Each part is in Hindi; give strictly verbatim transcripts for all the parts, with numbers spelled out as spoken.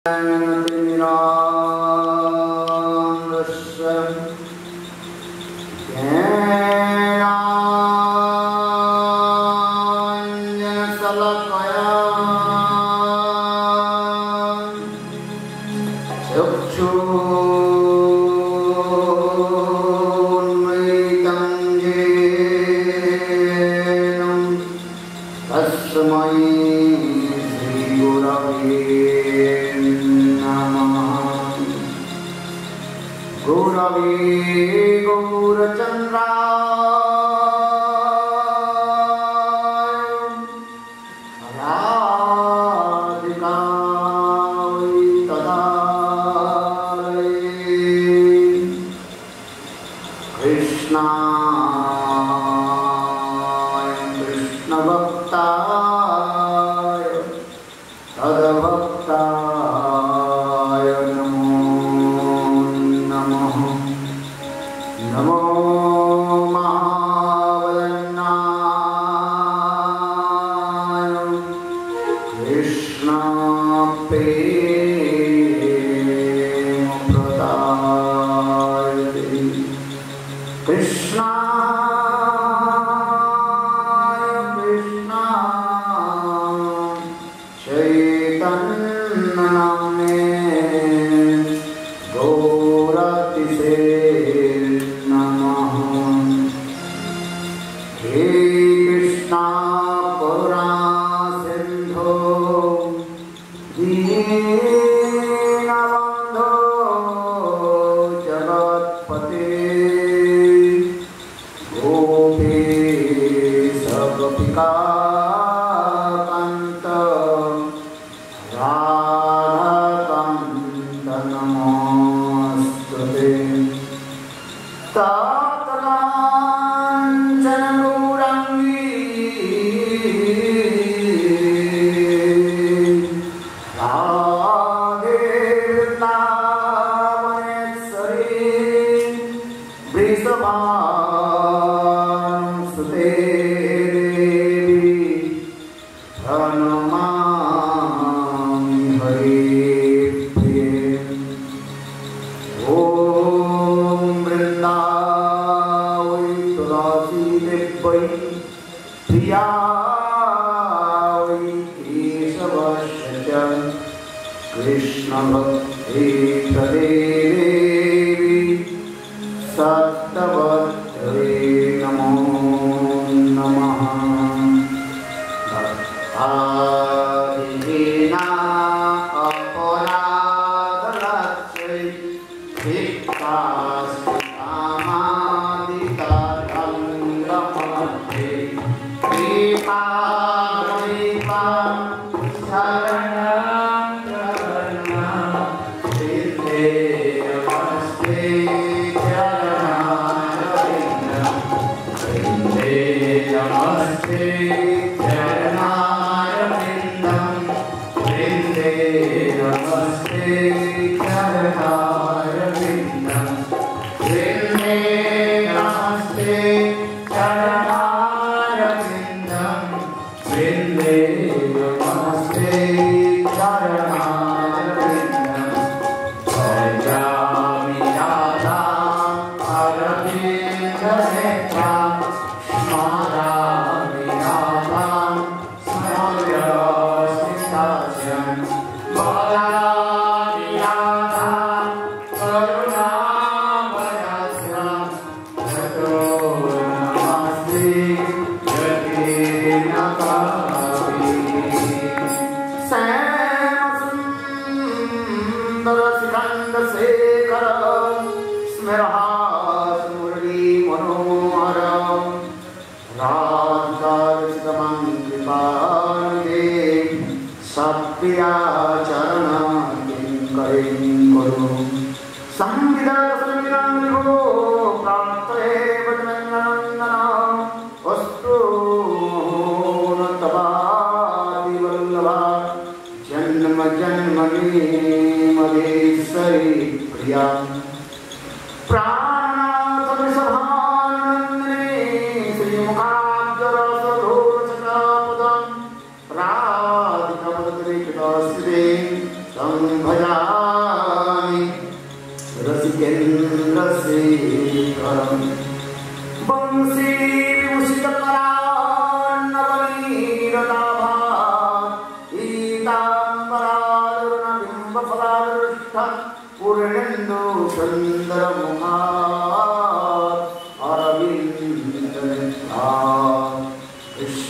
भज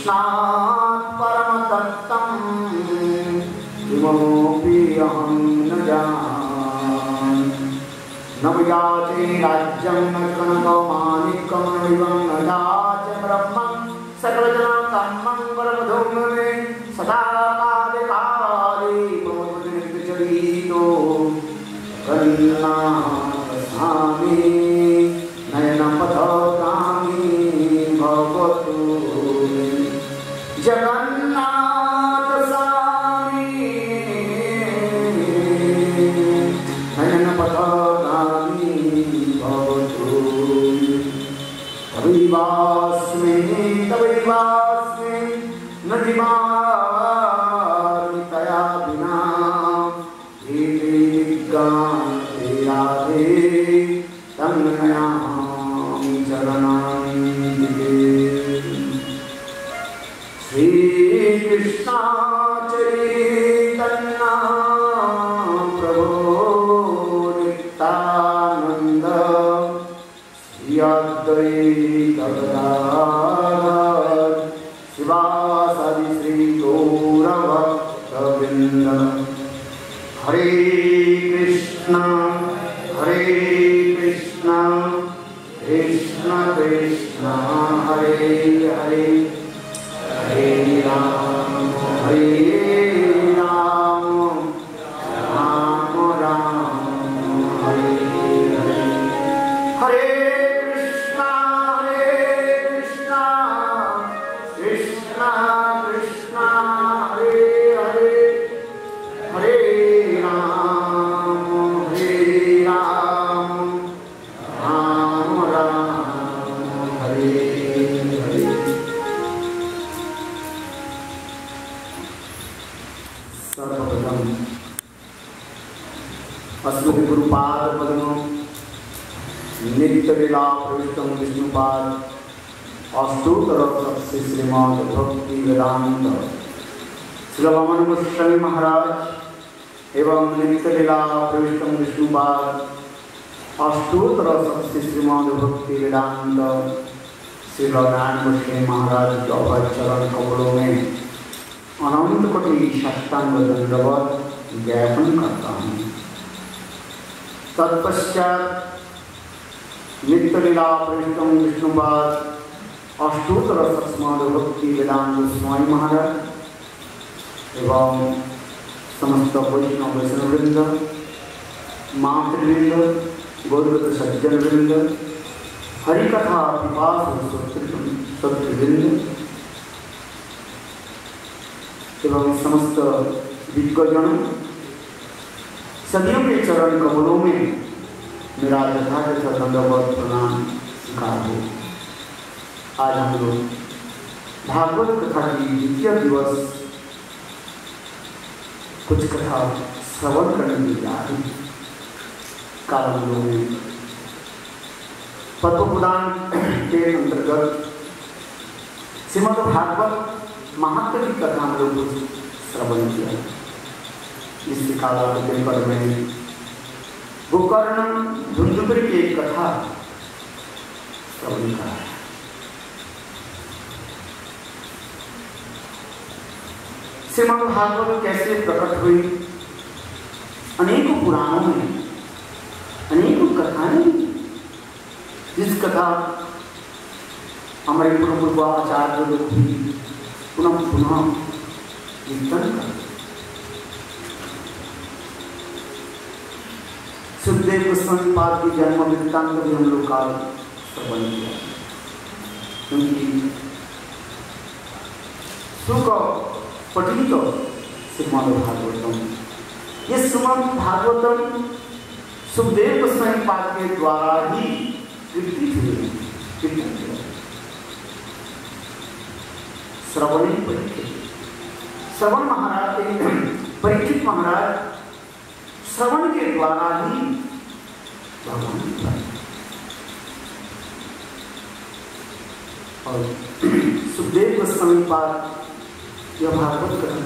कृष्णात् परमतत्त्वं किमपि अहं न जानामि। न वियाचे राज्यं न कनकमाणिक्यं न विवं न दाच ब्रह्मं सकलजनकं वरवधूं मे सदा काले काले भवतुर्निर्विचरितो करुणावसामि नयनपथगामी भवतु जगन्नाथ स्वामी नयनपथगामी भवतु। तवैवास्मि तवैवास्मि न जीवामि विना राधे तं नयामि चरणाम्बिके। श्री कृष्ण चैतन्य प्रभो नित्यानंद श्री अद्वैत गदाधर शिवासादि श्री गौरभक्तवृंद। हरे कृष्ण हरे कृष्ण कृष्ण कृष्ण हरे हरे हरे राम हरे राम राम राम हरे हरे। हरे कृष्ण हरे कृष्ण कृष्ण कृष्ण हरे हरे हरे राम हरे राम राम राम हरे हरे। सर्वप्रथम अस्मद् गुरुपाद पद्मं नित्यलीला प्रविष्टं विष्णुपाद अष्टोत्तर श्रीमद् भक्ति वेदांत श्रीरमण गोस्वामी महाराज एवं नित्यलीला प्रविष्टं विष्णुपाद अष्टोत्तर श्रीमद् भक्ति वेदांत श्री नारायण गोस्वामी महाराज के अभय चरण कमलों में अनंत कोटि साष्टांग दंडवत ज्ञापन करता हूँ। तत्पश्चात नित्यलीला प्रविष्टं विष्णुपाद अष्टोत्तर श्रीमद् भक्ति वेदांत स्वामी महाराज एवं समस्त वैष्णव वैष्णववृंद मातृवृंद गौरव सज्जनवृंद हरिकथा पिपासु सत्यवृंद एवं समस्त दिग्गजन सदियों के चरण कमलों में मेरा यथार्थ दंडवत प्रणाम स्वीकार हो। आज हम लोग भागवत कथा की द्वितीय दिवस कुछ कथा श्रवण करने की जा रही कारण में पद्मपुराण के अंतर्गत श्रीमद् भागवत महात्म्य की कथा हम लोग श्रवण किया। इसके काला के पर में गोकर्ण धुंधुकर की एक कथा श्रवण करा। श्रीमद् भागवत कैसे प्रकट हुई, अनेकों पुराणों में अनेकों कथाएं, जिस कथा हमारे पूर्व पूर्वाचार्य लोग भी पुनः पुनः कीर्तन कर। सुखदेव गोस्वामी पाद की जन्म वृत्तांत भी हम लोग का श्रवण किया, क्योंकि सुख पठित श्रीमद् भागवतम, ये श्रीमद् भागवतम सुखदेव गोस्वामी पाद के द्वारा ही कीर्तित हुए। श्रवण परीक्षित श्रवण महाराज परीक्षित महाराज श्रवण के द्वारा ही भगवान और सुखदेव गोस्वामी पाद यह भागवत कथा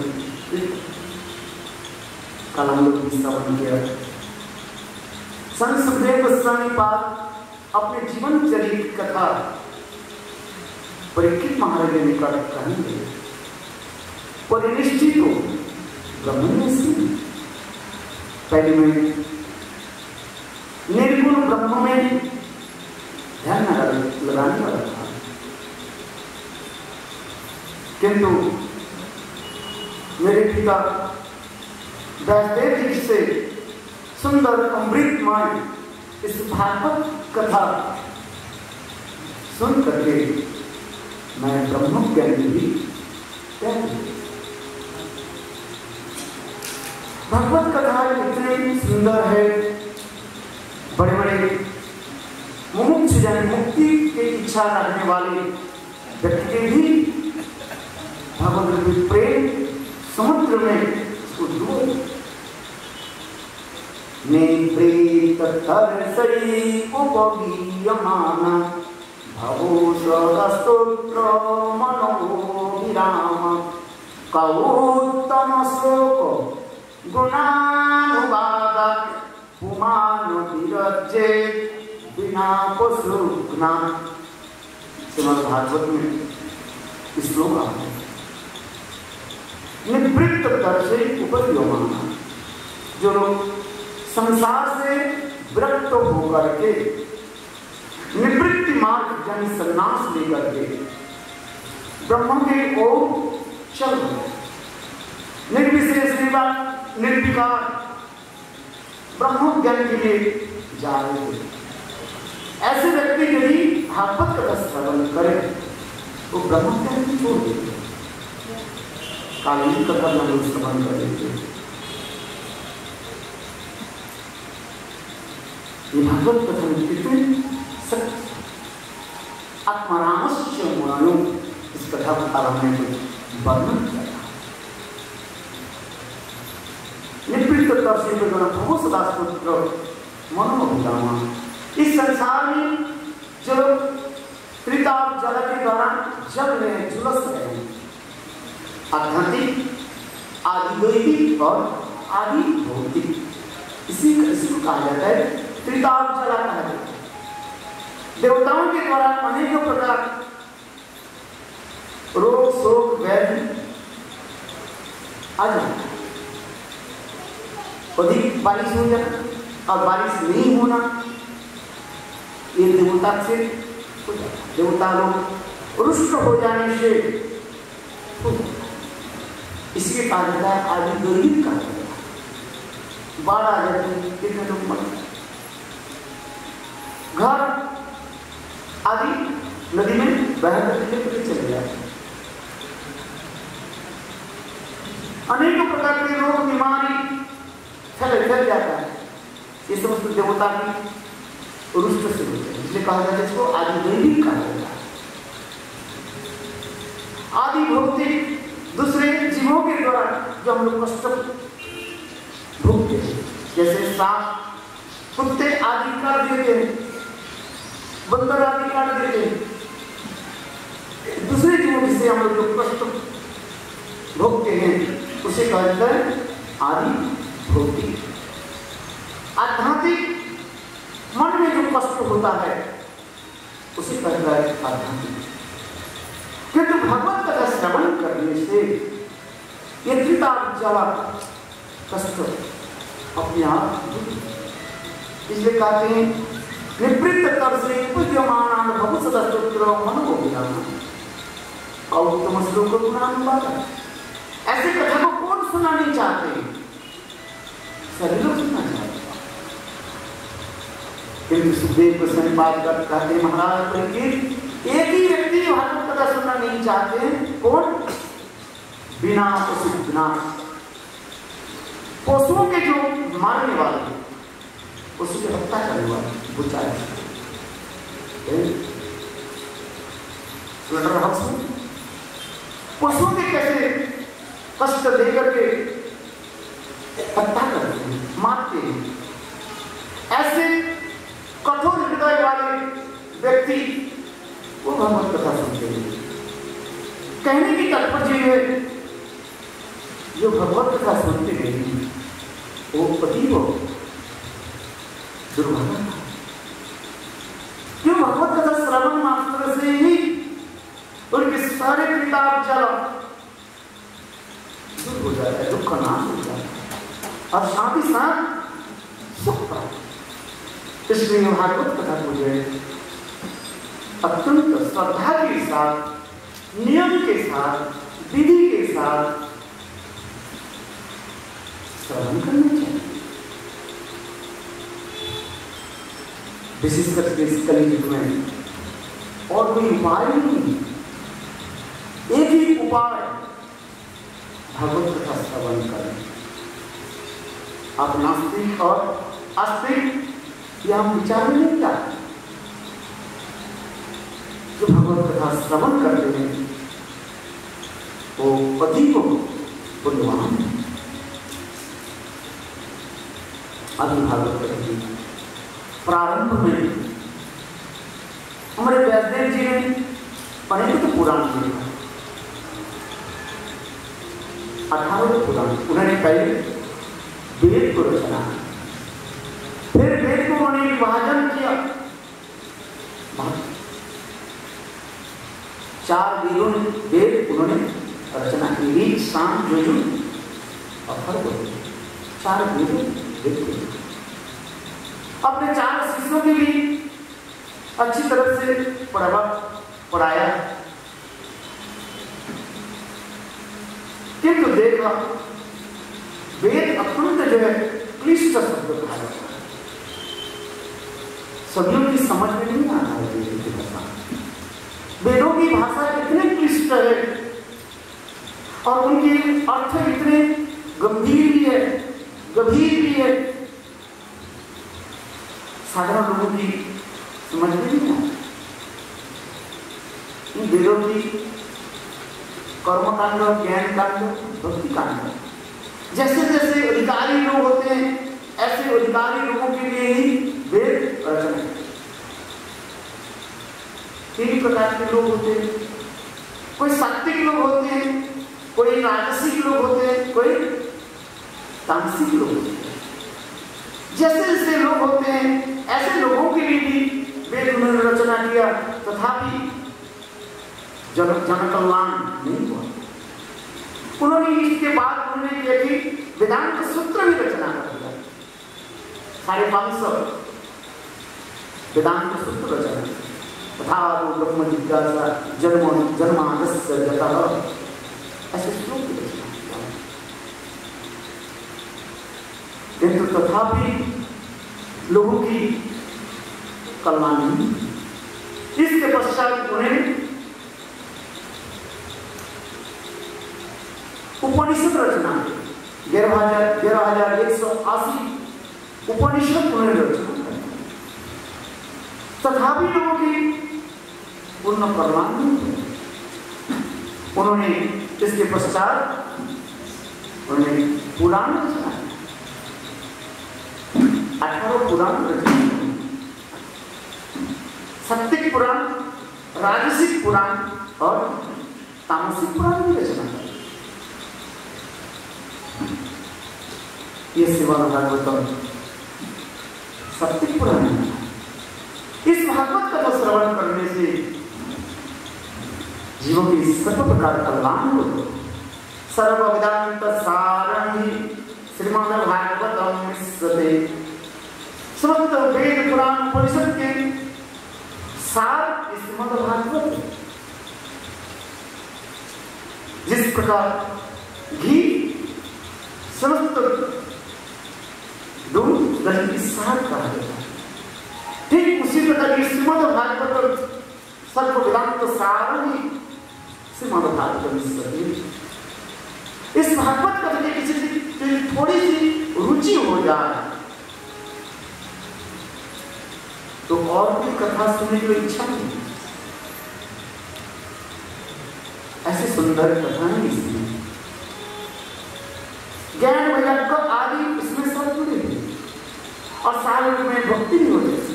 कल हम लोग श्रवण किया। संत सुखदेव गोस्वामी पाद अपने जीवन चरित कथा परीक्षित महाराज ने निकट कहेंगे परिनिष्ठित हो ब्रह्म में से पहले में निर्गुण ब्रह्म में ध्यान लगाने वाला था, किंतु मेरे पिता व्यासदेव जी से सुंदर अमृतमय इस भागवत कथा सुन करके मैं ब्रह्म ज्ञान भी त्याग दिया। भगवत कथा इतनी सुंदर है, बड़े बड़े मुमुक्ष जन मुक्ति की इच्छा रखने वाले व्यक्ति के भी भगवत के प्रेम समुद्र में उसको डूब नेत्रेत तरसई उपगीयमाना भवो सदस्तोत्र मनो विराम कौत्तम शोक गुणानुवादा पुमान विरजे बिना पशुघ्ना। श्रीमद् भागवत में श्लोक आता है निवृत्त दर्शे उपयोमाना, जो लोग संसार से विरक्त होकर के निवृत्ति मार्ग यानी संन्यास लेकर के ब्रह्म के ओर चल रहे, निर्विशेष निर्विकार ब्रह्म ज्ञान के लिए जा रहे थे, ऐसे व्यक्ति यदि भागवत कथा श्रवण करें तो ब्रह्म ज्ञान को छोड़ देते, कालीन कथा में लोग श्रवण कर लेते। ये भागवत कथा में कितने सत्य आत्मरामस्य मुरानो इस कथा को आरंभ में वर्णन किया। निवृत्त दर्शी प्रभु सदास्त्र मनोभिरामा, इस संसार में जो त्रिताप जल के द्वारा जग में झुलस रहे हैं, आध्यात्मिक, आदि दैविक और आदि भौतिक, इसी इसी को कहा जाता है त्रिताप जला कहा जाता है। देवताओं के द्वारा अनेकों प्रकार रोग शोक व्याधि आ जाता है, अधिक बारिश हो जाना और बारिश नहीं होना, ये देवता से हो जाता, देवता लोग रुष्ट हो जाने से हो जाता, इसके कारण आदि दैविक का बाढ़ आ जाती है, कितने लोग मर जाते, घर आदि नदी में बह करके चले जाते हैं, अनेकों प्रकार के रोग बीमारी फैल फैल जाता है, ये समस्त देवता की रुष्ट से होते हैं, इसलिए कहा जाता है इसको आदि दैविक कहा जाता है। आदि भौतिक दूसरे जीवों के द्वारा जो हम लोग कष्ट भोगते हैं, जैसे सांप कुत्ते आदि काट देते हैं, बंदर आदि काट देते हैं, दूसरे जीवों से हम लोग जो कष्ट भोगते हैं उसे कहा जाता है आदि भौतिक। आध्यात्मिक मन में जो कष्ट होता है उसे कहता है आध्यात्मिक, किंतु भगवत कथा श्रवण करने से ये त्रिताप जला कष्ट अपने आप, इसलिए कहते हैं निवृत्त तरसे पूज्यमाना भगवत सदास्त्र मनो विरामा और उत्तम श्लोक गुणानुवाद। ऐसे कथा को कौन सुनना नहीं चाहते, सभी लोग सुनना चाहते, किंतु सुखदेव गोस्वामी बात कहते हैं महाराज परीक्षित एक ही व्यक्ति भागवत कथा सुनना नहीं चाहते, कौन? बिना पशु विनाश, पशुओं के जो मारने वाले, पशु की हत्या करने वाले, बुचाए पशुओं के कैसे कष्ट देकर के हत्या करते हैं, मारते हैं, ऐसे कठोर हृदय वाले व्यक्ति वो भगवत कथा सुनते हैं। कहने की तात्पर्य है जो भगवत कथा सुनते हैं वो पति हो दुर्भाग्य, जो भगवत कथा श्रवण मात्र से ही सारे किताब चलो दूर हो जाता है, दुख का नाश हो जाता है और साथ ही साथ सुख प्राप्त। इसलिए भागवत कथा को जो है अत्यंत श्रद्धा के साथ, नियम के साथ, विधि के साथ श्रवण करना चाहिए। विशेष करके इस कलयुग में और कोई उपाय नहीं, एक ही उपाय भगवत कथा श्रवण करें। आप नास्तिक और आस्तिक या हम विचार में नहीं जाते, जो भगवत कथा श्रवण करते हैं वो अधिक पुण्यवान है। अभी भागवत कथा प्रारंभ में हमारे व्यासदेव जी ने पढ़े तो पुराण में अठारह पुराण, उन्होंने पहले वेद को रचना, फिर वेद को उन्होंने विभाजन किया। चार वेदों ने वेद उन्होंने रचना की, ऋग साम यजुर और अथर्व, चार वेद वेद को अपने चार शिष्यों के भी अच्छी तरह से पढ़ा पढ़ाया, किंतु देखा वेद अत्यंत जो है क्लिष्ट शब्द कहा जाता है, सभी की समझ में नहीं आता है वेद की भाषा। वेदों की भाषा इतने क्लिष्ट है और उनके अर्थ इतने गंभीर भी है, गंभीर भी है, साधारण लोगों की समझ में नहीं आता। इन वेदों की कर्म कांड, ज्ञान कांड, भक्ति कांड, जैसे जैसे अधिकारी लोग होते हैं ऐसे अधिकारी लोगों के लिए ही वेद रचना। तीन प्रकार के लोग होते हैं, कोई सात्विक लोग होते हैं, कोई राजसिक लोग होते हैं, कोई तामसिक लोग होते हैं। जैसे जैसे लोग होते हैं ऐसे लोगों के लिए भी वेद उन्होंने रचना किया, तथापि जन जन कल्याण नहीं हुआ। उन्होंने इसके बाद उन्होंने किया कि वेदांत सूत्र भी रचना कर दिया, साढ़े पांच सौ वेदांत सूत्र रचना, तथा ब्रह्म जिज्ञासा जन्म जन्मादस्य जतः, ऐसे श्लोक की रचना किया। किंतु तथापि लोगों की कल्याण नहीं। इसके पश्चात उन्हें उपनिषद रचना, ग्यारह हजार ग्यारह हजार एक सौ अस्सी उपनिषद उन्होंने रचना कर, तथापि लोगों की पूर्ण कल्याण नहीं। उन्होंने इसके पश्चात उन्होंने पुराण रचना, अठारह पुराण रचना, सात्विक पुराण, राजसिक पुराण और तामसिक पुराण की रचना की। ये श्रीमद् भागवतम सात्विक पुराण है। इस भागवत का श्रवण करने से जीवों की सर्व प्रकार कल्याण हो। सर्व वेदांत सारंगी श्रीमद् भागवतम विश्वते, समस्त वेद पुराण उपनिषद के सार श्रीमद् भागवत है। जिस प्रकार घी समस्त दूध दही की सार कहा जाता है, ठीक उसी प्रकार श्रीमद् भागवत सर्व वेदांत सारंगी श्रीमद् भागवत विश्वते। इस भागवत का मुझे किसी की थोड़ी सी रुचि हो जाए तो और भी कथा सुनने की इच्छा नहीं। ऐसी सुंदर कथाएं इसमें, ज्ञान वैराग्य आदि इसमें सब जुड़े हैं और सारे में भक्ति नहीं हो जाती।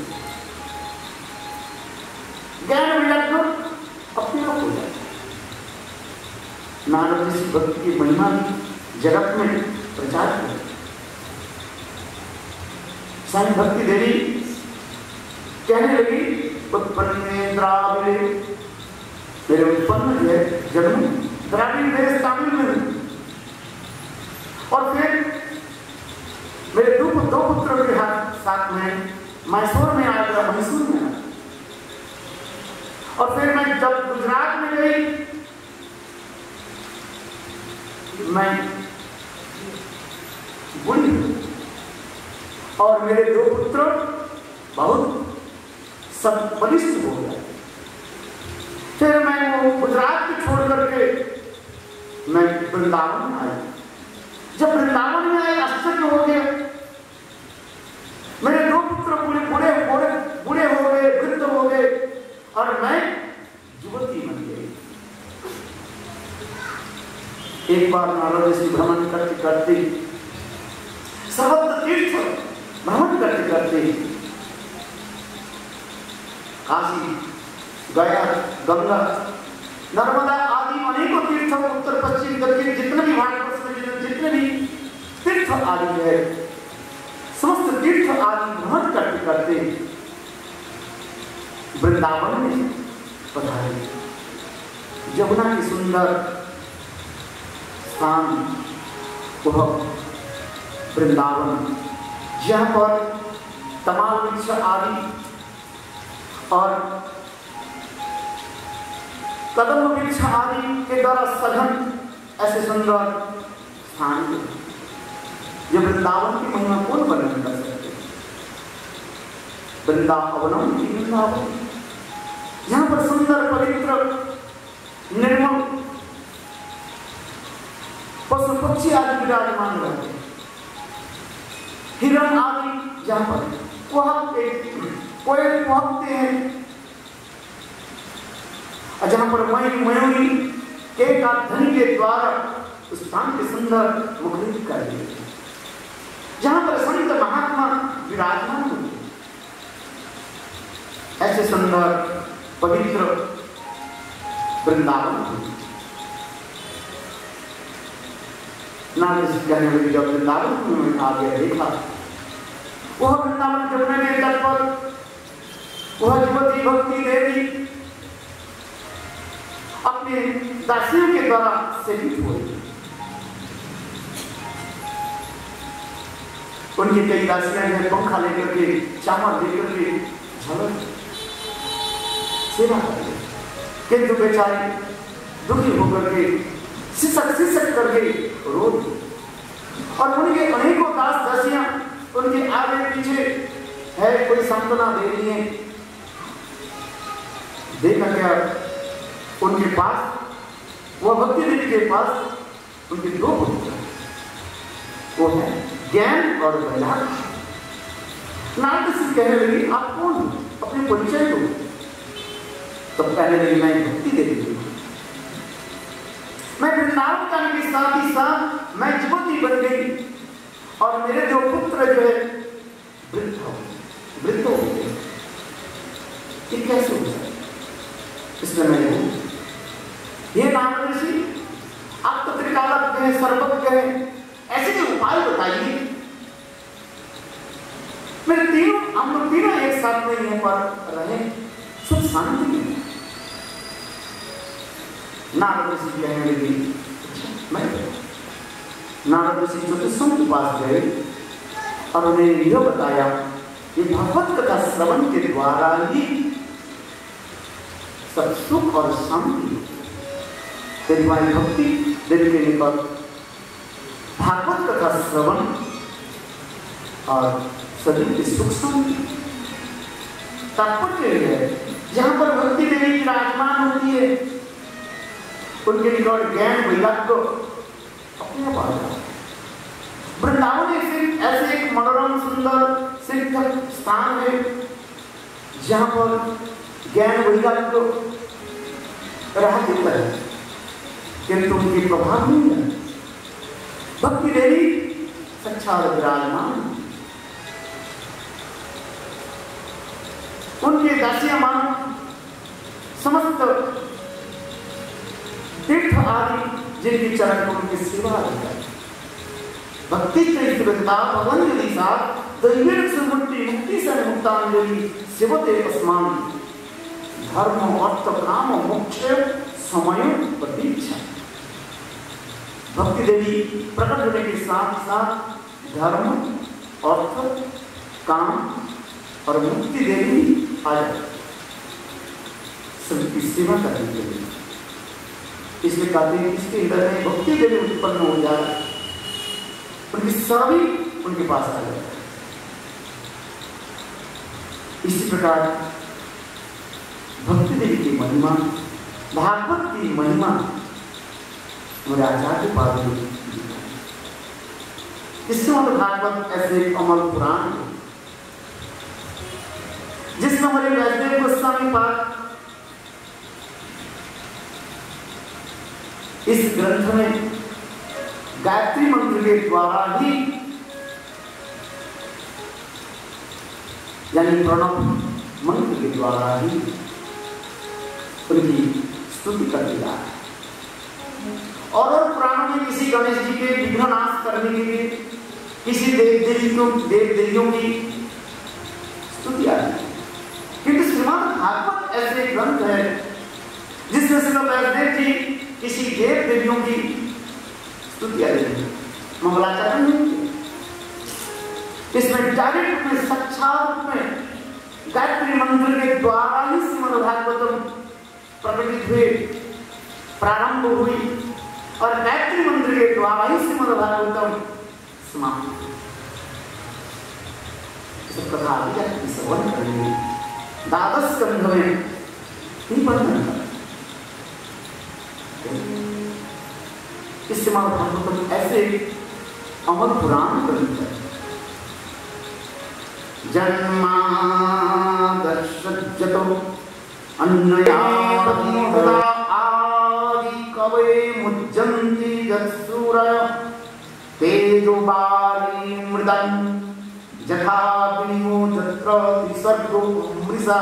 ज्ञान वैराग्य अपने आप हो जाता है। नारद जी भक्ति की महिमा भी जगत में प्रचार किया। साईं भक्ति देवी कहने लगी उत्पन्ने द्राविड़े मेरे उत्पन्न जो है जन्म द्राविड़ देश तमिल में हुई और फिर मेरे दो दो पुत्रों के हाथ साथ में मैसूर में आ गया, मैसूर में आया और फिर मैं जब गुजरात में गई, मैं बुढ़ी और मेरे दो पुत्र बहुत सब बलिष्ठ हो गए। फिर मैं वो गुजरात को छोड़ करके मैं वृंदावन में आई। जब वृंदावन में आए आश्चर्य हो गया, मेरे दो पुत्र बूढ़े बूढ़े बूढ़े बूढ़े हो गए, वृद्ध हो गए और मैं युवती बन गई। एक बार नारद ऋषि भ्रमण करते करते सर्वत्र तीर्थ भ्रमण करते करते काशी, गया, गंगा, नर्मदा आदि अनेकों तीर्थ उत्तर पश्चिम दक्षिण जितने भी भारतवर्ष में जितने भी तीर्थ आदि है, समस्त तीर्थ आदि भ्रमण करते करते वृंदावन में पधारे। यमुना की सुंदर स्थान वह वृंदावन, जहाँ पर तमाम वृक्ष आदि और कदम वृक्ष आदि के द्वारा सघन ऐसे सुंदर स्थान है। ये वृंदावन की महिमा कौन वर्णन कर सकते? वृंदावनम की वृंदावन, यहाँ पर सुंदर पवित्र निर्मल पशु पक्षी आदि विराजमान रहते हैं, हिरण आदि जहाँ पर कुहकते कोयल कुहकते हैं, जहाँ पर मयूर मयूरी के का ध्वनि के द्वारा उस स्थान के सुंदर मुखरित कर दिए, जहाँ पर संत महात्मा विराजमान होते, ऐसे सुंदर पवित्र वृंदावन। नारद जी कहने लगे, जब वृंदावन में आगे देखा, वह वृंदावन जमुना के तट पर वह युवती भक्ति देवी अपने दासियों के द्वारा सेवित हुई। उनकी कई दासियां जो पंखा लेकर के, चावल लेकर के झलक सेवा करते, किंतु बेचारे दुखी होकर के सिसक सिसक करके रो दी और उनके अनेकों दास दासियां उनके आगे पीछे है, कोई सांत्वना दे रही है। देखा गया उनके पास, वह भक्ति देवी के पास उनके दो पुत्र, वो है ज्ञान और वैराग्य। नारद जी कहने लगी, आप कौन हो? अपने परिचय दो। तो कहने लगी, मैं भक्ति देवी हूं, मैं वृंदावन जाने के साथ ही साथ मैं युवती बन गई और मेरे दो पुत्र जो है वृद्ध हो वृद्ध हो गए। ये कैसे हो सकता? इसमें मैं हूं, ये नारद ऋषि, आप तो त्रिकालज्ञ हैं, सर्वज्ञ हैं, ऐसे जो उपाय बताइए। मेरे तीनों हम लोग तीनों एक साथ में यहाँ पर रहे, सुख शांति में। नारद ऋषि कहने लगी, मैं नारद ऋषि ज्योतिषों के पास गए और उन्हें यह बताया कि भगवत कथा श्रवण के द्वारा ही सब सुख और शांति, तेरी माई भक्ति देवी के निकट भागवत कथा श्रवण और सभी की सुख शांति। तात्पर्य है, जहां पर भक्ति देवी विराजमान होती है, उनके निकट ज्ञान वैराग्य अपने आप आ जाता है। वृंदावन एक ऐसे एक मनोरम सुंदर सिद्ध स्थान है, जहां पर ज्ञान वैराग्य रहते है, किंतु उनकी प्रभाव नहीं है। भक्ति देवी साक्षात विराजमान, उनके दासियां मान समस्त तीर्थ आदि जिनकी चरण में उनकी सेवा है। भक्ति कृता भगवंजलि साथ दैवीर सुमुक्ति मुक्ति से मुक्तांजलि शिवते अस्मान धर्म अर्थ काम मोक्ष समय प्रतीक्षा। भक्ति देवी प्रकट होने के साथ साथ धर्म अर्थ काम और मुक्ति देवी आ जाती, सबकी सेवा करने के लिए। इसलिए कहते हैं इसके हृदय में भक्ति देवी उत्पन्न हो जाए, उनकी सभी उनके पास आ जाए। इसी प्रकार भक्ति देवी की महिमा, भागवत की महिमा मेरे आचार्य पाद में इससे मतलब भागवत ऐसे अमर पुराण है जिसमें हमारे वैष्णव गोस्वामी पाद इस ग्रंथ में गायत्री मंत्र के द्वारा ही, यानी प्रणव मंत्र के द्वारा ही उनकी स्तुति कर दिया है। और और पुराणों में किसी गणेश जी के विघ्न नाश करने के लिए किसी देव देवियों देव देवियों की स्तुति आती है, क्योंकि श्रीमद् भागवत ऐसे ग्रंथ है जिसमें श्री वैष्णव जी किसी देव देवियों की स्तुति आती है, मंगलाचरण नहीं। इसमें डायरेक्ट में साक्षात में गायत्री मंत्र के द्वारा ही श्रीमद् भागवतम प्रकटित हुए, प्रारंभ हुई और गायत्री मंत्र के द्वारा ही श्रीमद् भागवतम समाप्त। सब कथा आगे जाकर श्रवण करेंगे, द्वादश स्कंध में ही वर्णन है। इस श्रीमद् भागवतम ऐसे अमर पुराण ग्रंथ है। जन्मादर्शजतो अन्नयादिमुदा आदि कवये मुज्जन्ति यत्सूरय तेजोबाली मृदं यथा विनियो यत्र त्रिसर्गो मृषा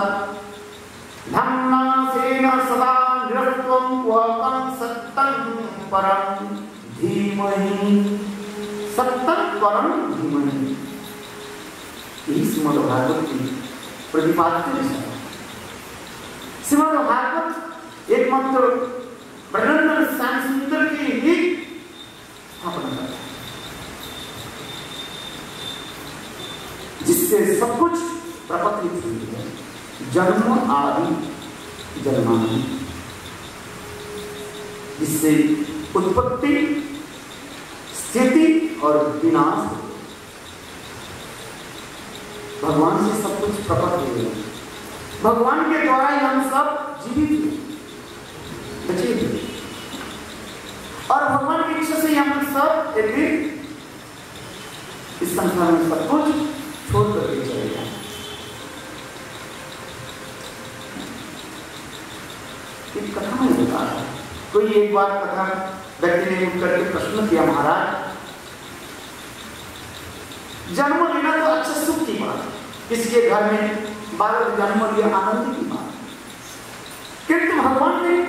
धम्नासेन सदा निरस्त्वं वहतं सत्तं परं धीमहि सत्तं परं धीमहि। श्रीमद् भागवत की प्रतिपाद्य विषय है। श्रीमद् भागवत एकमात्र ब्रह्मानंद श्याम सुंदर की ही स्थापना करता है, जिससे सब कुछ प्रकटित हुई है। जन्म आदि जन्मादि, जिससे उत्पत्ति स्थिति और विनाश भगवान से सब कुछ प्रकट हो गया। भगवान के द्वारा ही हम सब जीवित हैं, बचे हैं, और भगवान की इच्छा से हम सब एक दिन इस संसार में सब कुछ छोड़ करके चले जाए। एक कथा में होता है, कोई एक बार कथा व्यक्ति ने उठ करके प्रश्न किया, महाराज जन्म लेना तो अच्छा सुख की बात है, किसी के घर में बालक जन्म लिया आनंद की बात, किंतु भगवान ने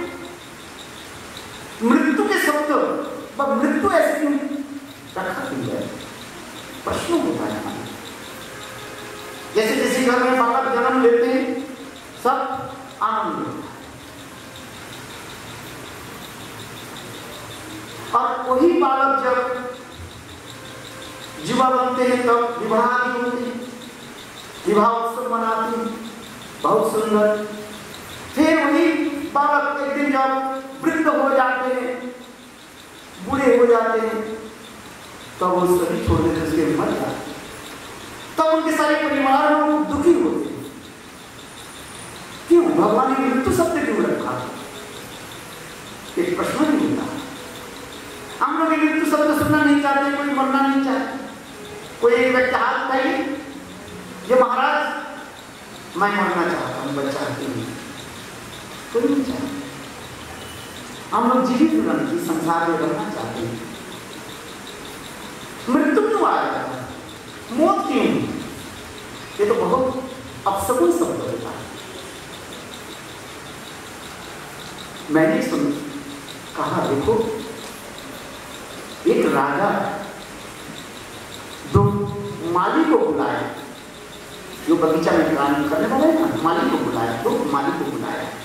मृत्यु के शब्द मृत्यु ऐसे क्यों रखा दिया है? प्रश्न होता है। जैसे किसी घर में बालक जन्म लेते हैं सब आनंद होता है, और वही बालक जब युवा बनते हैं तब विवाह भी होते हैं, विवाह उत्सव मनाते हैं, बहुत सुंदर। फिर वही बालक एक दिन जब वृद्ध हो जाते हैं, बूढ़े हो जाते हैं, तब वो सभी छोड़ देते, उसके मर जाते, तब उनके सारे परिवार में दुखी होते हैं। क्यों? भगवान ने मृत्यु शब्द क्यों रखा? एक प्रश्न नहीं होता। हम लोग मृत्यु शब्द सुनना नहीं चाहते, कोई मरना नहीं चाहते। कोई एक व्यक्ति हाथ उठाइए, ये महाराज मैं मरना चाहता हूँ, बच्चा चाहती हूँ, कोई नहीं चाहता। हम लोग जीवित रहने की संसार में रहना चाहते हैं। मृत्यु क्यों आ जाता है? मौत क्यों? ये तो बहुत अपशकुन शब्द होता है। मैंने सुन कहा, देखो एक राजा जो माली को बुलाया, जो बगीचा में काम करने वाला है ना, माली को बुलाया, तो माली को बुलाया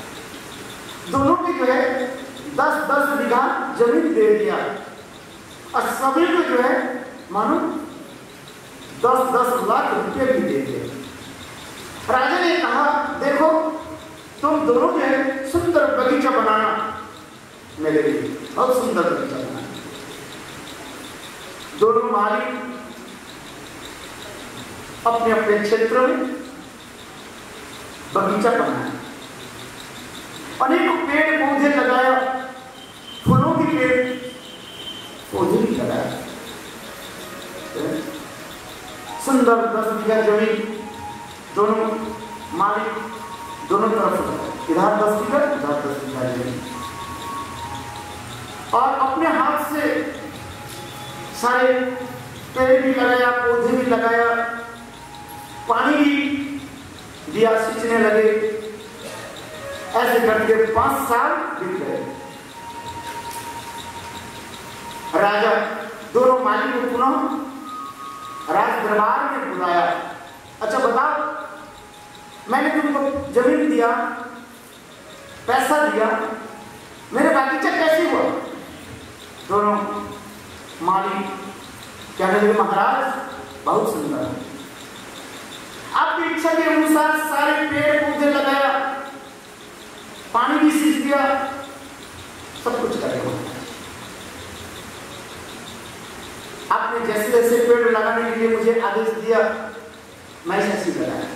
दोनों की जो है दस दस बीघा जमीन दे दिया और सभी को जो है मानो दस दस लाख रुपए भी दे दिए। राजा ने कहा देखो तुम दोनों जो है सुंदर बगीचा बनाना मेरे लिए, बहुत सुंदर बगीचा बनाना। दोनों मालिक अपने अपने क्षेत्र में बगीचा बनाया, अनेकों पेड़ पौधे लगाया, फूलों के पेड़ पौधे भी लगाया। सुंदर दस बीघा जमीन दोनों मालिक दोनों तरफ, इधर दस बीघा उधर दस बीघा जमीन, और अपने हाथ से सारे पेड़ भी लगाया, पौधे भी लगाया, पानी भी दिया, सींचने लगे। ऐसे करके पांच साल बीत गए। राजा दोनों मालिक को पुनः राज दरबार में बुलाया। अच्छा बताओ, मैंने तुमको जमीन दिया, पैसा दिया, मेरे बगीचा कैसे हुआ? दोनों मालिक कहने लगे महाराज बहुत सुंदर है, आपकी इच्छा के अनुसार सारे पेड़ पौधे लगाया, पानी भी सींच दिया, सब कुछ करे हो। आपने जैसे जैसे पेड़ लगाने के लिए मुझे आदेश दिया मैं ऐसे ही लगाया।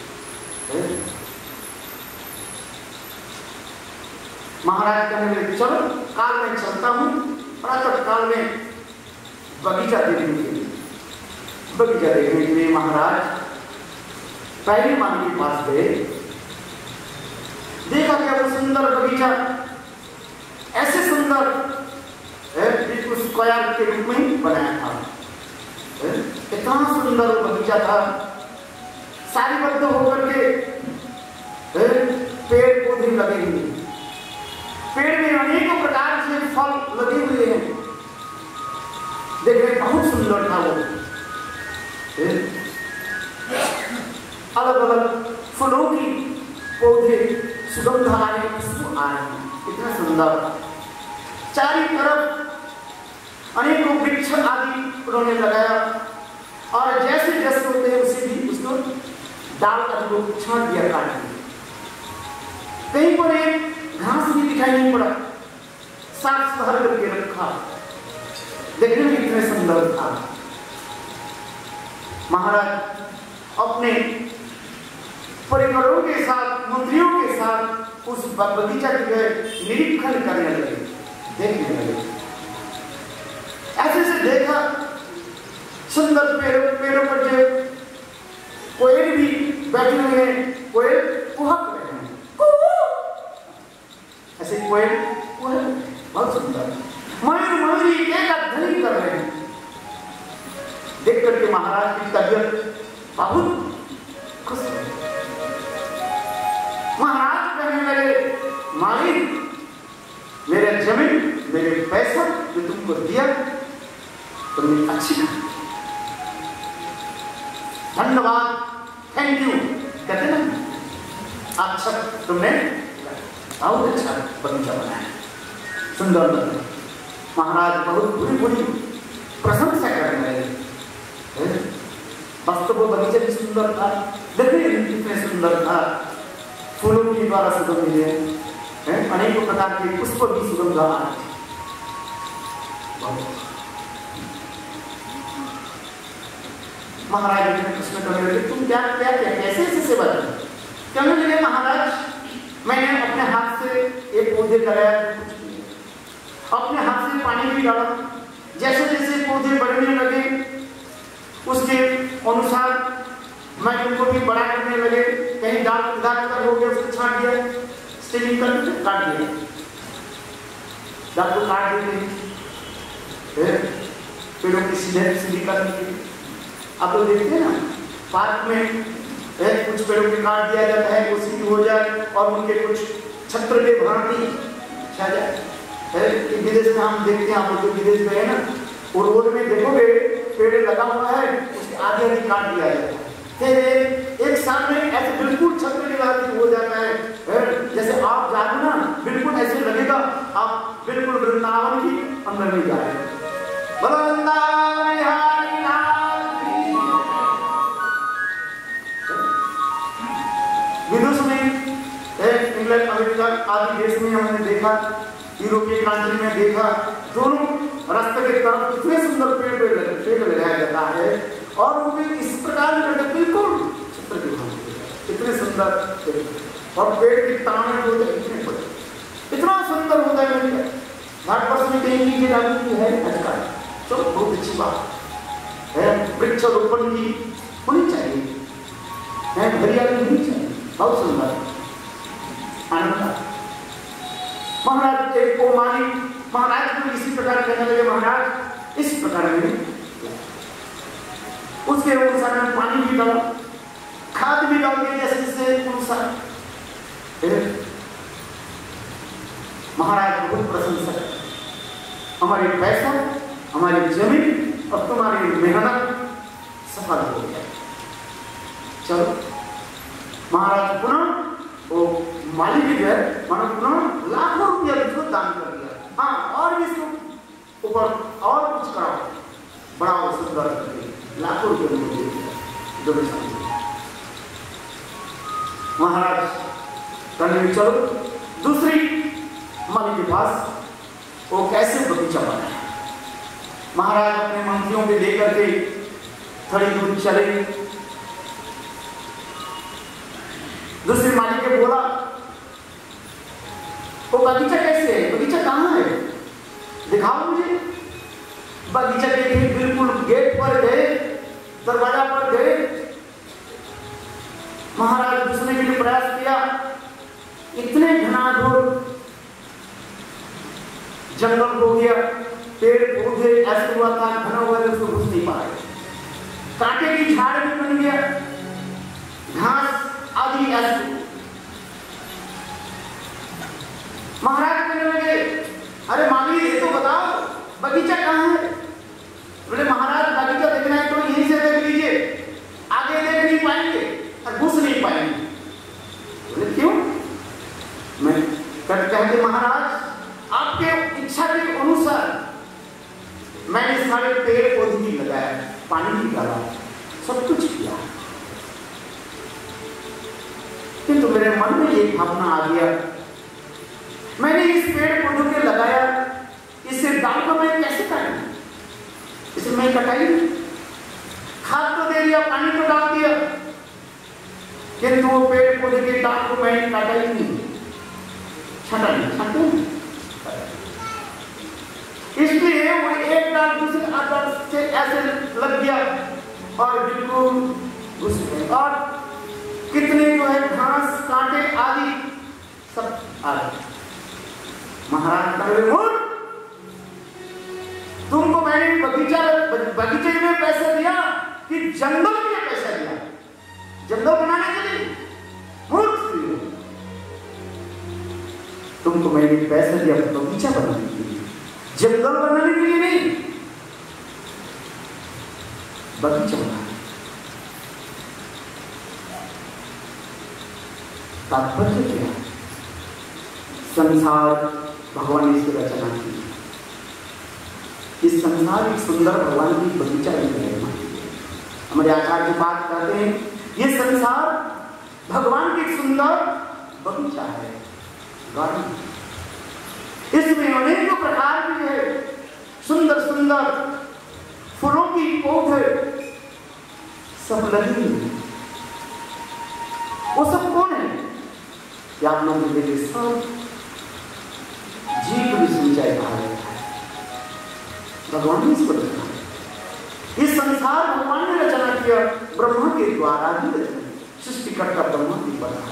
महाराज कहने लगे चलो काल में चलता हूं, प्रातः काल में बगीचा देखने के लिए। बगीचा देखने के लिए महाराज पहले माली के पास गए, देखा क्या वो सुंदर बगीचा, ऐसे सुंदर स्क्वायर के रूप में ही बनाया था। इतना सुंदर बगीचा था, सारीबद्ध होकर के पेड़ पौधे लगे हुए, पेड़ में अनेकों प्रकार के फल लगे हुए हैं, देखने बहुत सुंदर था वो। अलग अलग फूलों की पौधे, सुगंध आ रहे, खुशबू आ रही, कितना सुंदर। चारों तरफ अनेकों वृक्ष आदि उन्होंने लगाया, और जैसे जैसे होते हैं उसे भी उसको डाल कर को छांट दिया, काट दिया। कहीं पर एक घास भी दिखाई नहीं पड़ा, साफ सुथरा करके रखा, देखने में कितने सुंदर था। महाराज अपने परिवारों के साथ, मंत्रियों के साथ उस बगीचा के निरीक्षण करने लगे, देखने लगे। ऐसे से देखा सुंदर पेड़ों पेड़ों पर जो कोयल भी बैठे हुए हैं, कोयल कुहक रहे हैं, ऐसे कोयल कोयल बहुत सुंदर, मयूर मयूरी एक ध्वनि कर रहे हैं। देख करके महाराज की तबीयत बहुत खुश है। महाराज कहने लगे मालिक मेरे जमीन, मेरे पैसा जो तुमको दिया तुमने अच्छी कहा, धन्यवाद, थैंक यू कहते ना। अच्छा तुमने बहुत अच्छा बगीचा बनाया, सुंदर बना। महाराज बहुत बुरी बुरी प्रशंसा करने लगे। वास्तव में बगीचा भी सुंदर था, देखिए कितने सुंदर था, फूलों के द्वारा सुगंध मिले, अनेकों प्रकार के पुष्प भी सुगंध आ रहे। महाराज ने प्रश्न करने लगे तुम क्या क्या क्या कैसे ऐसे सेवा की? कहने लगे महाराज मैंने अपने हाथ से एक पौधे लगाया, अपने हाथ से पानी भी डाला, जैसे जैसे पौधे बढ़ने लगे उसके अनुसार मैं उनको भी बड़ा करने लगे, कहीं डाल इधर उधर हो गया उसको छाट दिया, स्टेलिंग कर काट दिया, डाल को काट दिए, पेड़ों की सीधे सीधी कर दी। आप लोग देखते हैं ना पार्क में है, कुछ पेड़ों के काट दिया जाता है, वो सीधी हो जाए और उनके कुछ छत्र के भांति छा जाए है। विदेश में हम देखते हैं, आप लोग विदेश में है ना, वो रोड में देखोगे पेड़ लगा हुआ है, उसके आधी आधी काट दिया जाता है, फिर एक, एक सामने ऐसे बिल्कुल छत्र के भांति हो जाता है, है? जैसे आप जाओ ना बिल्कुल ऐसे लगेगा आप बिल्कुल वृंदावन की अंदर में जाए। विदेश में, इंग्लैंड, अमेरिका आदि देश में हमने देखा, यूरोपीय कंट्री में देखा, दोनों रास्ते के तरफ कितने सुंदर पेड़ पेड़ पेड़ लगाया जाता है और वो भी इस प्रकार करके बिल्कुल चित्र के भांति इतने सुंदर, और पेड़ की टांगे होते इतने बड़े, इतना सुंदर होता है। भारतवर्ष में कहीं की लागू है आजकल, तो बहुत अच्छी बात है, वृक्षारोपण की होनी चाहिए, हरियाली होनी चाहिए, बहुत सुंदर आनंद। महाराज एक को मानी, महाराज को इसी प्रकार कहने लगे, महाराज इस प्रकार में उसके अनुसार में पानी भी डाला, खाद भी डाल दिया जैसे जैसे अनुसार। महाराज बहुत प्रशंसा, हमारे पैसा, हमारी जमीन और तुम्हारी मेहनत सफल हो गया। चलो महाराज पुनः वो मालिक जो है मानो पुनः लाखों रुपया उसको दान कर दिया। हाँ, और भी इसको ऊपर और कुछ कराओ, बड़ा सुंदर करके लाखों रुपये में दे दिया जो भी समझे। महाराज कहने चलो दूसरी मालिक के पास वो कैसे बगीचा बनाया। महाराज अपने मंत्रियों को लेकर के थोड़ी दूर चले, दूसरे मालिक के बोला वो बगीचा कैसे है, बगीचा कहाँ है, दिखाओ मुझे। बगीचा देखे, बिल्कुल गेट पर गए, दरवाजा पर गए। महाराज घुसने के लिए प्रयास किया, इतने घनाघोर जंगल हो गया, पेड़ पौधे ऐसे हुआ था, घना हुआ था, उसको घुस नहीं पाए। कांटे की झाड़ भी बन गया, घास आदि ऐसे। महाराज कहने लगे, अरे माली ये तो बताओ बगीचा कहाँ है। बोले महाराज बगीचा देखना है तो यहीं से देख लीजिए, आगे देख नहीं पाएंगे और घुस नहीं पाएंगे। बोले क्यों? मैं कहते महाराज आपके इच्छा के अनुसार मैंने सारे पेड़ पौधे भी लगाया, पानी भी डाला, सब कुछ किया, किंतु मेरे मन में एक भावना आ गया, मैंने इस पेड़ पौधों के लगाया, इससे डाल को मैं कैसे काटूं? इसे मैं कटाई, खाद तो दे दिया, पानी तो डाल दिया, किंतु वो पेड़ पौधे के डाल को मैंने काटा ही नहीं, छाटा नहीं, छाटू नहीं। इसलिए वो एक डाल दूसरे डाल से ऐसे लग गया और बिल्कुल घुस गए, और कितने जो है घास कांटे आदि सब आ गए। महाराज का तुमको मैंने बगीचा बगीचे में पैसा दिया कि जंगल के लिए पैसा दिया, जंगल बनाने के लिए? मूर्ख स्त्री हो, तुमको मैंने पैसा दिया बगीचा बनाने के लिए, जंगल बनाने के लिए नहीं, बगीचा बनाने। तात्पर्य क्या? संसार भगवान ने इसकी रचना की, इस संसार एक सुंदर भगवान की बगीचा भी है। हमारे आचार्य जी बात करते हैं, ये संसार भगवान की सुंदर बगीचा है, गार्डन। इसमें अनेक प्रकार की है, सुंदर सुंदर फूलों की पौधे सब लगी हुई। वो सब कौन है? या आप लोग देखिए, सब जीव की सिंचाई कहा जाता है, भगवान ने इसको रचना। इस संसार भगवान ने रचना किया, ब्रह्मा के द्वारा ही रचना, सृष्टिकर्ता ब्रह्मा की बताया।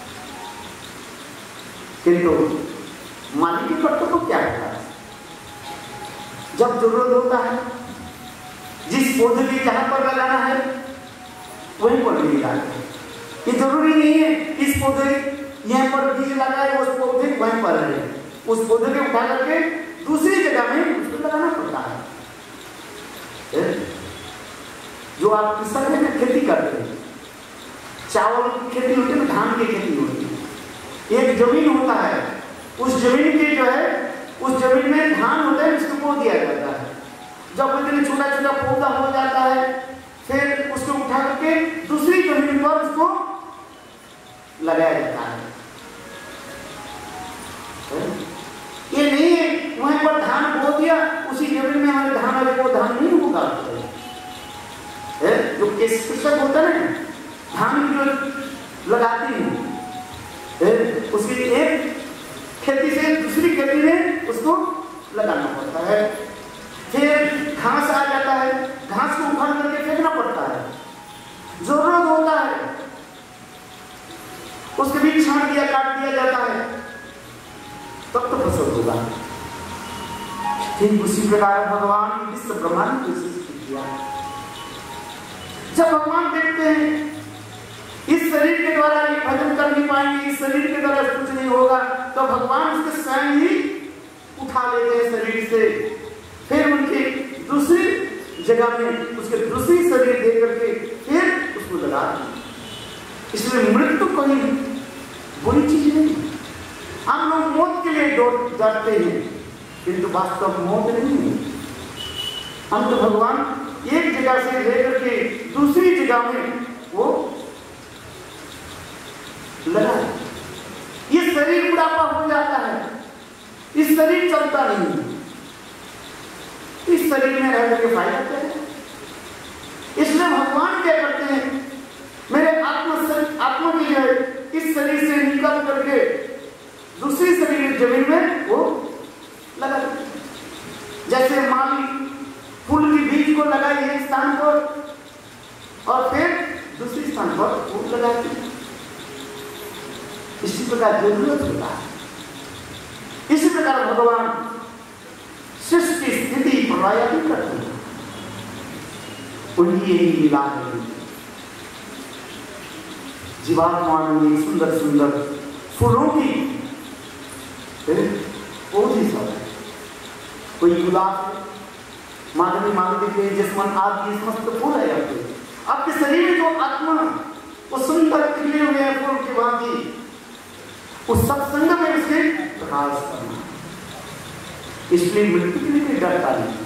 किंतु मालिक के कर्तव्य को क्या होता है? जब जरूरत होता है, जिस पौधे की जहां पर लगाना है वहीं पर बीज लगाते हैं। ये जरूरी नहीं है इस पौधे यहाँ पर बीज लगाए, उस पौधे वहीं पर रहे, उस पौधे को उठा करके दूसरी जगह में उसको लगाना पड़ता है। जो आप किसान में खेती करते हैं, चावल की खेती होती है, धान की खेती होती है, एक जमीन होता है, उस जमीन की जो है, उस जमीन में धान होता है, उसको बो दिया जाता है। जब वो छोटा छोटा पौधा हो जाता है, फिर उसको उठा करके दूसरी जमीन पर उसको लगाया जाता है। ये नहीं है वहीं पर धान बो दिया, उसी जमीन में हमारे धान वाले को धान नहीं होगा। जो कृषक होता है ना, धान जो लगाती है, उसकी एक खेती से दूसरी खेती में उसको लगाना पड़ता है। फिर घास आ जाता है, घास को उखाड़ करके फेंकना पड़ता है, जरूरत होता है, उसके बीच छांट दिया, काट दिया जाता है, तब तो फसल होगा। ठीक उसी प्रकार भगवान ने विश्व ब्रह्मांड को सृष्टि किया। जब भगवान देखते हैं इस शरीर के द्वारा ये भजन कर नहीं पाएंगे, इस शरीर के द्वारा कुछ नहीं होगा, तो भगवान उसके स्वयं ही उठा लेते हैं शरीर से, फिर उनकी दूसरी जगह में उसके दूसरी शरीर दे करके फिर उसको लगा दें। इसलिए मृत्यु कोई बुरी चीज नहीं। हम लोग मौत के लिए दौड़ जाते हैं, किंतु वास्तव मौत नहीं है। हम तो भगवान एक जगह से लेकर के दूसरी जगह में वो लगा। ये शरीर बुढ़ापा हो जाता है, इस शरीर चलता नहीं, इस शरीर में रह करके फायदा क्या है? इसलिए भगवान क्या करते हैं, मेरे आत्मा आत्मा की है इस शरीर से निकल करके दूसरी शरीर जमीन में वो लगा देते। जैसे माली फूल की बीज को लगाई एक स्थान पर और फिर दूसरी स्थान पर वो लगाते हैं। इसी प्रकार जरूरत होता है। इसी प्रकार भगवान सृष्टि स्थिति प्रलय भी करते हैं, उनकी यही लीला है। जीवात्माओं में सुंदर सुंदर फूलों की पौधे सब है। कोई गुलाब, माधवी माधवी के जसमन आदि समस्त फूल है आपके आपके शरीर में जो आत्मा वो सुंदर खिले हुए हैं फूल के भांति, उस सत्संग में उसके प्रकाश करना। इसलिए मृत्यु के लिए डरता नहीं।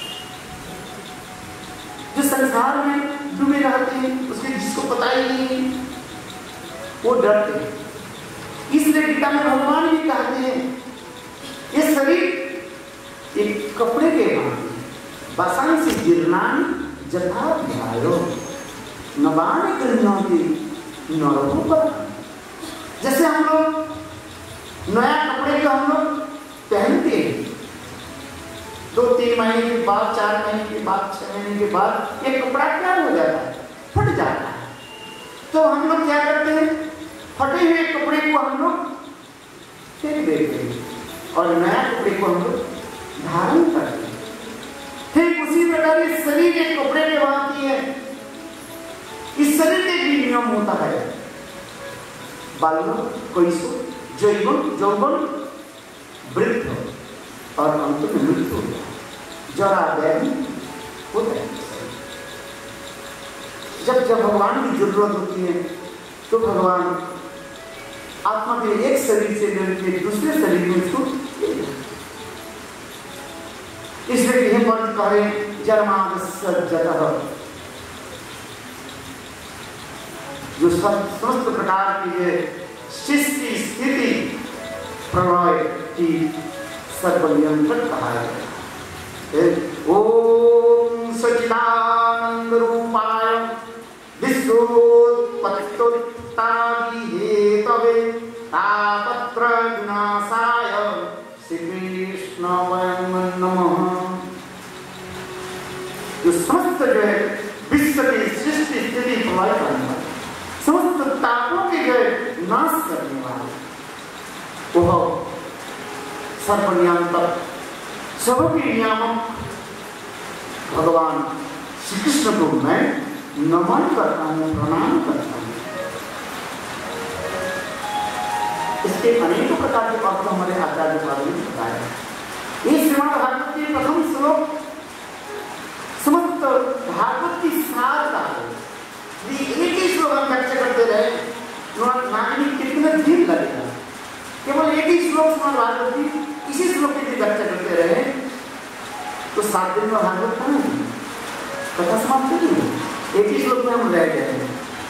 जो संसार में डूबे रहते हैं, उसके जिसको पता ही नहीं, वो डरते हैं। इसलिए गीता में भगवान भी कहते हैं ये शरीर एक कपड़े के भांति बसंत से जीर्णानि जथा ध्यायो नवानि गृह्णाति नरकों पर। जैसे हम लोग नया कपड़े को हम लोग पहनते हैं, दो तीन महीने के बाद, चार महीने के बाद, छह महीने के बाद ये कपड़ा क्या हो जाता है, फट जाता है। तो हम लोग क्या करते हैं, फटे हुए कपड़े को हम लोग फेंक देते हैं और नया कपड़े को हम लोग धारण करते हैं। ठीक उसी प्रकार इस शरीर के कपड़े के भांति है। इस शरीर के भी नियम होता है, बाल्य, कैशोर, जैवन, यौवन, वृद्ध और अंत में मृत्यु हो जाए, जरा व्याधि होता है। जब जब भगवान की जरूरत होती है तो भगवान आत्मा के एक शरीर से लेकर दूसरे शरीर में उसको ले जाते। इसलिए यह पर कहें जन्मादि जो समस्त प्रकार की है सृष्टि स्थिति प्रलय की सर्वनियंत्रक कहा है। ओम सच्चिदानंद रूपाय विश्वोत्पत्त्योत्पत्ति हेतवे तापत्र विनाशाय श्री कृष्ण वयं नमः। जो समस्त जो है विश्व की सृष्टि स्थिति प्रलय करने वाला, समस्त तापों के जो नाश करने वाला, वह सर्वनियंत्रक सबके नियामक भगवान श्री कृष्ण को मैं नमन करता हूँ, प्रणाम करता हूँ। इसके अनेकों प्रकार के अर्थ हमारे आचार्य द्वारा ने बताया। ये श्रीमद् भागवत के प्रथम श्लोक समस्त भागवत की सार का है। एक ही श्लोक हम चर्चा करते रहे, नागरिक कितने दिन लगेगा। केवल एक ही श्लोक श्रीमद् तो सात दिन में भागवत कहाँ है? कथा समाप्त नहीं, एक ही श्लोक में हम रह गए हैं।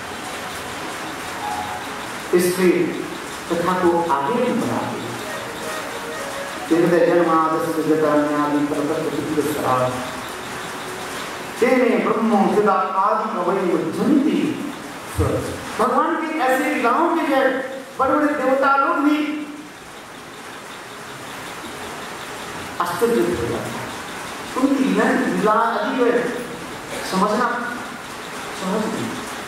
इसलिए कथा को आगे भी बढ़ाते हृदय जन्मादि जगन्यादि प्रकट तेने ब्रह्मो सदा आदि कवि उज्जंती। भगवान की ऐसे लीलाओं के लिए बड़े बड़े देवता लोग भी आश्चर्य हो जाते हैं। उनकी लीला अधिक समझना समझ नहीं।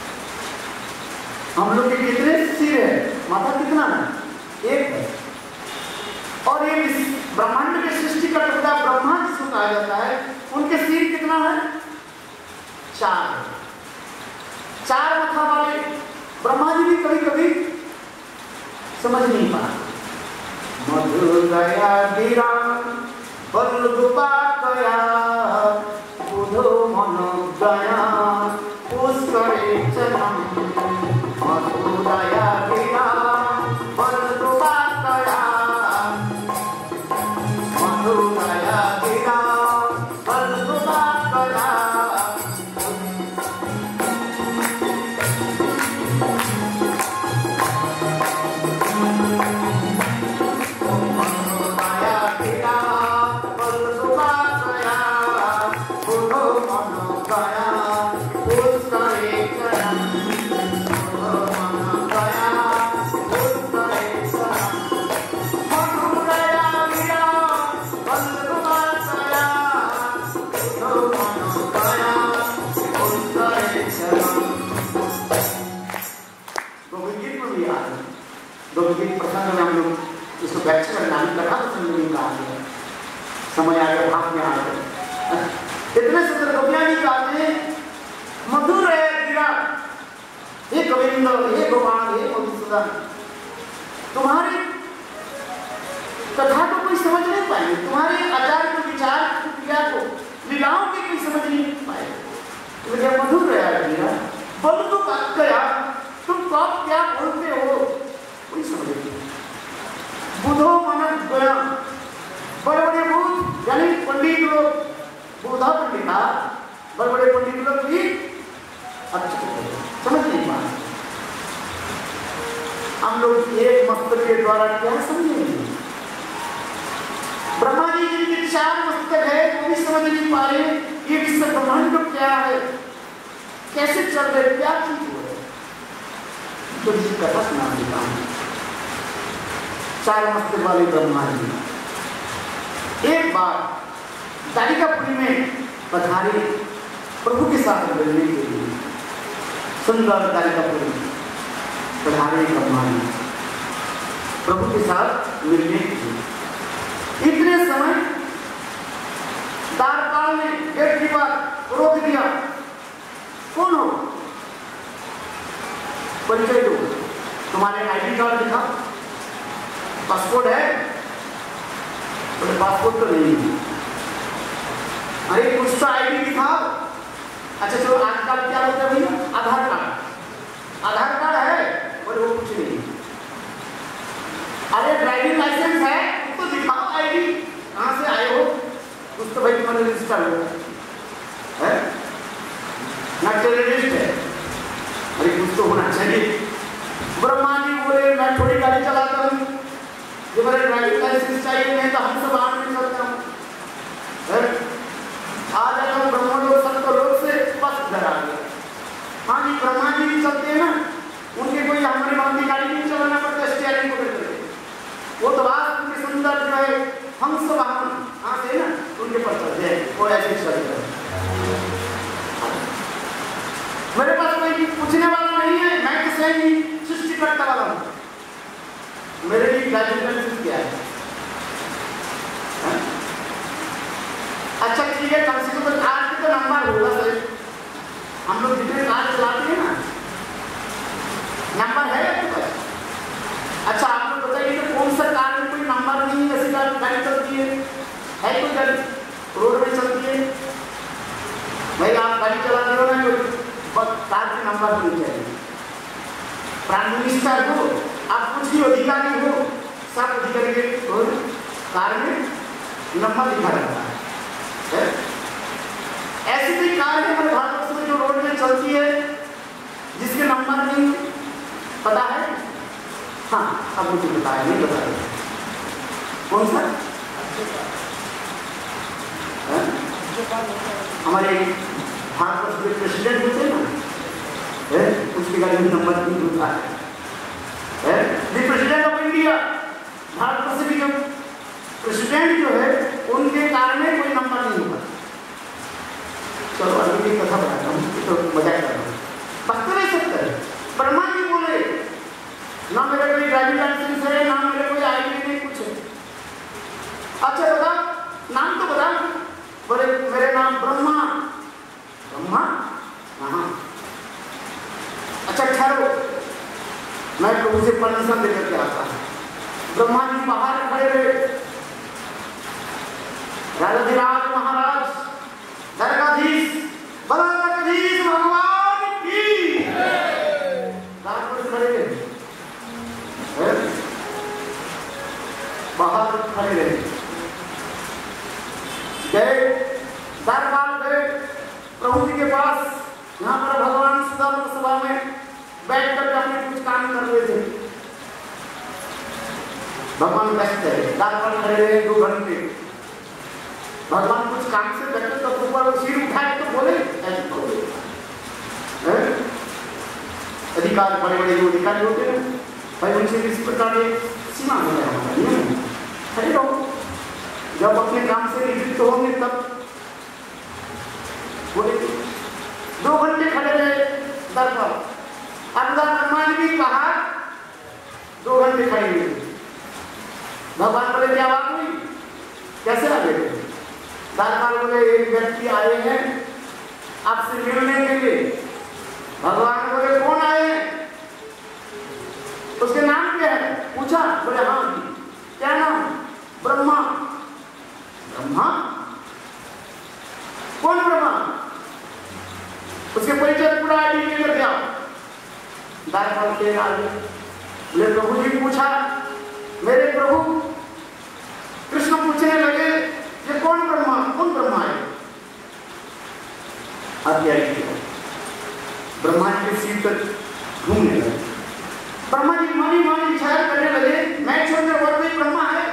हम लोग के कितने सिर है, माथा कितना है? एक है। और ये ब्रह्मांड के सृष्टि का टुकड़ा ब्रह्मा जिसको कहा जाता है, उनके सिर कितना है? चार। चार माथा वाले ब्रह्मा जी भी कभी कभी समझ नहीं पाते। मधुर गया गिरा बल गोपा गया बुधो मन गया पुष्करे चरण। मधुर गया गिरा बल गोपा गया मधुर गया गिरा बल गोपा गया। प्रसंग में हम लोग इसको व्याख्या करना कथा प्रसंग में कहा गया, समय आ गया, भाग में आ गया। इतने सुंदर गोपियां जी गाते हैं, मधुर है गिरा, हे गोविंद, हे गोपाल, हे मधुसूदन, तुम्हारी कथा को कोई समझ नहीं पाएंगे, तुम्हारे आचार को, विचार को, क्रिया को, लीलाओं की कोई समझ नहीं पाएंगे। तो क्या मधुर है गिरा, बोल तो बात गया, तुम कब क्या बोलते हो कोई समझ नहीं। बुधो मन गया, बड़े बड़े बुध यानी पंडित लोग, बुधा पंडिता, बड़े बड़े पंडित लोग भी अच्छे समझ नहीं पाए। हम लोग एक मस्तक के द्वारा क्या समझेंगे? ब्रह्मा जी जिनके चार मस्तक है वो भी समझ नहीं पा रहे ये विश्व ब्रह्मांड क्या है, कैसे चल रहे, क्या चीज हो रहे। तो जिसकी कथा सुना देता हूं। चार मस्तक वाले ब्रह्मा जी एक बार द्वारिकापुरी में पधारे प्रभु के साथ मिलने के लिए। सुंदर द्वारिकापुरी पधारे ब्रह्मा जी प्रभु के साथ मिलने के लिए। इतने समय द्वारपाल ने गेट कीपर रोक दिया, कौन हो, परिचय दो, तुम्हारे आईडी कार्ड दिखा, पासपोर्ट है? बोले पासपोर्ट तो नहीं है। अरे कुछ तो आईडी दिखाओ। अच्छा चलो आजकल क्या होता है भैया, आधार कार्ड, आधार कार्ड है? बोले वो कुछ नहीं। अरे ड्राइविंग लाइसेंस है तो दिखाओ आईडी, कहाँ से आए हो? कुछ तो भाई तुम्हारे रजिस्टर हो है ना, टेररिस्ट है। अरे कुछ तो होना चाहिए। ब्रह्मा जी बोले मैं थोड़ी गाड़ी चलाता हूँ, ये मेरा ड्राइविंग लाइसेंस चाहिए, नहीं तो हम सब आठ में चलता हूँ। आ जाता हूँ ब्रह्मलोक सत्वलोक से बस घर आ गया। हाँ जी ब्रह्मा जी भी चलते हैं ना, उनके कोई हमारी बाकी गाड़ी नहीं चलाना पड़ता, स्टीयरिंग को करते वो तो बात उनके सुंदर जो है हंस वाहन हाँ से ना उनके पर चलते हैं, वो ऐसे चलते हैं। मेरे पास कोई पूछने वाला नहीं है, मैं तो सही सृष्टि करता वाला हूँ। मेरे लिए ड्राइविंग लाइसेंस क्या है? अच्छा ठीक है, कम से कम कार के तो नंबर होगा सर। हम लोग जितने कार चलाते हैं ना, नंबर है आपके पास? अच्छा आप लोग बताइए कि कौन सा कार में कोई नंबर नहीं है, ऐसी गाड़ी चलती है? है कोई गाड़ी रोड में चलती है? भाई आप गाड़ी चलाते हो ना, बस कार के नंबर नहीं चाहिए। प्राइम मिनिस्टर हो, आप कुछ भी अधिकारी हो, सब अधिकारी के कार में नंबर लिखा रहता है। है हमारे भारत में जो रोड में चलती है जिसके नंबर नहीं पता है? हाँ, अब मुझे बताया नहीं बताया कौन सा? हमारे भारत के प्रेसिडेंट होते हैं ना, उसके गाड़ी में नंबर नहीं होता है। The president of India, Bharat से भी जो प्रेसिडेंट जो है उनके कार में कोई नंबर नहीं होगा। चलो अभी भी कथा बताता हूँ, तो मजाक कर रहा हूँ। वास्तव में सत्य है। ब्रह्मा जी बोले ना मेरे कोई ड्राइविंग लाइसेंस है, ना मेरे कोई आईडी नहीं, कुछ है। अच्छा बता, नाम तो बता। बोले मेरे नाम ब्रह्मा। ब्रह्मा? हाँ। अच्छा ठहरो, मैं प्रभु से परमिशन लेकर के आता हूँ। ब्रह्मा जी बाहर खड़े रहे। राजाधिराज महाराज, द्वारकाधीश, बड़ा द्वारकाधीश भगवान की रात पर खड़े रहे, बाहर खड़े रहे, गए दरबार गए प्रभु जी के पास। यहाँ पर भगवान सुदामा सभा में बैठ कर अपने कुछ काम कर रहे थे। भगवान व्यस्त है, दरबार खड़े रहे दो घंटे। भगवान कुछ काम से बैठे तो ऊपर सिर उठाए तो बोले ऐसे बोले। अधिकार बड़े बड़े जो अधिकारी होते हैं भाई, उनसे किसी प्रकार सीमा हो जाए हमारा नियम। खड़े रहो, जब अपने काम से निवृत्त होंगे तब बोले। दो घंटे खड़े रहे दर पर। अंदर हनुमान जी बाहर दो घंटे खड़े हुए। भगवान बोले क्या बात हुई, कैसे आ गए? दरबार बोले एक व्यक्ति आए हैं आपसे मिलने के लिए। भगवान बोले कौन आए हैं? उसके नाम क्या है? पूछा। बोले हाँ जी। क्या नाम? ब्रह्मा। ब्रह्मा? कौन ब्रह्मा? उसके परिचय पूरा आईडी लेकर गया। दरबार के आगे बोले प्रभु जी पूछा, मेरे प्रभु। कृष्ण पूछने लगे ये कौन ब्रह्मा, कौन ब्रह्मा है? अध्याय ब्रह्मा जी के सिर पर घूमने लगे। ब्रह्मा जी मानी मानी विचार करने लगे, मैं छोड़कर और कोई ब्रह्मा है?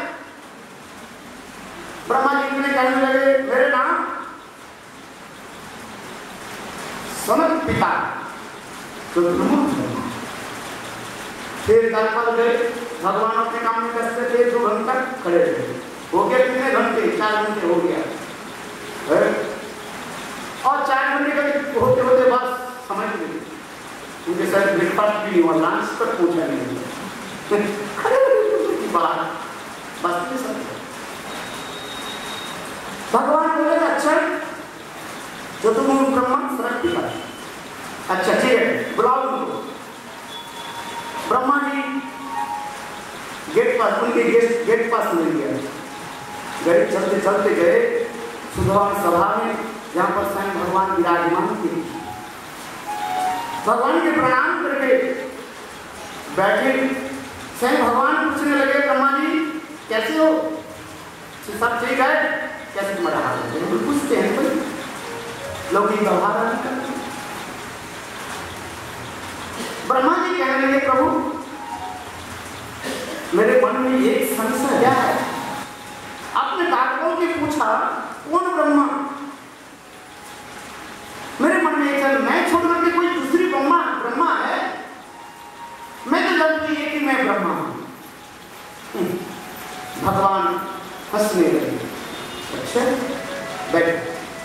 ब्रह्मा जी ने कहने लगे मेरे नाम सनत पिता। तो ब्रह्मा फिर दरबार गए। भगवान अपने काम में व्यस्त थे, दो घंटे तक खड़े रहे। हो गया कितने घंटे? चार घंटे हो गया है? और चार घंटे का होते होते बस समझ गए उनके साथ ब्रेकफास्ट भी नहीं हुआ, लंच तक पहुंचा नहीं। खड़े रहे बाहर बस में सब। भगवान बोले अच्छा जो तुम ब्रह्मा सरक दिखा। अच्छा ठीक है, बुलाओ उनको। ब्रह्मा जी गेट पास, उनके गेट गेट पास मिल गया। गए चलते चलते गए सुदामा सभा में, जहाँ पर स्वयं भगवान विराजमान थे। भगवान के प्रणाम करके बैठे। स्वयं भगवान पूछने लगे ब्रह्मा जी कैसे हो? सब ठीक है? कैसे तुम्हारा हाल है? पूछते हैं कोई लौकिक व्यवहार नहीं करते। ब्रह्मा जी कहने लगे प्रभु मेरे मन में एक संशय है। आपने दानवों से पूछा कौन ब्रह्मा? मेरे मन में एक, मैं छोड़ करके कोई दूसरी ब्रह्मा ब्रह्मा है? मैं तो जानती है कि मैं ब्रह्मा हूं। भगवान हंसने लगे। अच्छा बैठ।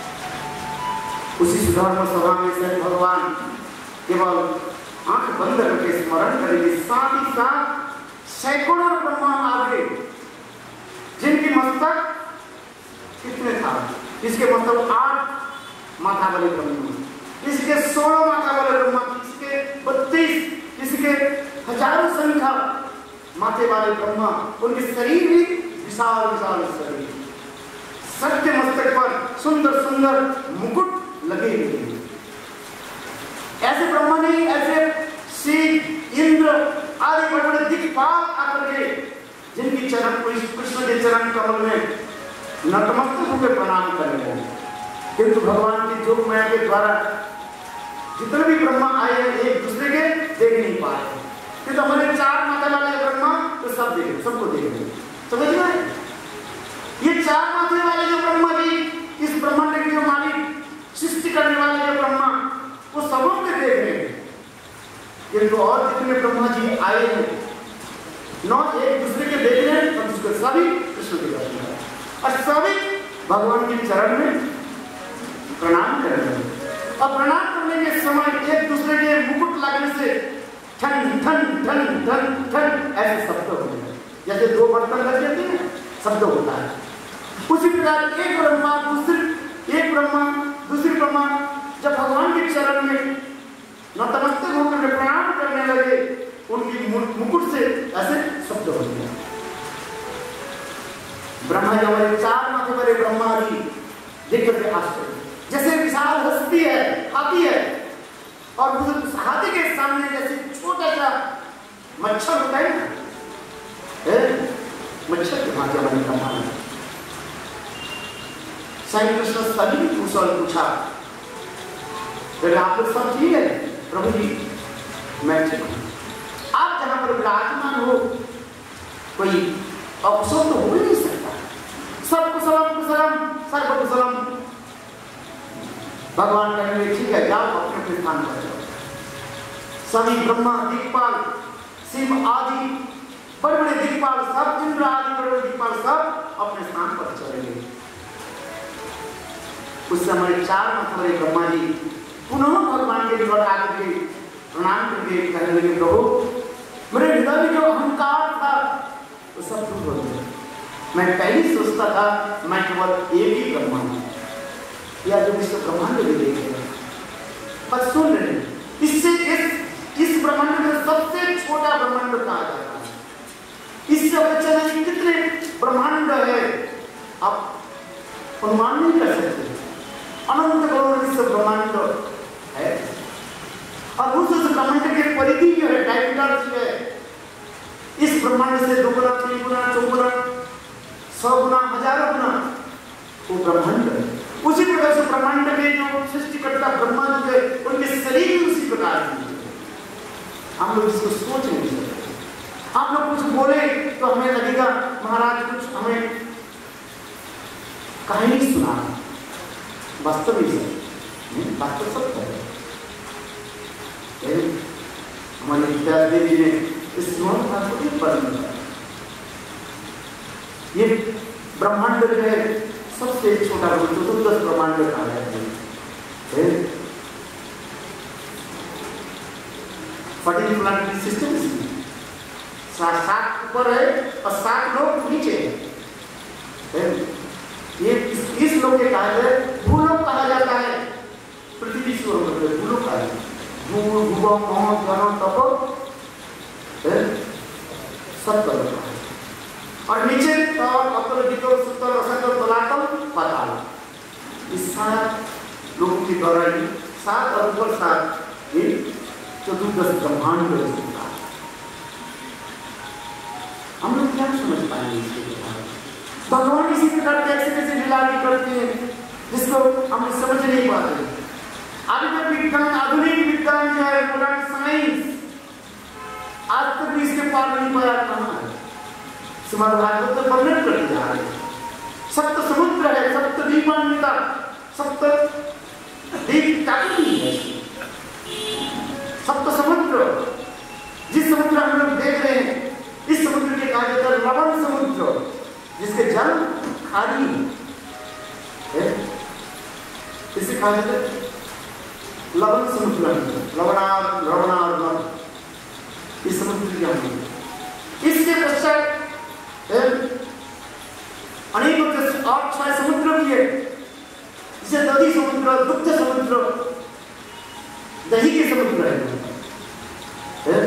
उसी सुधार्म सभा में से भगवान केवल आंख बंद करके स्मरण करेंगे, साथ ही साथ सैकड़ों ब्रह्मा आ गए जिनकी मस्तक कितने था? इसके मतलब आठ माथा वाले ब्रह्मा, इसके सोलह माथा वाले ब्रह्मा, इसके बत्तीस, इसके हजारों संख्या माथे वाले ब्रह्मा। उनके शरीर भी विशाल विशाल शरीर, सत्य मस्तक पर सुंदर सुंदर मुकुट लगे हुए। ऐसे ब्रह्मा नहीं, ऐसे शिव इंद्र आदि बड़े बड़े दिक्पाल आकर के जिनकी चरण कृष्ण के चरण कमल में नतमस्तक होकर प्रणाम करने लगे। किंतु भगवान की जोग माया के द्वारा जितने भी ब्रह्मा आए हैं एक दूसरे के देख नहीं पा रहे, क्योंकि हमारे चार माथे वाले ब्रह्मा तो सब देख सबको देख रहे, समझ में आए? ये चार माथे वाले जो ब्रह्मा जी, इस ब्रह्मांड के जो मालिक, सृष्टि करने वाले जो ब्रह्मा, वो सबों के देख रहे हैं। किंतु और जितने ब्रह्मा जी आए हैं नौ एक दूसरे के देख रहे हैं, और सभी कृष्ण के दर्शन हैं और सभी भगवान के चरण में प्रणाम कर रहे हैं। और प्रणाम करने के समय एक दूसरे के मुकुट लगने से ठन ठन ठन ठन ठन ऐसे शब्द होते हैं, जैसे दो बर्तन लग जाते हैं शब्द होता है। उसी प्रकार एक ब्रह्मा दूसरे एक ब्रह्मा दूसरी ब्रह्मा जब भगवान के चरण में नतमस्तक होकर प्रणाम करने लगे, उनकी मुकुट से ऐसे शब्द होते हैं। ब्रह्मा जी हमारे चार माथे वाले ब्रह्मा जी देखते आश्चर्य, जैसे विशाल हस्ती है, हाथी है, और उस हाथी के सामने जैसे छोटा सा मच्छर होता है ना, मच्छर के भांति हमारे ब्रह्मा ने साईं कृष्ण सभी कुशल पूछा, आप लोग सब ठीक है? प्रभु जी मैं ठीक हूं, आप जहां पर विराजमान हो कोई अवसर तो हो नहीं सकता, सब कुशलम कुशलम सर्व कुशलम। भगवान कहेंगे ठीक है जाओ अपने अपने स्थान पर जाओ। सभी ब्रह्मा दिक्पाल शिव आदि बड़े बड़े दिक्पाल सब, इंद्र आदि बड़े बड़े दिक्पाल सब अपने स्थान पर चलेंगे। उस समय चार माथे वाले ब्रह्मा जी पुनः भगवान के निकट आकर के प्रणाम करके कहने लगे, प्रभु मेरे हृदय में जो अहंकार था वो सब दूर हो गया। मैं पहले सोचता था मैं केवल एक ही ब्रह्मा हूं, या जो विश्व ब्रह्मांड भी देख रहे हैं, पर सुन रहे हैं इससे इस इस ब्रह्मांड में सबसे छोटा ब्रह्मांड कहा जाता है। इससे बच्चा नहीं कितने ब्रह्मांड है आप अनुमान नहीं कर सकते, अनंत करोड़ विश्व ब्रह्मांड है। और उस ब्रह्मांड की परिधि जो है डायमीटर जो है इस ब्रह्मांड से दो गुना तीन गुना चौगुना सौ गुना हजारों गुना वो ब्रह्मांड है। उसी प्रकार से ब्रह्मांड में जो सृष्टिकर्ता ब्रह्मा जो है उनके शरीर उसी प्रकार के हम लोग इसको सोच नहीं सकते। आप लोग कुछ बोले तो हमें लगेगा महाराज कुछ हमें कहानी सुना, वास्तव में वास्तव सब है। हमारे विद्यार्थी जी ने इस ये ब्रह्मांड जो है सबसे छोटा चतुर्दश ब्रह्मांड कहा है। फोर्टीन प्लानिटरी सिस्टम सात ऊपर है और सात लोग नीचे है। ये इस, इस लोग के कहा है भूलोक कहा जाता है। पृथ्वी से भूलोक कहा है। भू भूगो मोह गणों तप सत्तर और नीचे और अतल वितल सत्तर असत्तर तलातल पाताल। इस सात लोगों के द्वारा ही सात और ऊपर सात ये चतुर्दश ब्रह्मांड होता है। हम लोग क्या समझ पाएंगे इसके बारे में? भगवान इसी प्रकार कैसे कैसे लीला करते हैं जिसको हम समझ नहीं पाते। आधुनिक विज्ञान आधुनिक विज्ञान जो है मॉडर्न साइंस आज तक भी इसके पार नहीं पाया। कहाँ है श्रीमद् भागवत में वर्णन करते जा रहे हैं। सप्त समुद्र है, सप्त दीपान्विता, सप्त दीप टाकी है, सप्त समुद्र। जिस समुद्र हम लोग देख रहे हैं इस समुद्र के कहा जाता है लवण समुद्र, जिसके जल खारी है, इसे कहा जाता है लवण समुद्र। लवणार लवणार लवण इस समुद्र के अंदर। इसके पश्चात अनेक और छह समुद्र भी है, जिसे दधी समुद्र, दुग्ध समुद्र, दही के समुद्र है,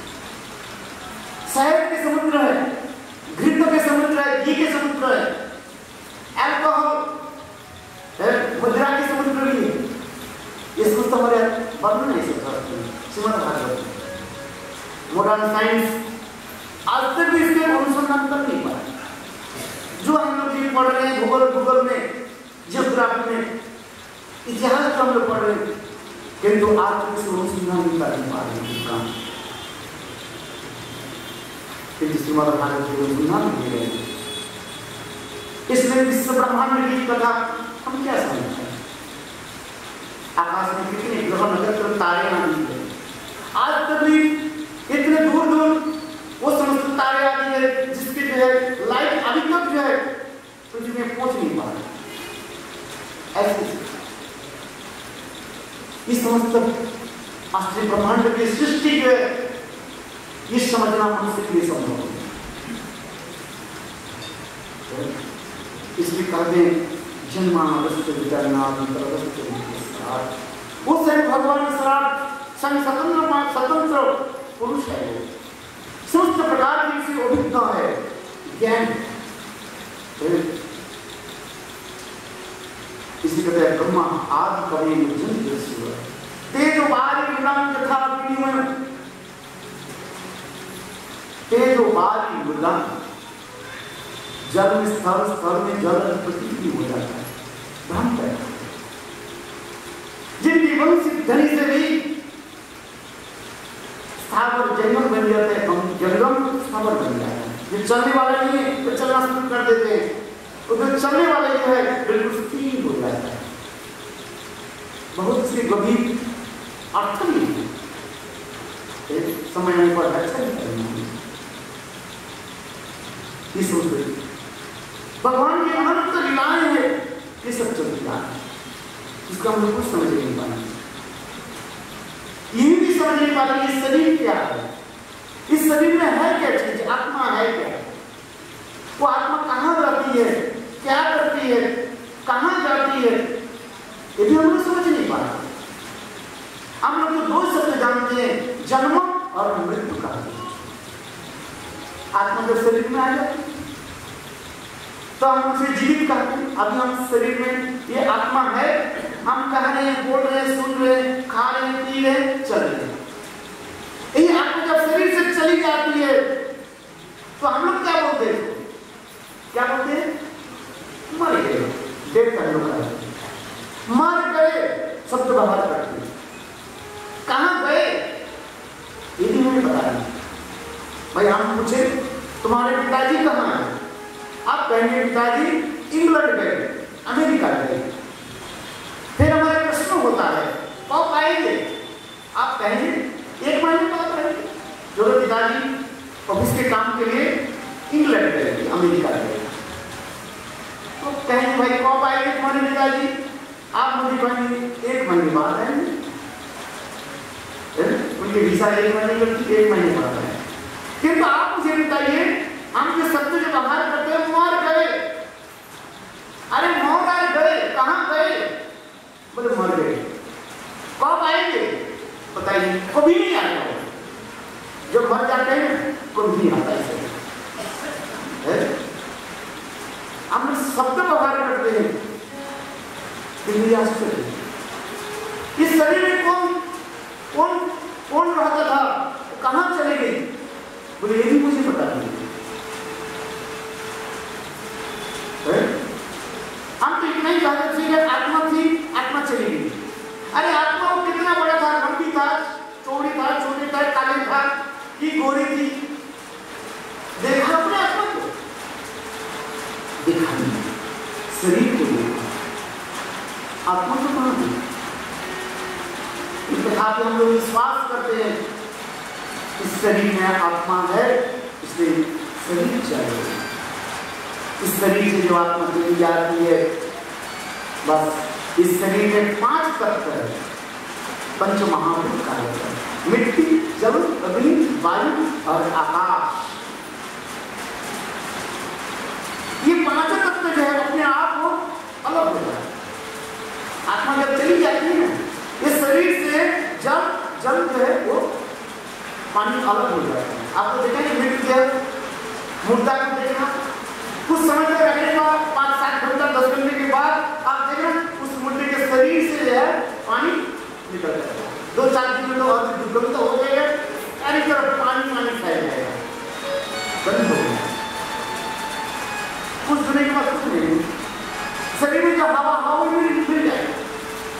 शहद के समुद्र है, घृत के समुद्र है, घी के समुद्र है, अल्कोहल मदिरा के समुद्र भी है। इसको तो हमारे वर्णन नहीं सकता श्रीमद् भागवत। मॉडर्न साइंस आज तक भी इसके अनुसंधान कर नहीं पाया। जो हम लोग पढ़ रहे हैं भूगोल भूगोल में, जियोग्राफी में, इतिहास तो हम लोग पढ़ रहे, किंतु आज तक इसको अनुसंधान नहीं कर पा रहे काम, किंतु श्रीमद् रामायण को अनुसंधान नहीं रहे। इसमें विश्व ब्रह्मांड की कथा हम क्या समझते हैं? आकाश में कितने ग्रह नक्षत्र तारे आदि है, आज तक भी इतने दूर दूर वो समस्त तारे आदि है जिसकी जो है लाइट अभी तक जो है पृथ्वी में पहुंच नहीं पा रही। ऐसे इस समस्त आश्चर्य ब्रह्मांड की सृष्टि जो है ये समझना मनुष्य के लिए संभव है। इसलिए कहते हैं जन्मावश्य विचारनाथ वो स्वयं भगवान स्वयं स्वतंत्र स्वतंत्र पुरुष है, वो समस्त प्रकार की इसकी अभिज्ञा है, ज्ञान। इसी कहते हैं ब्रह्मा आदि कवि जन जैसे तेजो बारी गुलाम तथा विनिमय, तेजो बारी गुलाम जल में स्थल स्थल में जल प्रतीति हो जाता है, भ्रम पैदा। जिनकी वंश धनी से भी स्थावर जंगम बन जाते हैं, हम जंगम स्थावर बन जाता है। जो चलने वाला नहीं है तो चलना शुरू कर देते हैं, और जो चलने वाले जो है बिल्कुल स्थिर हो जाता है। बहुत इसके गंभीर अर्थ नहीं है, समय नहीं पर अच्छा नहीं करना। इस भगवान की अनंत लीलाएं हैं, ये सब चलती है, इसका हम लोग कुछ समझ नहीं पाए। ये भी समझ नहीं पा रहे ये शरीर क्या है, इस शरीर में है क्या चीज, आत्मा है क्या, वो आत्मा कहाँ रहती है, क्या करती है, कहाँ जाती है, ये भी हम लोग समझ नहीं पा रहे। हम लोग तो दो शब्द जानते हैं, जन्म और मृत्यु का। आत्मा जब शरीर में आ जाती तो हम उसे जीवित कहते हैं। अभी हम शरीर में ये आत्मा है, हम कह रहे हैं, बोल रहे हैं, सुन रहे हैं, खा रहे हैं, पी रहे हैं, चल रहे हैं। ये आत्मा जब शरीर से चली जाती है तो हम लोग क्या बोलते हैं, क्या बोलते हैं, मर गए, डेढ़ कर लो, मर गए शब्द बाहर करते हैं। कहां गए ये भी हमें पता नहीं। भाई हम पूछे तुम्हारे पिताजी कहाँ हैं, आप कहेंगे पिताजी इंग्लैंड गए, अमेरिका गए। फिर हमारा प्रश्न होता है कब आएंगे, आप कहेंगे एक महीने बाद आएंगे। जो पिताजी ऑफिस के काम के लिए इंग्लैंड गए, अमेरिका गए, तो कहेंगे भाई कब आएंगे तुम्हारे पिताजी, आप मुझे कहेंगे एक महीने बाद आएंगे। उनके वीसा एक महीने लगती, एक महीने बाद आए। किंतु आप मुझे बताइए, हम जो शब्द जो बाहर करते हैं मर गए, अरे मर गए, कहां गए, बोले मर गए। कब आएंगे बताइए, कभी नहीं आएगा। जो मर जाते हैं कभी नहीं आता है। हम शब्द बाहर करते हैं, इस शरीर में कौन कौन कौन रहता था, कहां चले गए, बोले ये भी मुझे पता नहीं। हम तो इतना ही कहते थे आत्मा थी, आत्मा चली गई। अरे आत्मा वो कितना बड़ा था, लंबी था, चौड़ी था, छोटी था, काली था कि गोरी थी, देखा अपने आत्मा को, देखा नहीं, शरीर को देखा, आत्मा तो कहां थी। इस प्रकार हम लोग विश्वास करते हैं इस शरीर में आत्मा है, इसलिए शरीर चाहिए। इस शरीर से जो आत्मा चली जाती है, बस इस शरीर में पांच तत्व है, पंच महाभूत का है, मिट्टी, जल, अग्नि, वायु और आकाश। ये पांच तत्व जो है अपने आप को अलग हो जाता है। आत्मा जब चली जाती है ना, इस शरीर से जल जल जो है वो पानी अलग हो जाता है। आपको देखा कि मिट गया, मुर्दा को देखना, कुछ समय तक रहने का पाँच सात घंटा दस घंटे के बाद आप देखना उस मुर्दे के शरीर से जो है पानी निकल जाएगा। दो चार दिन में तो और दुर्गंध हो जाएगा, चारों तरफ पानी पानी फैल जाएगा, बंद हो गया। कुछ दिनों के बाद कुछ नहीं, शरीर में जो हवा हवा में मिल जाएगा,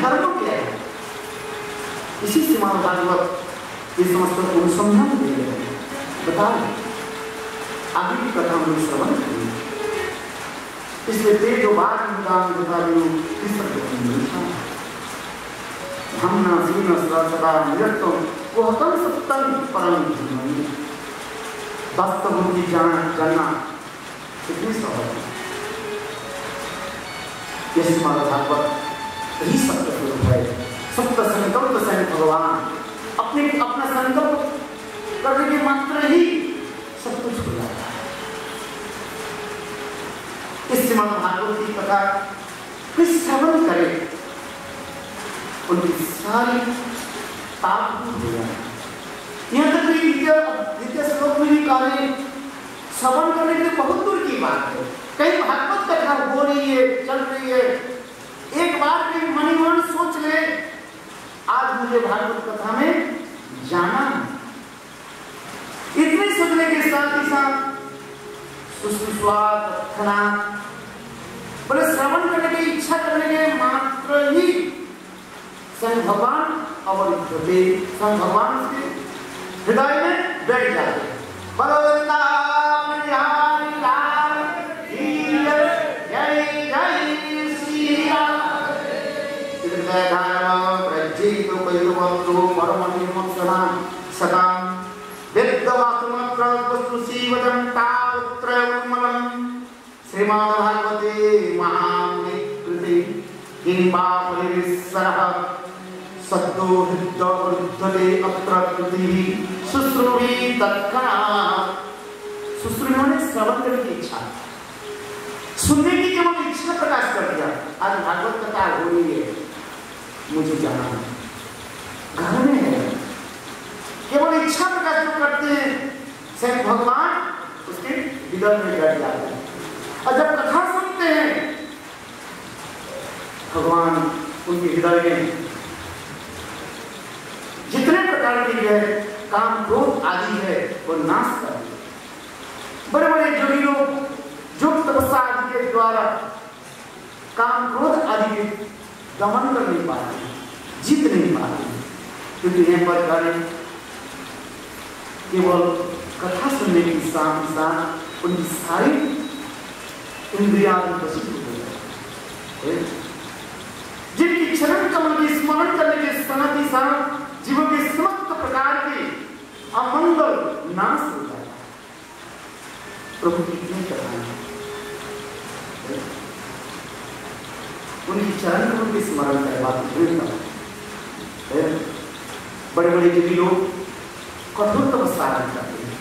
धर्म क्या है? इसी श्रीमद् भागवत ये समस्त अनुसंधान दे रहे हैं, बता रहे आगे की कथा हम लोग श्रवण करेंगे। इसलिए तेजो बार मुदान बता रही हूँ किस तरह हम ना सीन सदा निरतो वो हतम सत्तम परम धर्म वास्तव की जान करना कितनी सहज है। ये श्रीमद् भागवत यही सत्य स्वरूप है। सत्य संकल्प से भगवान अपने अपना संकल्प करने के मात्र ही सब कुछ हो जाता है। इस श्रीमद् भागवत की कथा किस श्रवण करे उनकी सारी पाप दूर हो जाए। यहाँ तक कि द्वितीय श्लोक में भी कहा श्रवण करने के लिए बहुत दूर की बात है। कहीं भागवत कथा हो रही है, चल रही है, एक बार भी मन मन सोच ले आज मुझे भागवत कथा में जाना है। इतने सोचने के साथ ही साथ सुस्वाद खाना बोले श्रवण करने की इच्छा करने के मात्र ही स्वयं भगवान और स्वयं भगवान के हृदय में बैठ जाते। श्रीमद् भागवते महामुनि कृते किंबापरिसरः सद्यो हृदय अत्र कृतिः शुश्रूषि तत्क्षणात्। शुश्रूषि माने श्रवण करने की इच्छा, सुनने की केवल इच्छा प्रकाश कर दिया। आज भागवत कथा हो रही है, मुझे जाना है, घर में है, केवल इच्छा प्रकाश करते हैं, स्वयं भगवान उसके हृदय में बैठ जाते हैं। और जब कथा सुनते हैं भगवान उनके हृदय में जितने प्रकार की है काम क्रोध आदि है वो नाश कर दिए। बड़े बड़े योगी लोग जो तपस्या आदि के द्वारा काम क्रोध आदि के दमन कर नहीं पाते, जीत नहीं पाते, क्योंकि यहाँ पर कार्य केवल कथा सुनने की साथ साथ उनकी सारी इंद्रियां प्रसिद्ध हो जाए। जिनकी चरण कमल की स्मरण करने के साथ ही साथ जीवन के समस्त प्रकार के अमंगल नाश हो जाता है। प्रभु की कितनी कथाएं उनकी चरण कमल के स्मरण करवाते। बड़े बड़े योगी लोग कठोर तपस्या करते हैं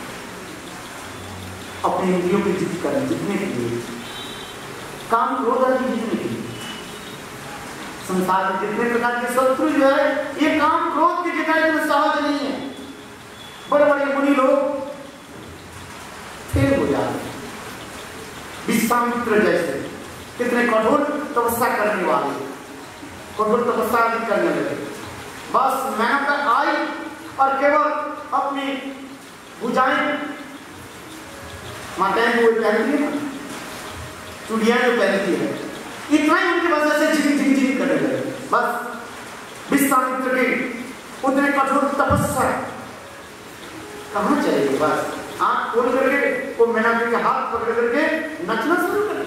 अपने इंद्रियों की जित करने जितने के लिए, काम क्रोध आदि जीतने के लिए। संसार में जितने प्रकार के शत्रु जो है ये काम क्रोध की जिताई में सहज नहीं है। बड़े बड़े मुनि लोग फेल हो जाते हैं। विश्वामित्र जैसे कितने कठोर तपस्या करने वाले कठोर तपस्या भी करने लगे। बस मेहनत आई और केवल अपनी भुजाएं माताएं वो पहनती है, चूड़ियां जो पहनती है, इतना ही उनकी वजह से झिन झिन झिन करने लगे। बस विश्वामित्र की उतने कठोर तपस्या कहाँ चलेगी। बस आंख खोल करके वो मेहनत के हाथ पकड़ करके नचना शुरू कर।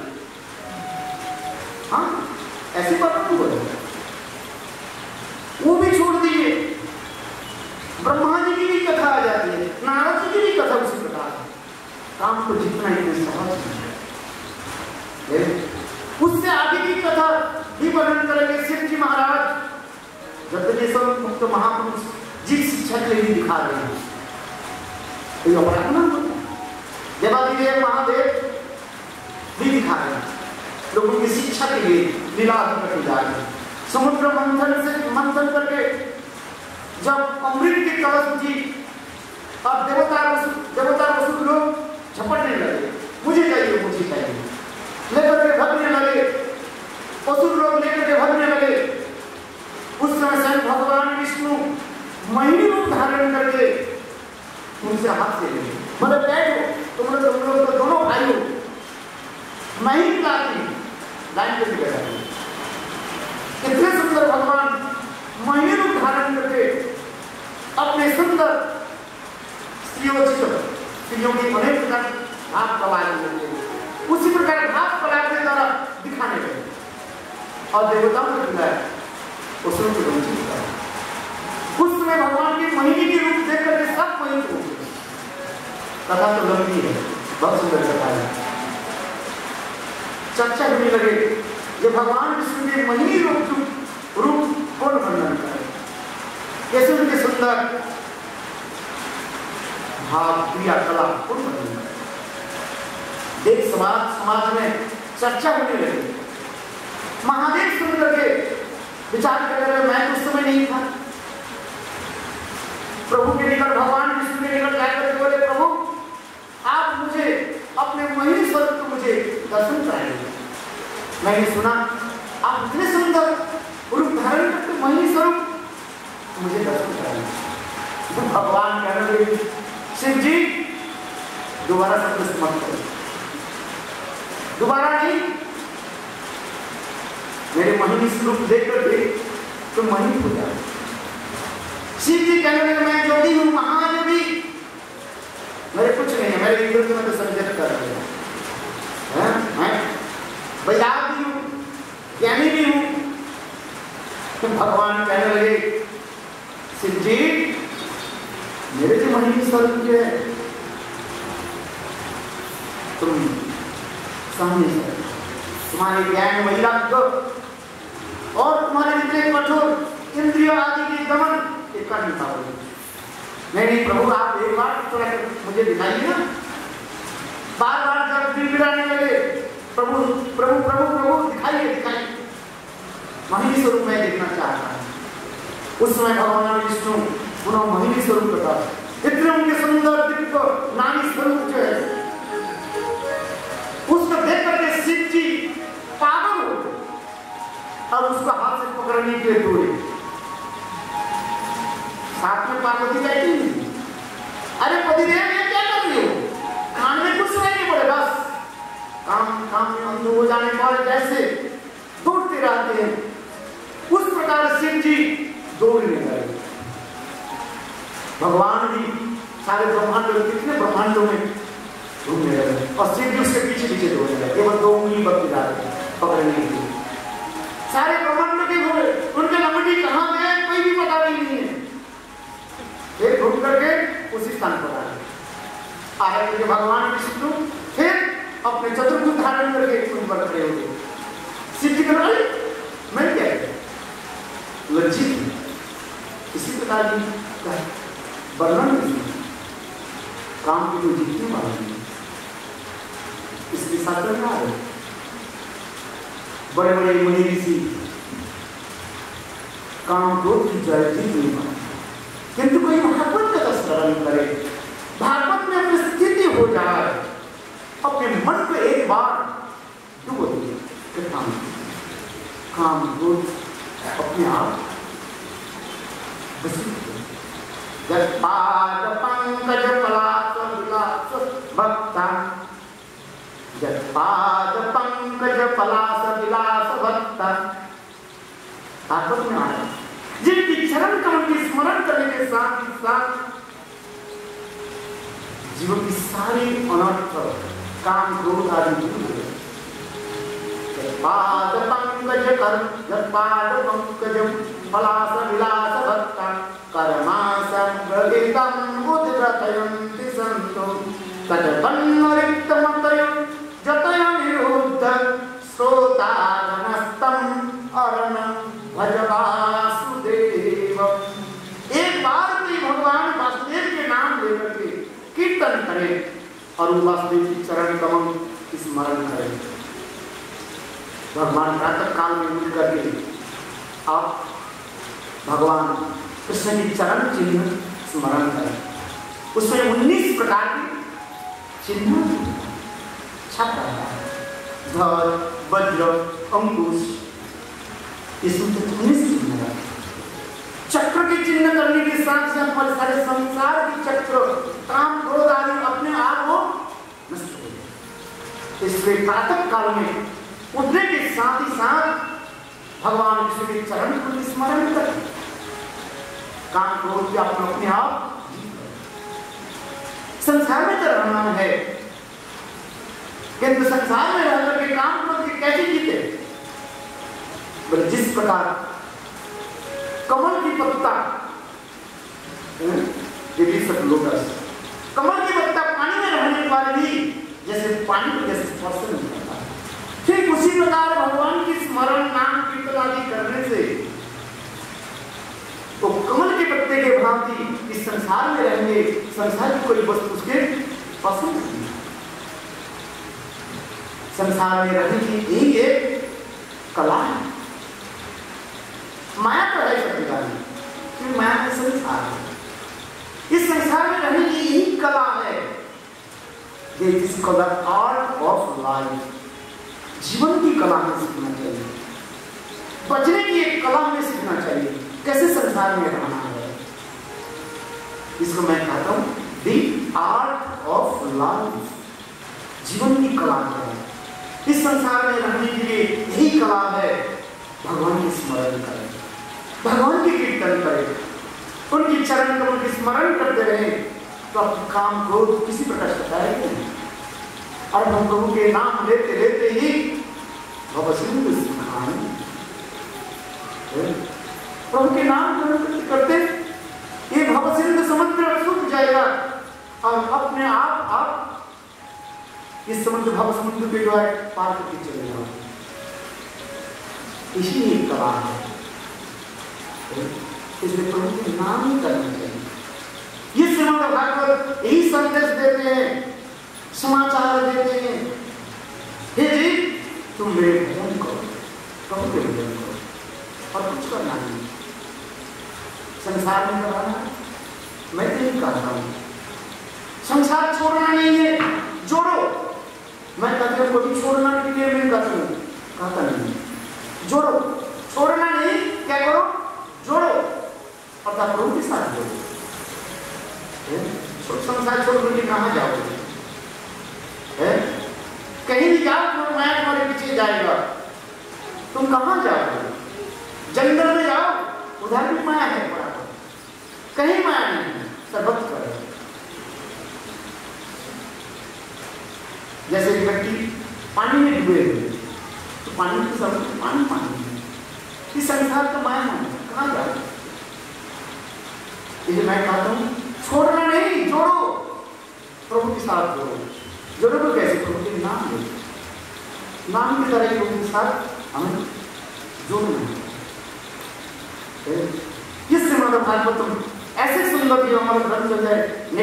हाँ ऐसी बात नहीं हो रही, वो भी छोड़ दिए। ब्रह्मा जी की भी कथा आ जाती है, नारद जी की भी कथा उसी प्रकार है। काम को जितना ही सहज है। उससे आगे की कथा भी वर्णन करेंगे। शिव जी महाराज जब मुक्त महापुरुष जी शिक्षा के लिए दिखा रहे हैं, तो अपराध ना होता। देवादिदेव महादेव भी दिखा रहे हैं लोगों की शिक्षा के लिए लीला करके जा रहे हैं। समुद्र मंथन से मंथन करके जब अमृत की कलश थी और देवता देवता वसुर लोग झपटने लगे, मुझे चाहिए मुझे चाहिए लेकर के भगने लगे, असुर लोग लेकर के भगने लगे। उस समय स्वयं भगवान विष्णु महिनी रूप धारण करके उनसे हाथ से लेंगे, बोले बैठो तुम लोग तुम लोग तो दोनों भाई हो, मैं ही लाती लाइन पे बैठा। कितने सुंदर भगवान महिनी रूप धारण करके अपने सुंदर स्त्रियोचित स्त्रियों की अनेक प्रकार भाव कला लगे, उसी प्रकार भाव कला के द्वारा दिखाने लगे और देवताओं ने बुलाया, उसने तो वंचित किया। उस समय भगवान की महिनी के रूप देख करके सब मोहित हो गए। कथा तो लंबी है, बहुत सुंदर कथा है। चर्चा होने लगे जब भगवान विष्णु के महिनी रूप रूप कौन वर्णन करे, कैसे उनके सुंदर भाव क्रिया कला कौन वर्णन करे। एक समाज समाज में चर्चा होने लगी। महादेव सुन करके विचार कर रहे, मैं उस समय नहीं था। प्रभु के निकट भगवान विष्णु के निकट जाकर के बोले, प्रभु आप मुझे अपने महिनी स्वरूप को मुझे दर्शन कराएंगे। मैंने सुना आप इतने सुंदर रूप धारण करके महिनी स्वरूप मुझे दर्शन कराएंगे। तो भगवान कहने लगे, शिव जी दोबारा सब मत करो, दोबारा नहीं, मेरे महिनी स्वरूप देख करके तो महिनी हो जाए। शिव जी कहने लगे, मैं ज्योति हूँ, महाज्योति, मेरे कुछ नहीं है, मेरे इंद्र में तो संजय कर रहे हैं, मैं वैराग भी हूँ, ज्ञानी भी हूँ। तो भगवान कहने लगे, शिव जी मेरे जो महिनी स्वरूप है तुम सामने से, तुम्हारे ज्ञान वैराग और तुम्हारे जितने कठोर इंद्रियों आदि के दमन कर नहीं पाओगे। नहीं नहीं प्रभु आप एक बार थोड़ा मुझे दिखाइए ना। बार बार जब गिड़गिड़ाने लगे, प्रभु प्रभु प्रभु प्रभु दिखाइए दिखाइए, महिनी स्वरूप मैं देखना चाहता हूँ। उस समय भगवान विष्णु पुनः महिनी स्वरूप बता, इतने उनके सुंदर दिव्य नारी स्वरूप जो है उसको देख करके शिव जी पागल हो गए और उसको हाथ से पकड़ने के लिए दौड़े। साथ में पार्वती बैठी हुई, अरे पतिदेव ये क्या कर रही हो, कान में कुछ सुनाई नहीं पड़े, बस काम काम में अंधे हो जाने पर जैसे दौड़ते रहते हैं उस प्रकार शिव जी दौड़ने लगे। भगवान भी सारे ब्रह्मांड कितने ब्रह्मांडों में घूमने लगे और शिव जी उसके पीछे पीछे दौड़ने लगे, केवल दो उंगली बत्ती डालते पकड़ने के लिए। सारे ब्रह्मांड के घूमे, उनके लंबटी कहाँ गए कोई भी पता नहीं है। एक घूम करके उसी स्थान पर आए आए भगवान विष्णु फिर अपने चतुर्भुज धारण करके उन पर खड़े हो गए। शिव जी कहने लगे, मैं क्या लज्जित इसी प्रकार की वर्णन नहीं, काम की कोई जीतने वाला नहीं, इसके साथ चलना है। बड़े बड़े मुनि ऋषि काम को की जय जीत नहीं पाए, किंतु कोई भागवत का स्मरण करे, भागवत में अपनी स्थिति हो जाए, अपने मन को एक बार डूबो दिए, काम काम क्रोध अपने आप जत्पाद पंकज पलास विलास भक्ता, जत्पाद पंकज पलास विलास भक्ता। भागवत में आया जिनकी चरण कमल की स्मरण करने के साथ ही साथ जीवन की सारी अनर्थ काम क्रोध आदि दूर हो गए। पाद पंकज कर जत्पाद पंकज पलास विलास भक्ता कर्मासं प्रगितं उद्रतयन्ति सन्तो तदपन्नरिक्तमतयो जतयो निरुद्ध श्रोतागणस्तं अरणं भज वासुदेव। एक बार भी भगवान वासुदेव के नाम लेकर के कीर्तन करें और वासुदेव की चरण कमल स्मरण करें। भगवान प्रातः काल में मिल करके आप भगवान कृष्ण की चरण चिन्ह स्मरण करें। उसमें उन्नीस प्रकार के चिन्ह छप रहा है, ध्वज वज्र अंकुश, इसमें उन्नीस चिन्ह है। चक्र के चिन्ह करने के साथ साथ हमारे सारे संसार के चक्र काम क्रोध आदि अपने आप वो नष्ट हो गए। इसलिए प्रातः काल में उठने के साथ ही साथ भगवान विष्णु के चरण को स्मरण करें, काम क्रोध के अपने अपने आप संसार में तो रहना है, किंतु संसार में रहकर के काम क्रोध के कैसे जीते? बोले जिस प्रकार कमल की पत्ता, लोटस कमल की पत्ता पानी में रहने पर भी जैसे पानी को जैसे स्पर्श नहीं करता, ठीक उसी प्रकार भगवान की स्मरण नाम कीर्तन आदि करने से तो कमल के पत्ते के भांति इस संसार में रहेंगे, संसार की कोई वस्तु उसके पसंद नहीं। संसार में रहने की यही एक कला है। माया तो है सत्यता नहीं, क्योंकि माया में संसार है। इस संसार में रहने की यही कला है, this is called the art of life. जीवन की कला में सीखना चाहिए, बचने की एक कला में सीखना चाहिए, कैसे संसार में रहना है। इसको मैं कहता हूं द आर्ट ऑफ लाइफ, जीवन की कला है। इस संसार में रहने के लिए यही कला है, भगवान की स्मरण करें, भगवान की कीर्तन करें, उनकी चरण कमल की स्मरण करते रहे तो आपकी काम क्रोध किसी प्रकार सताएगा नहीं। और हम प्रभु के नाम लेते लेते ही भवसिंधु सिंहानी, प्रभु के नाम करते ये भवसिंधु समुद्र सूख जाएगा और अपने आप आप इस समुद्र भव समुद्र के जो है पार करके चले जाओ। इसी एक कला है, इसलिए प्रभु के नाम ही करना चाहिए। ये श्रीमद् भागवत यही संदेश देते हैं, समाचार देते हैं, हे जी तुम मेरे भजन करो, प्रभु के भजन करो और कुछ करना नहीं। संसार में कराना मैं तो नहीं कहता हूं, संसार छोड़ना नहीं है, जोड़ो। मैं कहता हूं कभी छोड़ना के लिए मैं कहता हूं कहता नहीं, जोड़ो। छोड़ना नहीं, क्या करो? जोड़ो, अर्थात प्रभु के साथ जोड़ो। संसार छोड़ करके कहां जाओगे? कहीं भी जाओ तो माया तुम्हारे पीछे जाएगा, तुम कहां जाओगे? जंगल में जाओ, उधर भी माया है बराबर, कहीं माया नहीं है, सर्वत्र करो। जैसे एक व्यक्ति पानी में डूबे हुए तो पानी की सब पानी पानी है, इस संसार का माया है, कहां जाओगे? इसलिए मैं कहता हूं छोड़ना नहीं, जोड़ो, प्रभु के साथ जोड़ो। जोड़ो तो कैसे? प्रभु के नाम लो, नाम की तरह प्रभु के साथ हमें जोड़ना है। ये श्रीमद् भागवतम ऐसे सुंदर जो हमारा ग्रंथ है,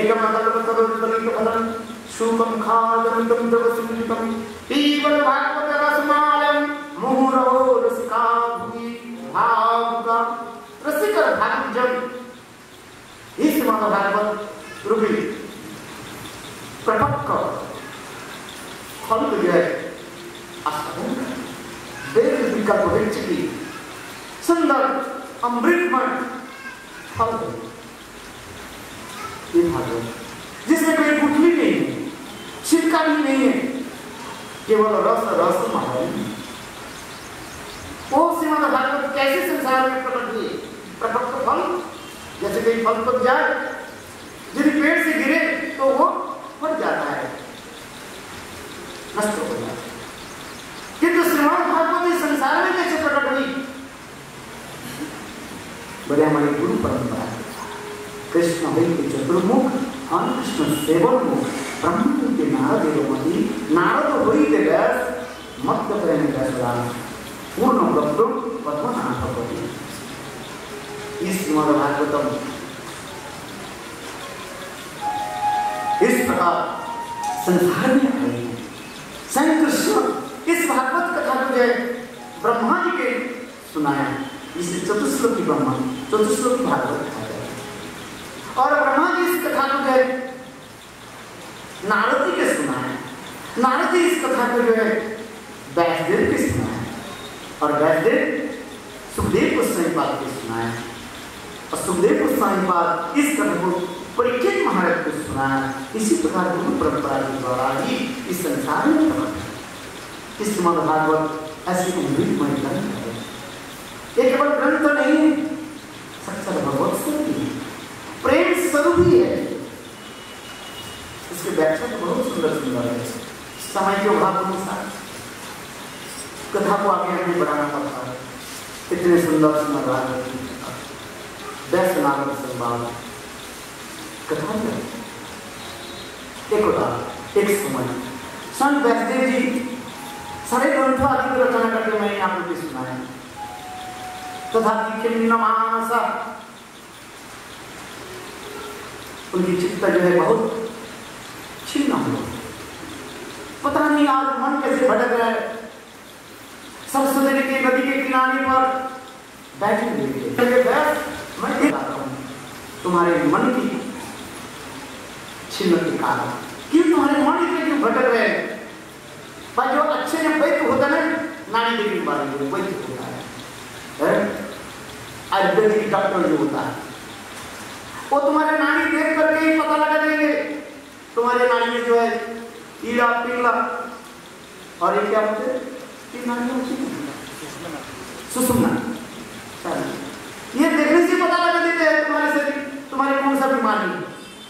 निगम शुभम खादंतम दवसुनितम पीवल भागवत रसमालम मुहुरो रसिका भुवि भावुका रसिकर भाग जब इस श्रीमद् भागवत रूपी प्रपक्क फल जो है वेद विकल्प वृक्ष की सुंदर अमृतमय फल है ये भागवत, जिसमें कोई गुठली नहीं है, छिलका भी नहीं है, केवल रस रस माधुर्य। वो श्रीमद् भागवत कैसे संसार में प्रकट हुए? प्रपक्क फल, जैसे कोई फल पक जाए, यदि पेड़ से गिरे तो वो फट जाता है, नष्ट हो जाता है। किंतु श्रीमद् भागवत इस संसार में कैसे प्रकट हुई? बड़े हमारी गुरु परंपरा है, कृष्ण वही चतुर्मुख, हम कृष्ण सेवन मुख, ब्रह्म के नारद एवमति, नारद होई ते व्यास, मत प्रेम व्यासदान, पूर्ण ब्रह्म पद्मनाभ भगवती। इस श्रीमद् भागवतम इस प्रकार संसार में आई है। स्वयं कृष्ण इस भागवत कथा को जो ब्रह्मा जी के सुनाया, जिसे चतुश्लोकी ब्रह्मा चतुश्लोकी भागवत कहा जाए, और ब्रह्मा जी इस कथा को जो है नारद जी के सुनाया, नारद जी इस कथा को जो है व्यासदेव के सुनाया, और व्यासदेव सुखदेव गोस्वामी पाद के सुनाया, और सुखदेव गोस्वामी पाद इस कथा को परीक्षित महाराज को सुनाया। इसी प्रकार गुरु परंपरा के द्वारा ही इस संसार में प्रकट इस श्रीमद् भागवत ऐसे अमृतमय ग्रंथ है। ये केवल ग्रंथ नहीं है, सच्चा भगवत स्वरूप है। व्याख्या तो बहुत सुंदर सुंदर है, समय के अभाव अनुसार कथा को आगे हमें बढ़ाना पड़ता है। इतने सुंदर सुंदर राग दस नागद संवाद कथा में एक होता एक समय संत वैष्णदेव जी सारे ग्रंथों आदि की रचना करके मैंने आपको सुनाया। तथा खिन्न मानसा उनकी चित्त जो है बहुत छिन्न हो, पता नहीं आज मन कैसे भटक रहा है। सरस्वती के नदी के किनारे पर बैठे हुए मैं देख रहा हूं तुम्हारे मन की छिन्न के कारण, क्यों तुम्हारे मन इतने क्यों भटक रहे हैं। पर जो अच्छे में वैद्य होता है नानी देवी के बारे में वैद्य होता है, आयुर्वेदिक डॉक्टर जो होता है वो तुम्हारे नानी देख करके ही पता लगा देंगे तुम्हारे नानी में जो है ईला पीला और ये क्या होते हैं सुषुम्ना, ये देखने से पता लगा देते हैं तुम्हारे शरीर तुम्हारे कौन सा बीमारी है।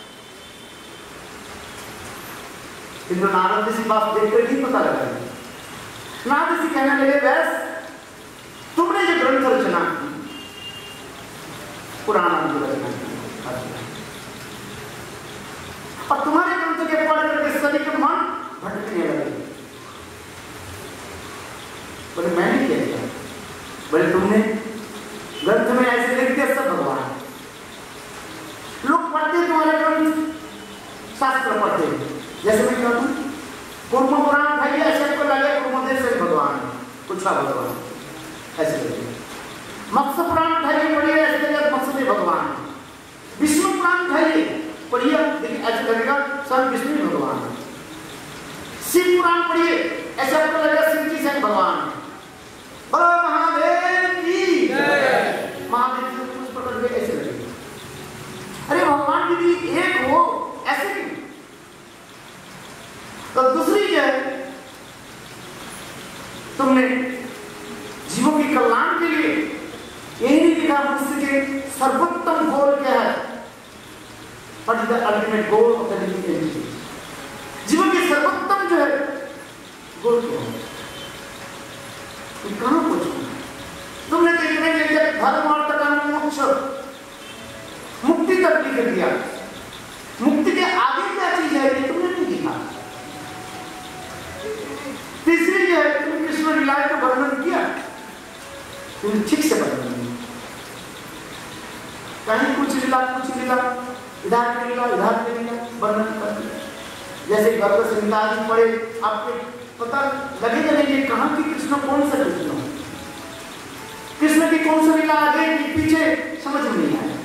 किंतु नारद जी बात देखकर ही पता लगा। नारद जी कहने लगे वैस तुमने जो ग्रंथ रचना की पुराना जो रचना की और तुम्हारे ग्रंथ के पढ़ करके सभी के मन भटकने लगे। बोले मैंने क्या किया? बोले तुमने ग्रंथ में ऐसे लिख दिया सब भगवान। लोग पढ़ते तुम्हारे ग्रंथ शास्त्र पढ़ते जैसे मैं कहता हूँ कुर्म पुराण भाई ऐसे को लगे कुर्मदेव से भगवान कुछ भगवान ऐसे लगे। मत्स्य पुराण भाई पढ़िए ऐसे लगे मत्स्य भगवान। विष्णु पुराण भाई पढ़िए ऐसे लगेगा सब विष्णु भगवान। शिव पुराण पढ़िए ऐसे आपको लगेगा शिव जी से भगवान। बोलो महादेव की जय। महादेव जी कुछ पकड़ के ऐसे लगेगा अरे भगवान की भी एक हो ऐसे क्यों। तो दूसरी क्या है तुमने जीवों के कल्याण के लिए यही नहीं लिखा मनुष्य के सर्वोत्तम गोल क्या है, what is the ultimate goal of the living entity. जीवन के सर्वोत्तम जो है गोल क्या है, कहां पूछो तुमने देखने के लिए धर्म और तक मोक्ष मुक्ति तक लिख दिया। मुक्ति के आगे क्या चीज है ये तुमने नहीं लिखा। तीसरी जो है तुम कृष्ण लीला का वर्णन किया तुम ठीक से वर्णन किया। कहीं कुछ लीला कुछ लीला इधर की लीला इधर की लीला वर्णन कर दिया। जैसे गर्भ संहिता आदि पढ़े आपके पता लगेगा नहीं ये कहां की कृष्ण कौन सा कृष्ण कृष्ण की कौन सा लीला आगे की पीछे समझ में नहीं आया।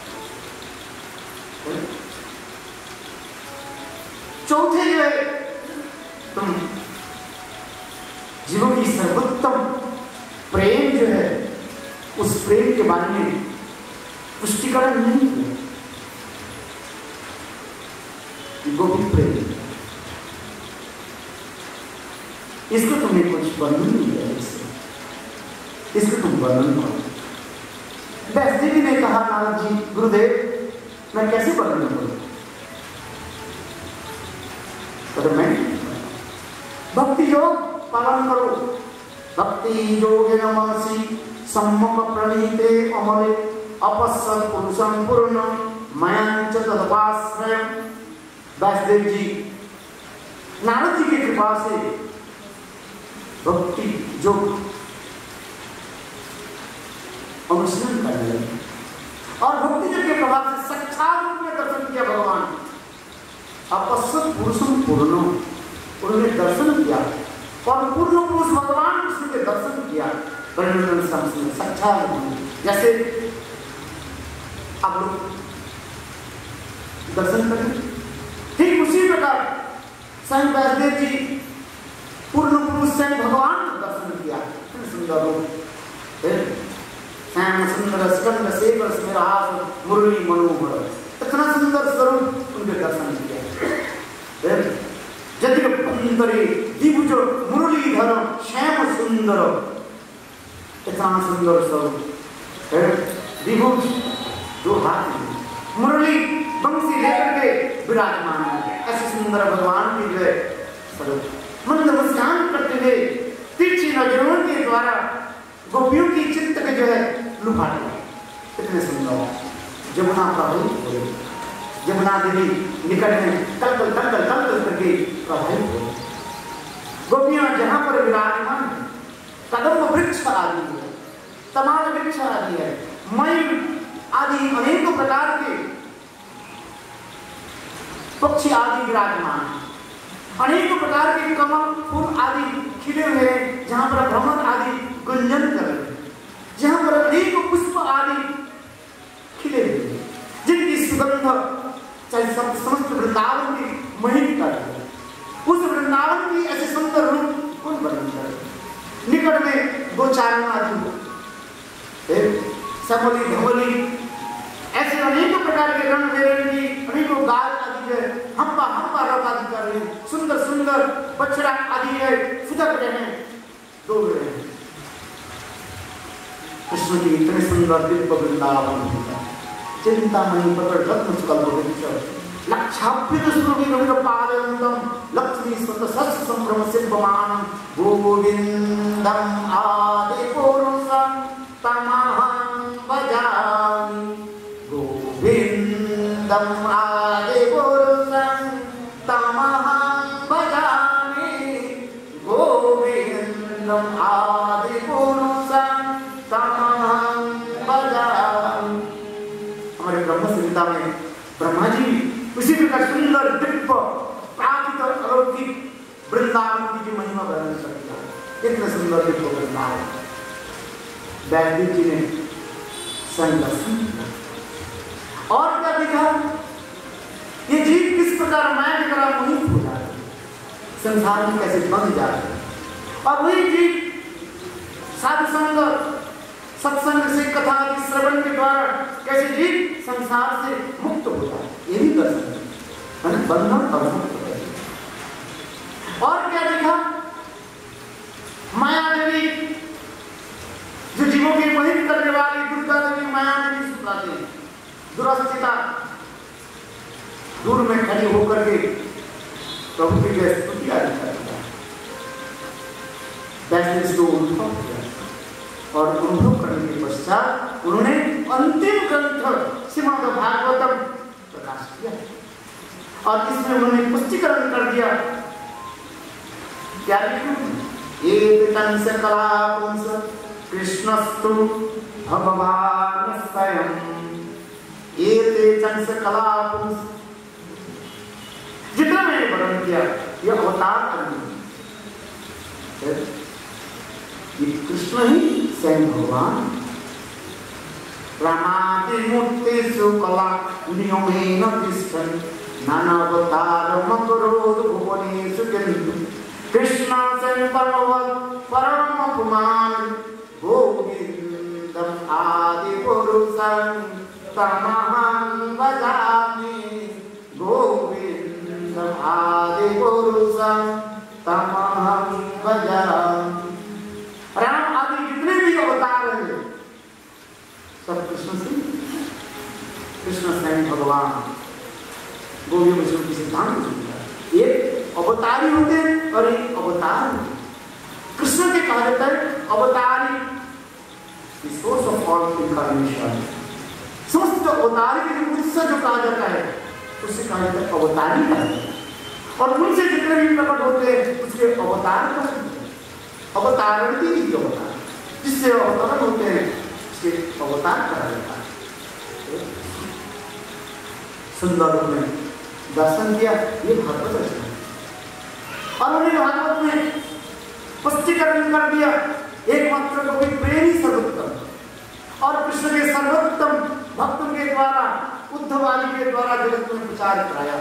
चौथे जो है तुम जीवों की सर्वोत्तम प्रेम जो है उस प्रेम के बारे में पुष्टिकरण नहीं किया। गोपी प्रेम इसको तुमने कुछ वर्णन नहीं किया। इससे इसको तुम वर्णन करो। वैष्णदेवी ने कहा नारद जी गुरुदेव मैं कैसे वर्णन करूं। तो मैं भक्ति योग पालन करो। भक्ति योग नमसी सम्मुख प्रणीते अमरे अपश्यत पुरुषं पूर्ण मयांच तदपाश्रय। वैष्णदेव जी नारद जी की कृपा से भक्ति योग अनुशीलन करने लगे और भक्ति योग के प्रभाव से साक्षात रूप में दर्शन किया भगवान। अपश्यत पुरुषं पूर्ण उन्होंने दर्शन किया और पूर्ण पुरुष भगवान कृष्ण के दर्शन किया। साक्षात जैसे आप लोग दर्शन करें ठीक उसी प्रकार स्वयं वैष्णदेव जी पूर्ण पुरुष से भगवान का दर्शन किया। सुंदर रूप श्याम सुंदर स्कंद शेखर स्मेरहास मुरली मनोहर इतना सुंदर स्वरूप उनके दर्शन किया। जतिक बंदरे दिव्य मुरलीधर श्याम सुंदर इतना सुंदर स्वरूप विभु दो हाथ मुरली बंसी लेकर के विराजमान है। ऐसे सुंदर भगवान की जो है स्वरूप मन नमस्कार करते हुए तिरछी नजरों के द्वारा गोपियों की चित्त के जो है लुभाते कितने सुंदर जमुना प्रभावित हो जमुना देवी निकट में कल कल कल कल कल करके प्रभावित हो गोपियां जहां पर विराजमान कदम वृक्ष आदि है तमाल वृक्ष आदि है मयूर आदि अनेक प्रकार के पक्षी आदि विराजमान अनेक प्रकार के कमल फूल आदि खिले हुए हैं जहां पर भ्रमर आदि गुंजन कर रहे हैं जहां पर अनेक पुष्प आदि खिले हुए हैं जिनकी सुगंध चाहे सब समस्त वृंदावन की महिम कर रहे हैं उस वृंदावन की ऐसे सुंदर रूप कौन वर्णन करे निकट में गोचारण आदि समोली धमोली ऐसे अनेक प्रकार के रंग बेरंगी अनेकों गाय आदि है हम्पा हम्पा रंग आदि कर रहे हैं सुंदर सुंदर बछड़ा आदि है फुदक रहे हैं दो रहे हैं कृष्ण की इतने सुंदर दिव्य वृंदावन चिंतामणि पकड़ रत्न सुकल्प लक्षाभ्युत स्मृति रविर पादयन्तम लक्ष्मी स्वत सस्य संभ्रम सिद्धमान गोविंदम आदि पुरुषम तमहं भजामि गोविंदम आदि पुरुषं तमहं भजामि गोविंदम आदि पुरुषं तमहं भजामि। हमारे ब्रह्म संहिता में ब्रह्मा जी उसी प्रकार सुंदर दिव्य प्राकृत अलौकिक वृंदावन की जो महिमा वर्णन करता है इतना सुंदर दिव्य वृंदावन वैदिक जी ने संदर्शन किया और क्या दिखा ये जीव किस प्रकार माया की तरह मोहित हो जाते हैं संसार में कैसे बंध जाते हैं और वही जीव साधु संग सत्संग से कथा की श्रवण के द्वारा कैसे जीव संसार से मुक्त हो जाए ये भी दर्शन है बंधन और मुक्त और क्या दिखा माया देवी जो जीवों के मोहित करने वाली दुर्गा देवी माया देवी सुनाते हैं दुरस्थिता दूर में खड़ी होकर के प्रभु की जय स्तुति आदि करता है वैसे इसको अनुभव किया और अनुभव करने के पश्चात उन्होंने अंतिम ग्रंथ श्रीमद् भागवतम प्रकाश किया और इसमें उन्होंने पुष्टिकरण कर दिया क्या लिखा ये पितंस कला पुंस कृष्णस्तु भगवान स्वयं ये तेजंस कला पुंस जितना मैंने वर्णन किया यह अवतार करनी ये कृष्ण ही स्वयं भगवान रामादि मूर्तिषु कला नियमेन तिष्ठन् नानावतार मकरोद भुवनेषु किन्तु कृष्ण स्वयं परम पुमान् गोविंदम आदि पुरुषं तमहं भजामि गोविंदम आदि पुरुषं तमहं भजामि। राम आदि जितने भी अवतार हैं सब कृष्ण से कृष्ण स्वयं भगवान गोविंद विष्णु की सिद्धांत एक अवतारी होते हैं और एक अवतार कृष्ण के कहा जाता है अवतारी सोर्स ऑफ ऑल इनकार्नेशन समस्त अवतारी के उत्स जो कहा जाता है उससे कहा जाता है अवतारी कहा जाता है और उनसे जितने भी प्रकट होते हैं उसके अवतार का अवतारण की ही अवतार जिससे अवतरण होते हैं उसके अवतार कहा जाता है। सुंदर रूप में दर्शन किया ये भागवत दर्शन और उन्हें भागवत में स्पष्टीकरण कर दिया एकमात्र को भी प्रेमी सर्वोत्तम और कृष्ण के सर्वोत्तम भक्तों के द्वारा उद्धव आदि के द्वारा जगत में प्रचार कराया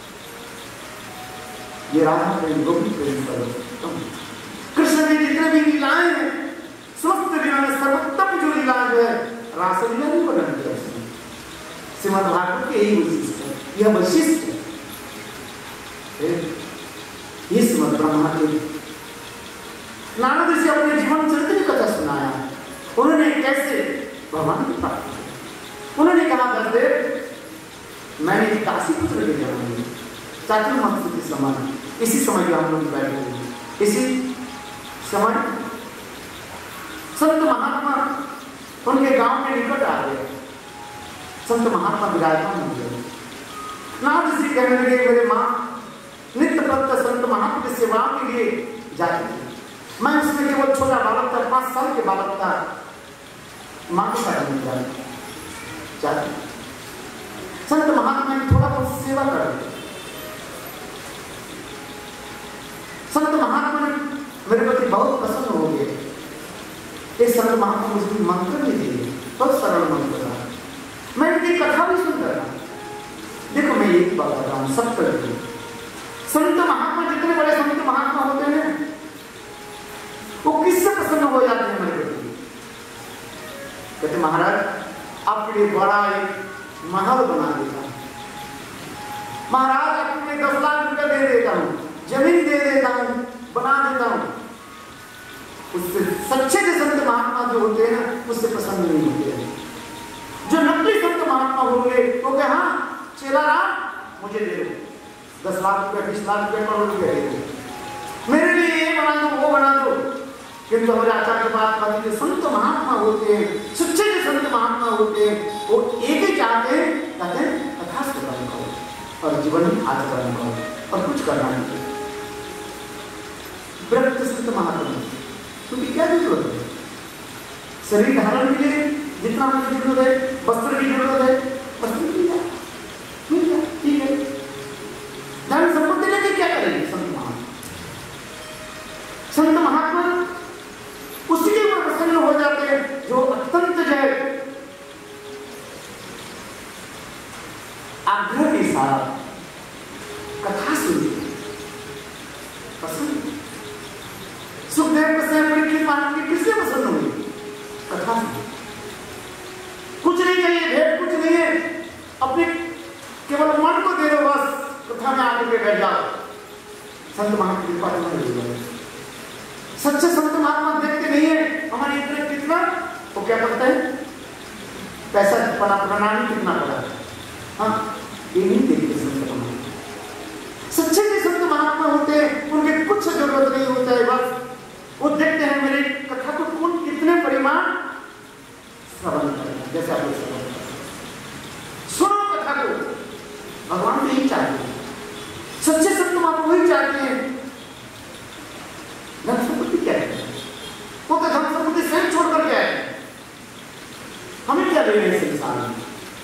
ये राधा प्रेम गोपी प्रेम सर्वोत्तम कृष्ण की जितने भी लीलाएं हैं समस्त लीला में सर्वोत्तम जो लीला जो है रासलीला नहीं वर्णन किया उसने श्रीमद् भागवत के यही वैशिष्ट है यह वैशिष्ट है ये श्रीमद् ब्रह्मा के नारद ऋषि अपने जीवन चरित्र की कथा सुनाया उन्होंने कैसे भगवान की प्राप्ति की उन्होंने कहा दशदेव मैंने काशी पुत्र के जन्म चातुर्मास्य के समान इसी समय हम लोग बैठे हुए, इसी समय संत महात्मा उनके गांव के निकट आ गए। संत महात्मा विराजमान हो गए। नाथ जी कहने लगे, मेरे माँ नित्य प्रत्य संत महात्मा की सेवा के लिए जाती थी। मैं उसमें केवल छोटा बालक था, पांच साल के बालक था, माँ के साथ नहीं जाती। संत महात्मा ने थोड़ा बहुत सेवा कर दी। संत महात्मा ने मेरे प्रति बहुत प्रसन्न हो गए। एक संत महात्मा मुझे मंत्र भी दिए, बहुत सरल मंत्र था। मैं इनकी कथा भी सुन रहा। देखो मैं एक बात बता रहा हूँ, सब कर दो। संत महात्मा जितने बड़े संत महात्मा होते हैं वो किससे प्रसन्न हो जाते हैं मेरे प्रति? कहते महाराज आपके लिए बड़ा एक महल बना देता हूं, महाराज आपके लिए दस लाख रुपया दे देता हूं, जमीन दे देता हूं, बना देता हूं। उससे सच्चे जो संत महात्मा जो होते हैं उससे प्रसन्न नहीं होते हैं। जो नकली संत महात्मा होंगे वो कहे हाँ चेला राम मुझे दे दो दस लाख रुपया, बीस लाख रुपया, करोड़ रुपया दे दो, मेरे लिए ये बना दो वो बना दो। किंतु हमारे आचार्य बात करते हैं, संत महात्मा होते हैं, सच्चे जो संत महात्मा होते हैं वो एक ही चाहते हैं, कहते हैं कथा श्रवण करो और जीवन में आचरण करो और कुछ करना नहीं। व्रत संत महात्मा क्योंकि क्या जरूरत है? शरीर धारण के लिए जितना मुझे जरूरत है, वस्त्र की जरूरत है, वस्त्र मिल जाए, मिल जाए, ठीक है। धन संपत्ति लेके क्या करेंगे संत महात्मा? संत महात्मा उसी के ऊपर प्रसन्न हो जाते हैं जो अत्यंत जो है आग्रह के साथ कथा सुनते हैं, पसंद। सुखदेव को स्वयं परीक्षित मान के किससे पसंद हुई? कथा से। कुछ नहीं चाहिए, भेद कुछ नहीं है, अपने केवल मन को दे दो बस, कथा में आगे के बैठ जाओ। संत महात्मा कृपा तुम्हारी। सच्चे संत महात्मा देखते नहीं है हमारे इतने कितना, वो क्या करते हैं पैसा पड़ा, प्रणाली कितना पड़ा, हाँ ये नहीं देखते संत महात्मा। सच्चे जो संत महात्मा होते हैं उनके कुछ जरूरत नहीं होता है, बस वो देखते हैं मेरी कथा को कौन कितने परिमाण श्रवण करेगा। जैसे आप लोग श्रवण सुनो कथा को, भगवान यही चाहते हैं, सच्चे संत महात्मा वही चाहते हैं। धन संपत्ति क्या है? वो तो धन संपत्ति स्वयं छोड़कर क्या है, हमें क्या लेना है संसार में?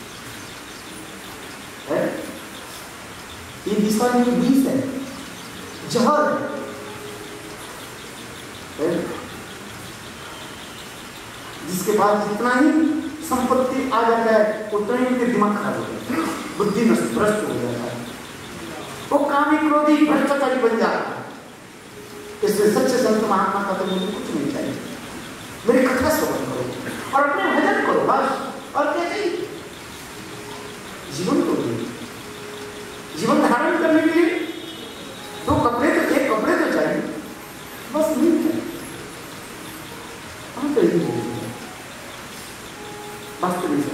है ये दिशा में बीस है, जहर है, जिसके बाद जितना ही संपत्ति आ जाता है उतना ही उनके दिमाग खराब हो जाता है, बुद्धि नष्ट भ्रष्ट हो जाता है, वो कामी क्रोधी भ्रष्टाचारी बन जाता है। इसलिए सच्चे संत महात्मा का तो मुझे कुछ नहीं चाहिए, मेरी कथा श्रवण करो और अपने भजन करो बस। और क्या चाहिए? जीवन को चाहिए, जीवन धारण करने के लिए दो कपड़े तो एक कपड़े तो चाहिए, बस नहीं चाहिए। हम तो यही बोलते हैं, वास्तव में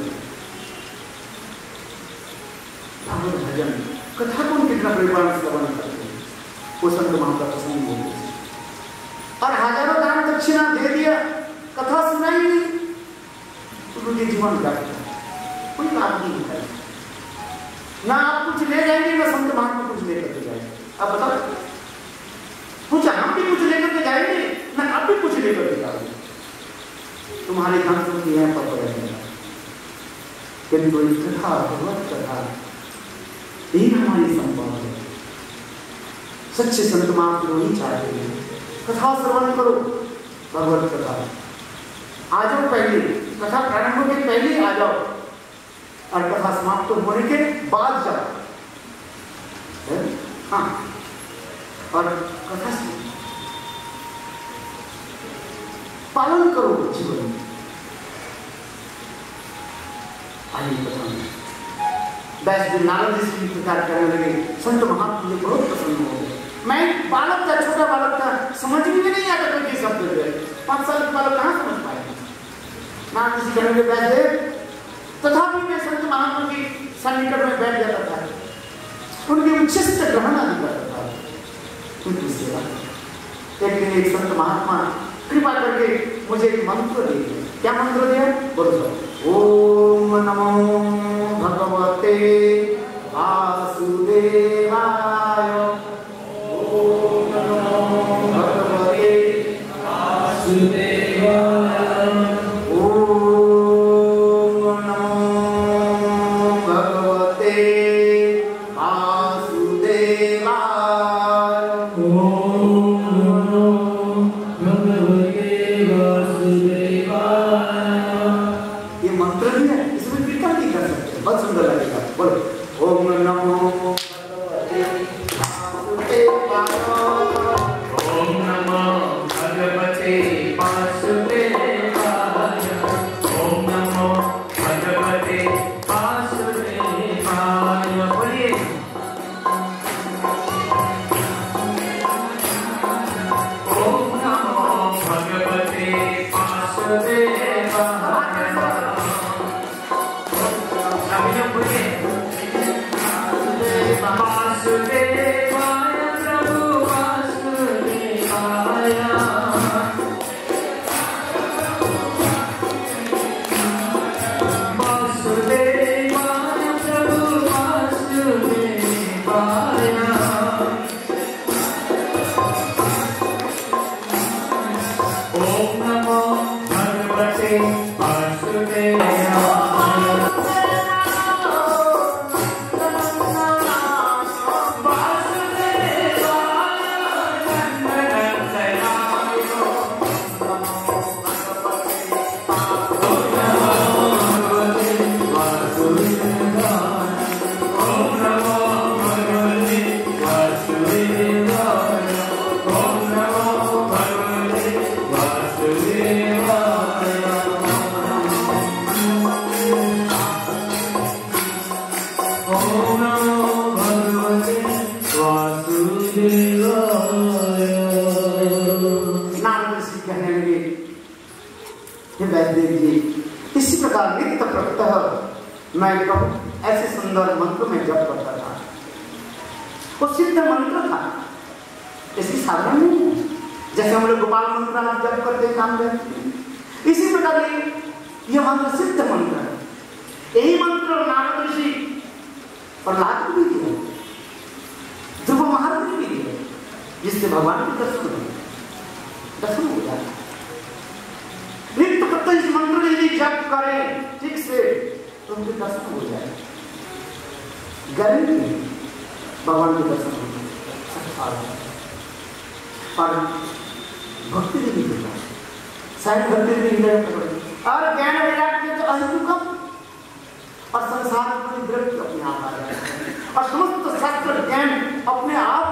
भजन कथा को कितना परिवार श्रवण करते हैं वो संत महात्मा पसंद होते हैं। और हजारों दान दक्षिणा दे दिया, कथा सुनाई नहीं, तो उनके जीवन का कोई लाभ नहीं होता है। ना आप कुछ ले जाएंगे ना संत महात्मा कुछ लेकर के जाएंगे। अब बताओ, कुछ हम भी कुछ लेकर के जाएंगे ना आप भी कुछ लेकर के जाओगे। तुम्हारे धन संपत्ति है पर पड़ेगा, किंतु कथा भगवत कथा यही हमारी संपदा है। सच्चे संत महात्मा नहीं चाहते हैं कथा श्रवण करो, भगवत कथा आ जाओ, पहले कथा प्रारंभ होने के पहले आ जाओ और कथा समाप्त तो होने के बाद जाओ। हाँ, और कथा पालन करो जीवन में। आइए कथा में वैसे जो नारद जी से प्रकार करने लगे, संत महात्मा मुझे बहुत पसंद हो गए। मैं बालक था, छोटा बालक था, समझ में भी नहीं आता कोई शब्द जो है, पांच साल के बालक कहाँ समझ पाए ना किसी घर में बैठे, तथापि मैं संत महात्मा की सन्निकट में बैठ जाता था। उनके उच्छिष्ट ग्रहण आदि करता था, उनकी सेवा। एक दिन एक संत महात्मा कृपा करके मुझे एक मंत्र दे दिया। क्या मंत्र दिया? बोलो, ओम नमो भगवते वासुदेवाय, ओम नमो भगवते वासुदेवाय, ओम नमो भगवते वासुदेवाय, ओम नमो भगवते वासुदेवाय। ये मंत्र भी है, इसमें विकल्प नहीं कर सकते, बहुत सुंदर लगेगा। बोलो, ओम नमो भगवते वासुदेवाय, ओम नमो भगवते वासुदेवाय, ओम नमो भगवते वासुदेवाय। बोलिए, ओम नमो भगवते वासुदेवाय। अभी लोग बोलिए, वासुदेवाय प्रभु वासुदेवाय, वासुदेवाय प्रभु वासुदेवाय, ओम नमो भगवते वासुदेवाय। इसी प्रकार नित्य प्रत्यह मैं कहूँ ऐसे सुंदर मंत्र में जप करता था। वो सिद्ध मंत्र था, इसकी साधना नहीं है। जैसे हम लोग गोपाल मंत्र आप जप करते काम करते, इसी प्रकार ये मंत्र सिद्ध मंत्र है। यही मंत्र नारद ऋषि प्रहलाद को भी दिया, ध्रुव महाराज को भी दिया, जिससे भगवान के दर्शन हो दर्शन हो जाता। नित्य प्रत्यह इस मंत्र यदि जप करें ठीक से तो उनके दर्शन हो जाए, गारंटी भगवान के दर्शन हो जाए। और भक्ति भी नहीं होता, शायद भक्ति भी नहीं और ज्ञान वैराग्य तो अहितुकम और संसार में विरक्ति अपने आप आ रहा है और समस्त शास्त्र ज्ञान अपने आप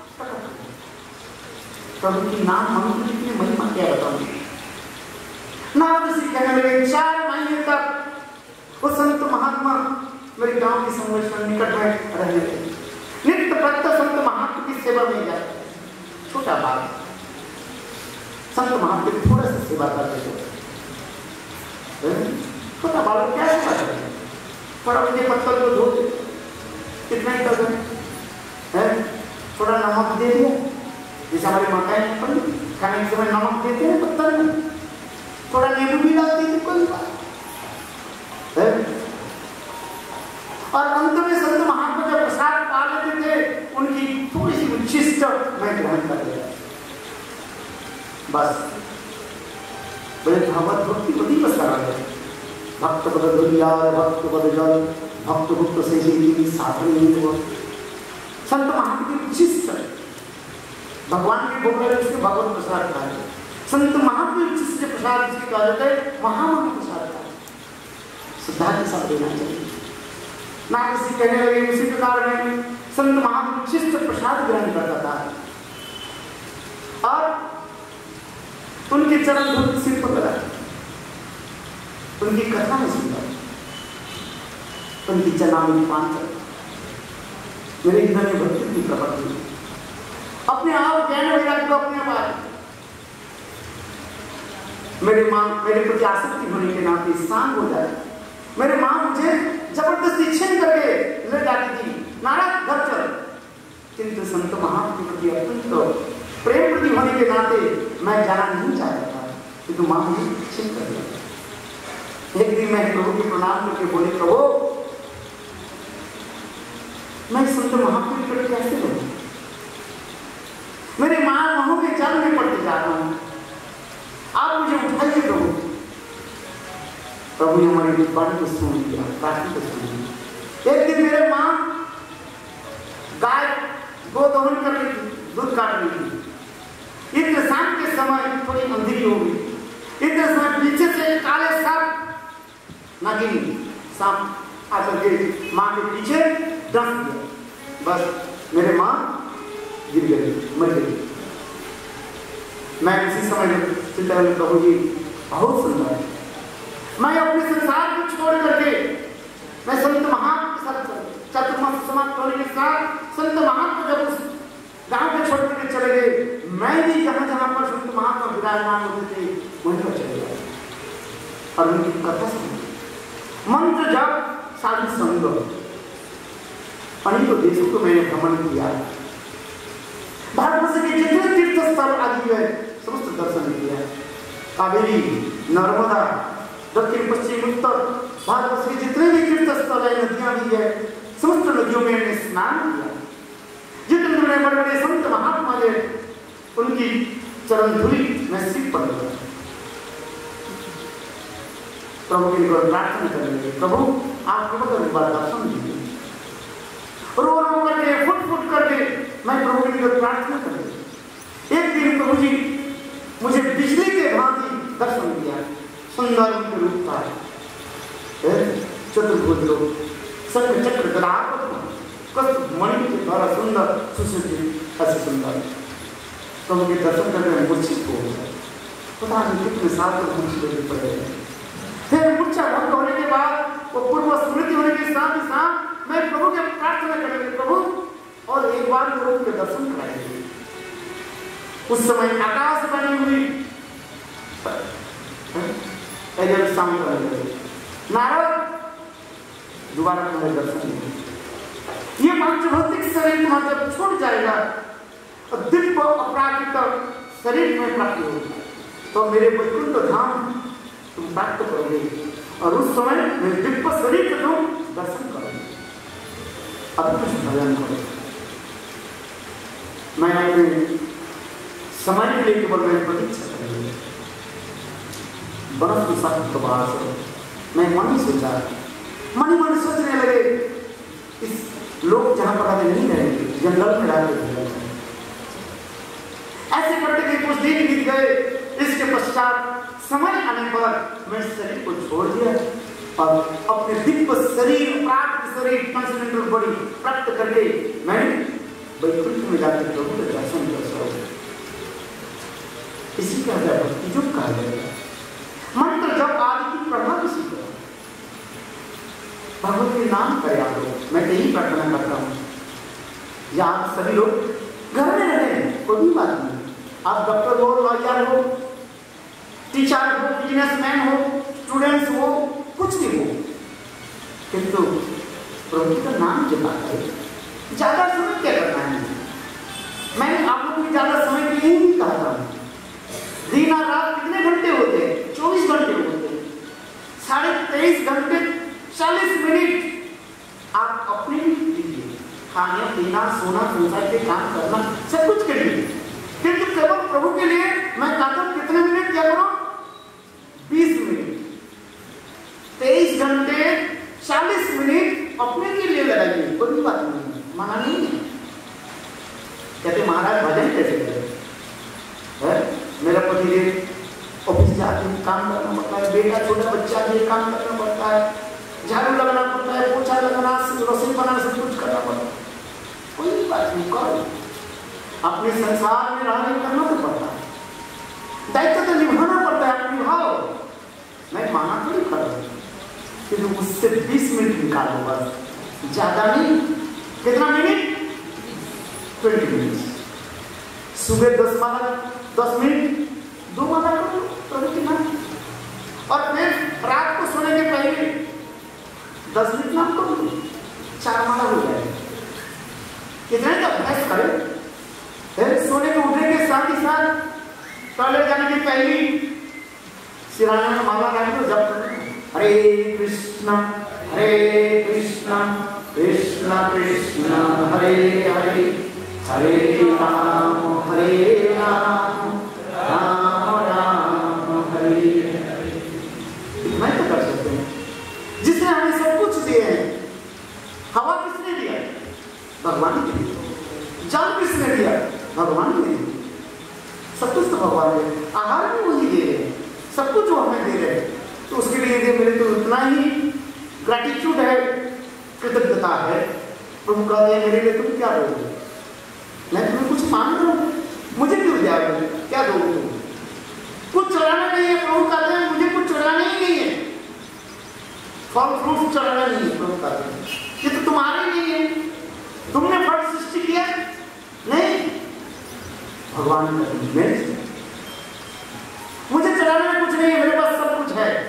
प्रभु की नाम मंत्र की महिमा क्या बताऊंगी। नारद ऋषि कहने लगे, चार महीने तक वो संत महात्मा मेरे गांव के संरक्षण निकट में रहने लगे। नित्य प्रत्यह संत महात्मा की सेवा में जाते। छोटा बालक संत महात्मा की थोड़ा सा सेवा करते थे। छोटा बालक क्या सेवा करते, थोड़ा मुझे पत्थर को धोते, कितना ही कर हैं, थोड़ा नमक दे दिया, जैसे हमारे मकाई में पड़ी खाने के समय नमक देते हैं पत्थर में, थोड़ा नींबू भी डालते थे, कोई बात। और अंत में संत महात्मा जब प्रसाद पा लेते थे, उनकी थोड़ी सी उच्छिष्ट मैं ग्रहण कर लिया, बस। बोले भगवत भक्ति बड़ी प्रसार है, भक्त पद दुनिया भक्त पद जल भक्त भक्त से ही साधन संत महात्मा की उच्छिष्ट भगवान के भोग लगे उसके भगवत प्रसाद खाए। संत महात्मा उच्छिष्ट प्रसाद जिसकी कहा जाता है महामंत्र प्रसाद का श्रद्धा के साथ देना चाहिए। नारद ऋषि कहने लगे, उसी प्रकार में संत महात्मा उच्छिष्ट प्रसाद ग्रहण करता था और उनके चरण धूल सिर पर लगा, उनकी कथा में सुनता, उनकी चनामी पान करता, मेरे हृदय में भक्ति की प्रकट हुई। अपने आप ज्ञान वैराग्य को अपने आप आए। मेरी माँ मेरे प्रति आसक्ति होने के नाते शांत हो जाए। मेरे माँ मुझे जबरदस्ती छीन करके ले जाती थी, नाराज घर चल, किंतु संत महात्मा के प्रति अत्यंत प्रेम प्रति होने के नाते मैं जाना नहीं चाहता था, किंतु माँ मुझे छिन कर दिया। एक दिन मैं प्रभु के प्रणाम करके बोले, प्रभु मैं संत महात्मा के प्रति कैसे रहूं? मेरे माँ बहू के जल में पड़ते जा रहा हूं, आप मुझे उठाइए प्रभु। प्रभु ने हमारी बात को सुन लिया, प्रार्थना को सुन लिया। एक दिन मेरे माँ गाय गोदोहन कर रही थी, दूध काट रही थी। इतने शाम के समय थोड़ी अंधेरी हो गई, इतने समय पीछे से काले सांप नागिनी सांप आकर के माँ के पीछे डस दिया। बस मेरे माँ गिर गई, मर गई। मैं इसी समय चिंता में, प्रभु जी बहुत सुंदर है, मैं अपने संसार को छोड़ करके मैं संत महात्मा के साथ चतुर्मास समाप्त होने के साथ संत महात्मा जब उस गांव के छोड़ करके चले गए, मैं भी जहां जहां पर संत महात्मा विराजमान होते थे वहीं पर चले गए और उनकी कथा सुनी। मंत्र जब साधु संग अनेकों देशों को मैंने भ्रमण किया, भारतवर्ष के जितने तीर्थ स्थल आदि है समस्त दर्शन किया। कावेरी, नर्मदा, दक्षिण पश्चिम उत्तर भारतवर्ष के जितने भी तीर्थ स्थल है, नदियां भी है, समस्त नदियों में मैंने स्नान किया। जितने बड़े बड़े बड़े संत महात्मा है उनकी चरण धूलि मैं सिर पर लगा। प्रभु के लिए प्रार्थना करेंगे, प्रभु आप कृपा कर बार दर्शन दीजिए। रो रो करके फुट फुट करके मैं प्रभु के लिए प्रार्थना करूंगी। एक दिन प्रभु जी मुझे बिजली के भांति दर्शन दिया, सुंदर रूप था, चतुर्भुज लोग, शंख चक्र गदा मणि के द्वारा सुंदर सुसज्जित, ऐसे सुंदर प्रभु के दर्शन करके मूर्छित हो गया। पता नहीं कितने साल तक मूर्छित पड़े। फिर मूर्छा भंग होने के बाद वो पूर्व स्मृति होने के साथ ही साथ मैं प्रभु के प्रार्थना करेंगे, प्रभु और एक बार प्रभु के दर्शन कराएंगे। उस समय आकाश बनी हुई नारद दोबारा तुम्हें दर्शन नहीं। ये पांचभौतिक शरीर तुम्हारा जब छूट जाएगा और दिव्य अपराकृत शरीर में प्राप्त होगा तो मेरे वैकुंठ धाम तुम प्राप्त करोगे और उस समय मेरे दिव्य शरीर का तुम दर्शन करोगे। अब कुछ भजन करो। मैं अपने समय के लिए केवल मैं प्रतीक्षा करेंगे। बरस के साथ प्रभाव से मैं मन ही सोचा, मन ही मन सोचने लगे इस लोग जहां पर आगे नहीं रहेंगे, जंगल में रहते हैं। ऐसे करते के कुछ दिन बीत गए। इसके पश्चात समय आने पर मैं शरीर को छोड़ दिया और अपने दिव्य शरीर, प्राप्त शरीर, ट्रांसेंडेंटल बॉडी प्राप्त करके मैं वैकुंठ में जाकर प्रभु के दर्शन कर सकूं। इसी का भक्ति जो कहा जाएगा। मंत्र जब आदि की प्रभाव इसी का भगवत के नाम का याद हो। मैं यही प्रार्थना करता हूँ। या आप सभी लोग घर में रहे, कोई बात नहीं। आप डॉक्टर हो, लॉयर हो, टीचर हो, बिजनेसमैन हो, स्टूडेंट्स हो, कुछ भी हो, किंतु प्रभु का नाम जपाता है। ज्यादा समय क्या करना है? मैंने आप लोगों को ज्यादा समय के लिए ही कहा था। दिन और रात कितने घंटे होते हैं? चौबीस घंटे होते हैं। साढ़े तेईस घंटे चालीस मिनट आप अपने लिए दीजिए। खाना पीना, सोना, संसार के काम करना, सब कुछ करिए, किंतु केवल प्रभु के लिए मैं कहता हूं कितने मिनट क्या करो? बीस मिनट। तेईस घंटे चालीस मिनट अपने के लिए लगाइए। कोई बात नहीं, मना नहीं है। कहते महाराज भजन कैसे करें? मेरा पतिदेव ऑफिस जाके काम करना पड़ता है, बेटा छोटा बच्चा भी काम करना पड़ता है, झाड़ू लगाना पड़ता है, पोछा लगाना, रसोई बनाना, सब कुछ करना पड़ता है। कोई बात नहीं, करो। अपने संसार में रहने करना तो पड़ता है, दायित्व तो निभाना पड़ता है, आप निभाओ। मैं माना थोड़ी कर रहा हूँ कि उससे बीस मिनट निकालो बस, ज्यादा नहीं। कितना मिनट? Twenty minute. सुबह दस माला, दस मिनट, दो माला करो प्रभु के नाम, और फिर रात को सोने के पहले दस मिनट नाम करो, चार माला हो जाएगा। चाहिए सिराना में माला गाने को जब हरे कृष्णा हरे कृष्णा कृष्णा कृष्णा हरे हरे हरे राम हरे राम राम राम हरे हरे। मैं तो कर सकते हैं जिसने हमें सब कुछ दिए हैं। हवा किसने दिया? भगवान ने दिया। जल किसने दिया? भगवान ने दिया। सब कुछ तो भगवान ने, आहार भी वही दे रहे हैं, सब कुछ जो हमें दे रहे हैं। तो उसके लिए मेरे तो इतना ही ग्रेटिट्यूड है, कृतज्ञता है। प्रभु कहते हैं मेरे लिए तुम क्या दोगे? मैं तुम्हें कुछ मांग रहा हूँ, मुझे क्यों दिया? क्या दोगे तुम? कुछ चढ़ाना नहीं है। प्रभु कहते हैं मुझे कुछ चढ़ाना ही नहीं है, फल फ्रूट चढ़ाना नहीं है। प्रभु कहते हैं ये तो तुम्हारे नहीं है, तुमने फल सृष्टि किया नहीं। भगवान कहते हैं मुझे चढ़ाने में कुछ नहीं है, मेरे पास सब कुछ है।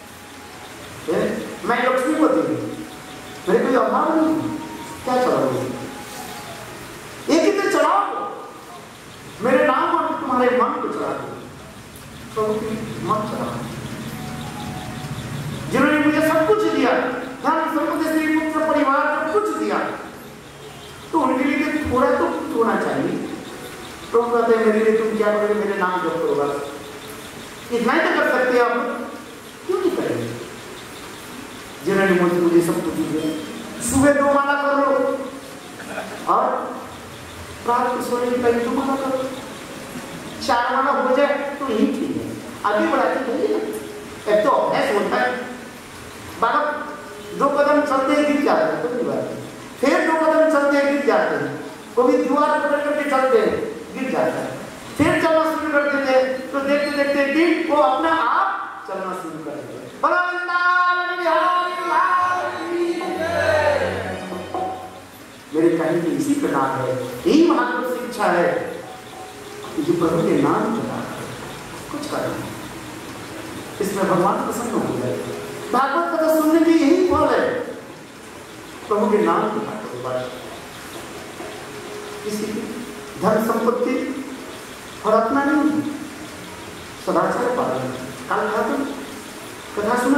मैं लक्ष्मीपति हूं, मेरे कोई अभाव नहीं। क्या चढ़ाओगे? एक ही तो चढ़ाओ, मेरे नाम और तुम्हारे मन को चढ़ा दो। प्रभु की मन चढ़ाओ जिन्होंने मुझे सब कुछ दिया, धन संपत्ति स्त्री पुत्र परिवार सब कुछ दिया, तो उनके लिए थोड़ा तो होना चाहिए। प्रभु कहते हैं मेरे लिए तुम क्या करोगे? मेरे नाम जप करो बस। इतना ही तो कर सकते हैं आप, क्यों नहीं करेंगे? जिन्होंने मुझे मुझे सब कुछ दिया। सुबह दो माला करो और रात को सोने के पहले दो माला करो। चार माला हो जाए तो यही ठीक है, आगे बढ़ाते जाइए ना। एक तो अभ्यास होता है, बालक दो कदम चलते हैं गिर जाते हैं, कोई बात नहीं। फिर दो कदम चलते हैं गिर जाते हैं, कभी दीवार पकड़ करके चलते हैं गिर जाता है। फिर चलना शुरू कर देते हैं तो देखते देखते दिन वो अपना आप चलना शुरू कर देते हैं। मेरे कहने की इसी प्रकार है, यही महात्मा शिक्षा है कि जो प्रभु के नाम चला कुछ करना, इसमें भगवान प्रसन्न हो जाए। भागवत कथा सुनने की यही फल है, प्रभु के नाम की बात। किसी की धन संपत्ति और अपना नहीं, सदाचार पालन। कल खाते कथा सुना,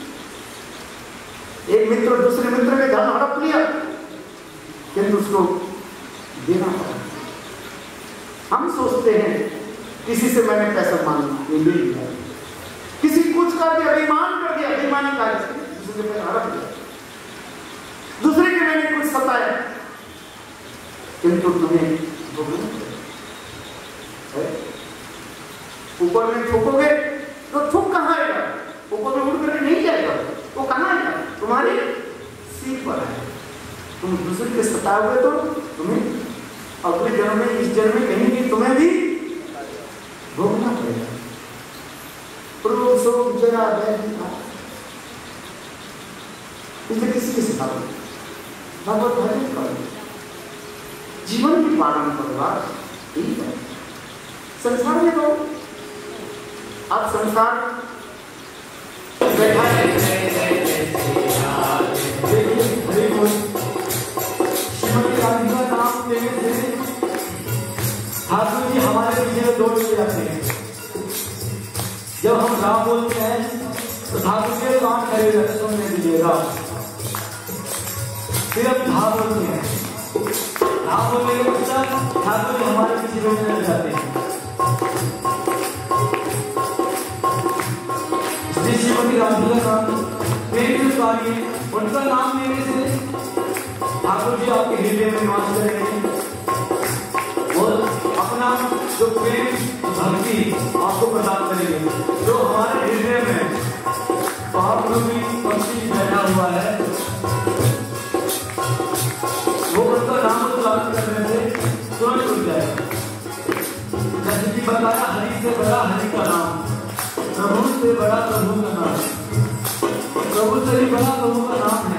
एक मित्र दूसरे मित्र ने धन हड़प लिया किंतु उसको देना पड़ा। हम सोचते हैं किसी से मैंने पैसा मांगा, ये ले लिया, किसी कुछ कर दिया, अभिमान कर दिया, अभिमानी कार्य से दूसरे पे हड़प लिया, दूसरे के मैंने कुछ सताया, किंतु तुम्हें ऊपर में ठोकोगे तो ठुक कहाँ आएगा? ऊपर में उड़ करके नहीं जाएगा, वो कहाँ आएगा? तुम्हारी सीट पर है। तुम दूसरे के सताए हुए तो तुम्हें अगले जन्म में, इस जन्म में कहीं भी तुम्हें भी भोगना पड़ेगा। प्रभु शोक जरा इसलिए किसी के सिखा भगवत भजन करो, जीवन की पालन करो, ठीक है। संसार में रहो, आप संसार बैठा है नाम लेने से ठाकुर जी हमारे पीछे दौड़ के जाते हैं। जब हम राम बोलते हैं तो ठाकुर जी काम करेगा सुनने दीजिएगा। फिर हम धाम बोलते हैं, धाम बोलने के पश्चात ठाकुर जी हमारे पीछे दौड़ने लग जाते हैं। श्रीमती रामदुला नाम उनका नाम लेने से ठाकुर जी आपके हृदय में निवास करेंगे और अपना जो प्रेम भक्ति आपको प्रदान करेंगे। जो हमारे हृदय में पाप रूपी पक्षी बैठा हुआ है वो उनका नाम उच्चारण करने से तुरंत उठ जाएगा। जैसे कि बताया, हरि से बड़ा हरि का नाम, प्रभु से बड़ा प्रभु का नाम, प्रभु से भी बड़ा प्रभु का नाम है।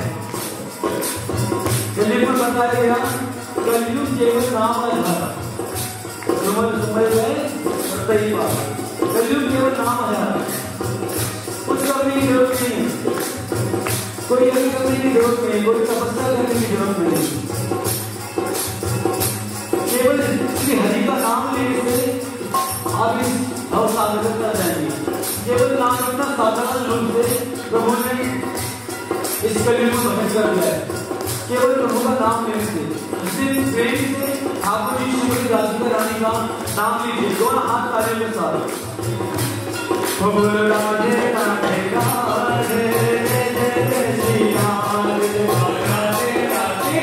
चलिए पर बताया गया कलयुग केवल नाम आधार, सुमन सुमय गए सही बात। कलयुग केवल नाम आधार, कुछ करने की जरूरत नहीं, कोई यज्ञ करने की जरूरत नहीं, कोई तपस्या करने की जरूरत नहीं। केवल श्री हरि का नाम लेने से आप इस और साधन कर जाएंगे। केवल नाम रखना साधारण रूप से प्रभु ने इस कली को भजन कर दिया है, केवल प्रभु का नाम लेने से। जिसे प्रेम से ठाकुर जी श्रीमती राधिका रानी का नाम लीजिए, दोनों हाथ ताली के साथ। राधे राधे राधे राधे श्री राधे राधे राधे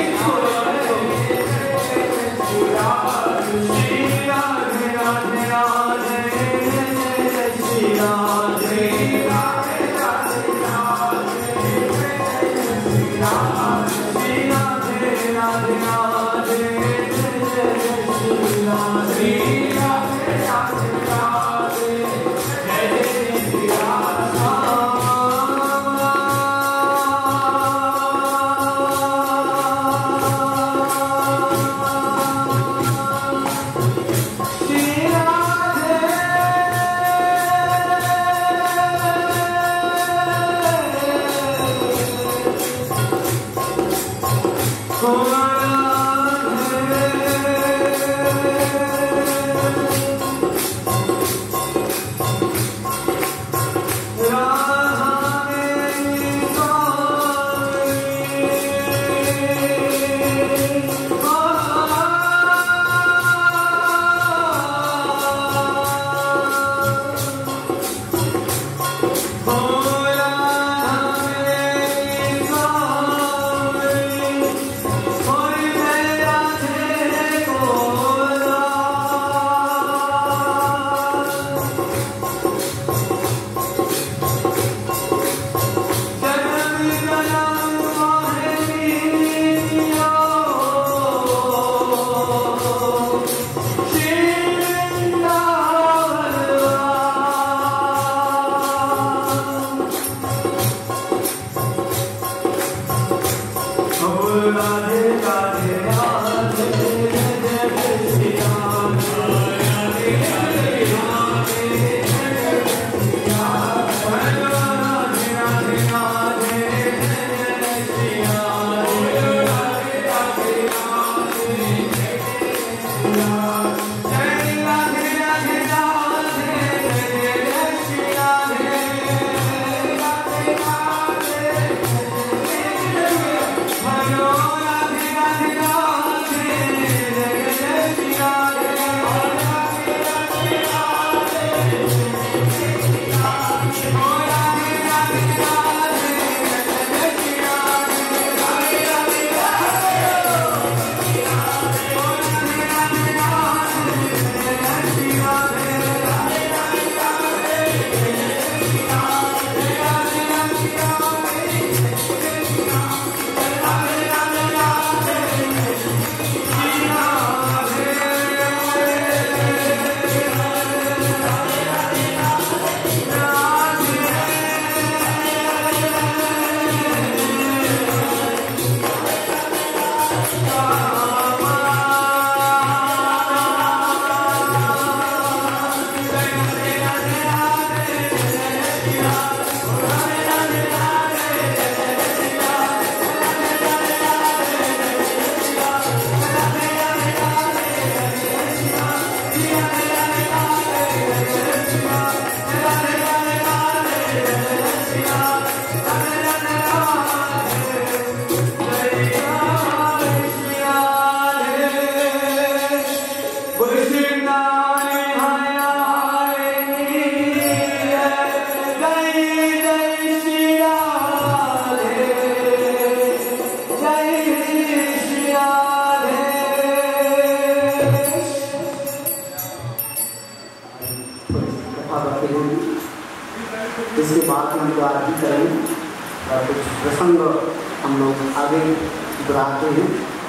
इसके बाद हम जो आरती करेंगे और कुछ प्रसंग हम लोग आगे दोहराते हैं।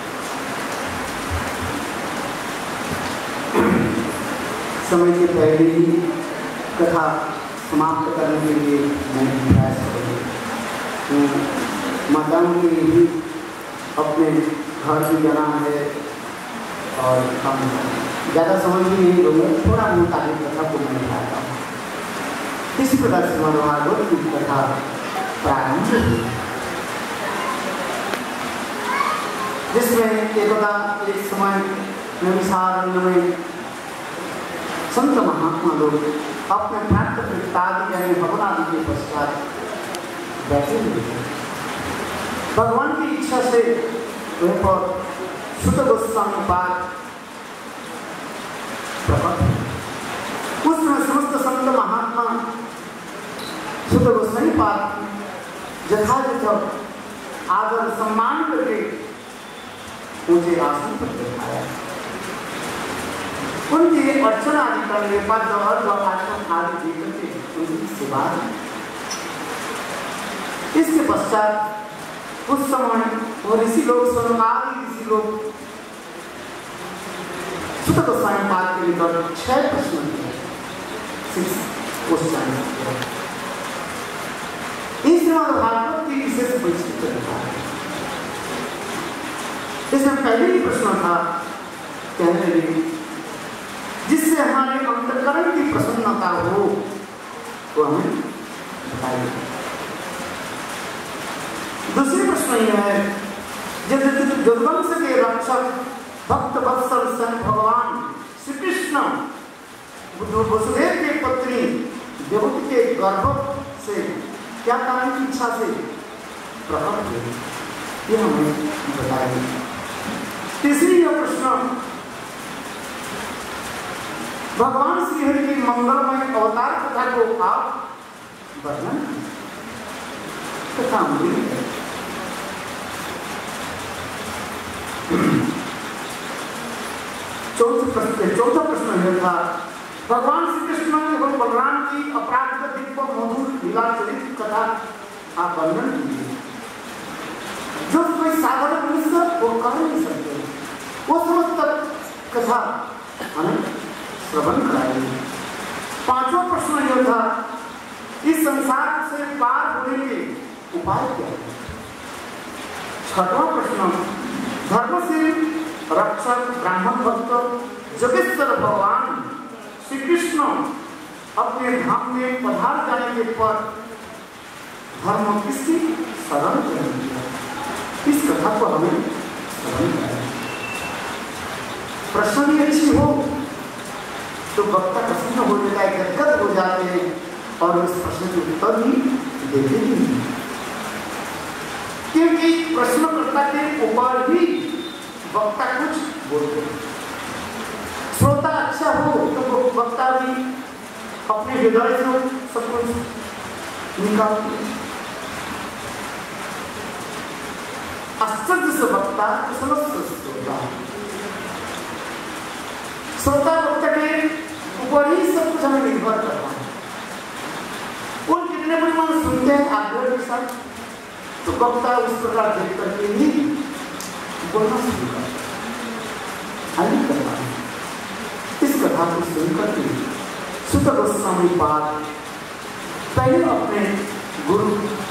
समय के पहले ही कथा समाप्त करने के लिए मैं प्रयास करूँगी। माताओं के लिए अपने घर की जाना है और हम ज़्यादा समझ भी नहीं लोगे, थोड़ा बहुत आगे कथा को मैं बताता हूँ। इस प्रकार से महाभारत की कथा प्रारंभ हुई, जिसमें एकदा एक समय नैमिषारण्य में संत महात्मा लोग अपने प्राप्त पितादि यानी भगवान के पश्चात बैठे हुए थे। भगवान की इच्छा से वह पर शुद्ध गोस्वामी पाद प्रकट हुए। उसमें समस्त संत महात्मा शुद्ध गोस्वामी पाद यथायथ आदर सम्मान करके ऊंचे आसन पर बैठाया। उनकी अर्चना आदि करने पर जवाब व आसन आदि देकर के उनकी सेवा। इसके पश्चात उस समय वो ऋषि लोग सोनमार्ग ऋषि लोग शुद्ध गोस्वामी पाद के निकट छह प्रश्न क्वेश्चन इस भागवत की विशेष परिचित रहा है। इसमें पहले ही प्रश्न था कहने लगे जिससे हमारे अंतकरण की प्रसन्नता हो वो हमें बताइए। दूसरी प्रश्न यह है जब दुर्वंश के रक्षक भक्त वत्सल सन भगवान श्री कृष्ण वसुदेव के पत्नी देवकी के गर्भ से क्या कारण की इच्छा से प्रकट हुए यह हमें बताइए। तीसरी यह प्रश्न भगवान श्री हरि की मंगलमय अवतार कथा को आप वर्णन कथा चौथा प्रश्न चौथा प्रश्न यह था भगवान श्री कृष्ण एवं बलराम की अपराध दिव्य मधुर लीला चरित कथा आप वर्णन कीजिए। जो कोई साधारण मनुष्य वो कर नहीं सकते वो समस्त कथा हमें श्रवण कराएंगे। पांचवा प्रश्न यह था इस संसार से पार होने के उपाय क्या है। छठवां प्रश्न धर्मशील रक्षक ब्राह्मण भक्त जगेश्वर भगवान श्री कृष्ण अपने धाम में पधार जाने के पर धर्म किसकी शरण करेंगे। इस कथा को हमें श्रवण करें। प्रश्न भी अच्छी हो तो वक्ता प्रसन्न हो जाता है गदगद हो जाते हैं और उस प्रश्न के उत्तर भी देते नहीं क्योंकि प्रश्नकर्ता के ऊपर ही वक्ता कुछ बोलते हैं। श्रोता अच्छा हो तो वक्ता भी अपने हृदय से सब कुछ निकालते हैं। आश्चर्य से वक्ता समस्त श्रोता श्रोता वक्ता के ऊपर ही सब कुछ हमें निर्भर करता है। वो कितने परिमाण सुनते हैं आग्रह के साथ तो वक्ता उस प्रकार देख करके ही बोलना शुरू करता है। इस कथा को सुनकर के शुद्ध गोस्वामी पाद पहले अपने गुरु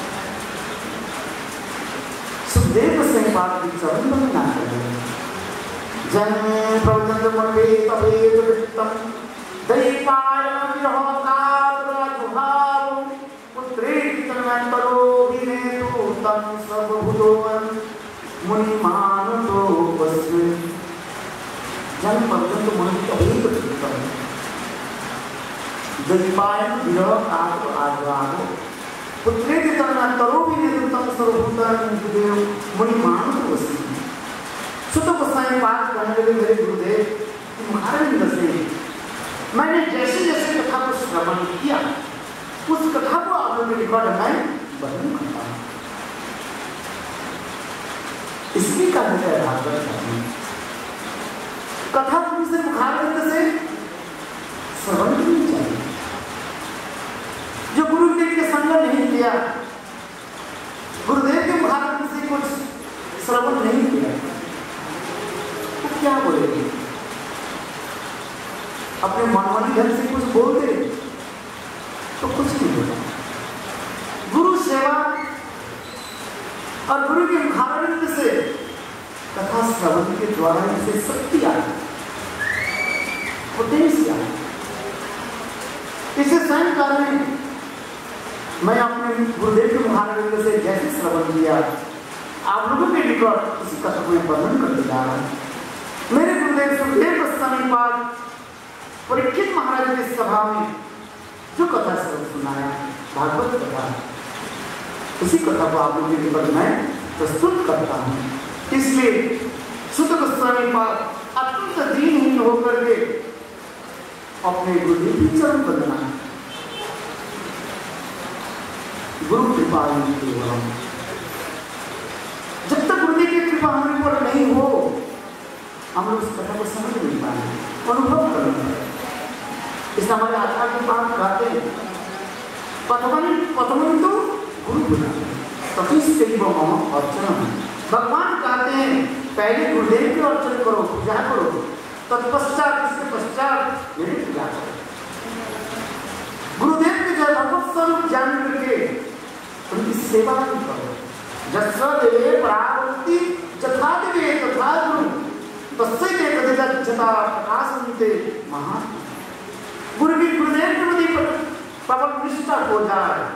सुखदेव सिंह पाद की चरण वंदना करें। जन प्रवचन मंडे तवेद वित्तम दैपाय विरहताद्राजुहाव पुत्रेति तन्मन्तरो विनेतु तं सर्वभूतोऽन् मुनिमानतो वस्मि। जन प्रवचन मंडे तवेद वित्तम दैपाय विरहताद्राजुहाव पुत्रेति तन्मन्तरो विनेतु तं सर्वभूतोऽन् मुनिमानतो वस्मि। शुद्ध गोस्वामी पाद कहने लगे मेरे गुरुदेव तुम्हारे अंदर से मैंने जैसे जैसे कथा को श्रवण किया उस कथा को आप लोगों के निकट मैं वर्णन करता हूँ। इसकी कारण है भागवत कथा को से मुखारबिंद से श्रवण करनी चाहिए। जो गुरुदेव के संग नहीं किया गुरुदेव के मुखारबिंद से कुछ श्रवण नहीं किया तो क्या बोलेंगे। अपने मनमानी ढंग से कुछ बोलते तो कुछ नहीं होता। गुरु सेवा और गुरु के मुखारबिंद से कथा श्रवण के द्वारा इसे शक्ति आई उद्देश्य आई। इसे स्वयं कारण मैं अपने गुरुदेव के मुखारबिंद से जैसे श्रवण किया आप लोगों के निकट इसी कथा को वर्णन करने जा रहा है। मेरे गुरुदेव सुखदेव गोस्वामी पाद परीक्षित महाराज की सभा में जो कथा सब सुनाया भागवत कथा, उसी कथा को आप लोगों के निकट में प्रस्तुत करता हूँ। इसलिए सुत गोस्वामी पर अत्यंत दीनहीन होकर के अपने गुरुदेव की चरण बदना, गुरु कृपा केवलम। जब तक गुरुदेव की कृपा हमारे ऊपर नहीं हो, हम लोग उस कथा को समझ नहीं पाएंगे, अनुभव कर लेंगे। इसलिए हमारे आचार्य के पास कहते हैं पथमन पथमन तो गुरु गुना प्रतिष्ठित मम अर्चन। भगवान कहते हैं पहले गुरुदेव की अर्चन करो, पूजा करो, तत्पश्चात इसके पश्चात मेरी पूजा करो। गुरुदेव के जब भगवत स्वरूप जान करके उनकी सेवा भी करो। जस्व देवे परावृत्ति जथा देवे तथा गुरु तस्से के कदिता जथा प्रकाशन्ते महा। गुरु की गुरुदेव के प्रति प्रबल निष्ठा हो जाए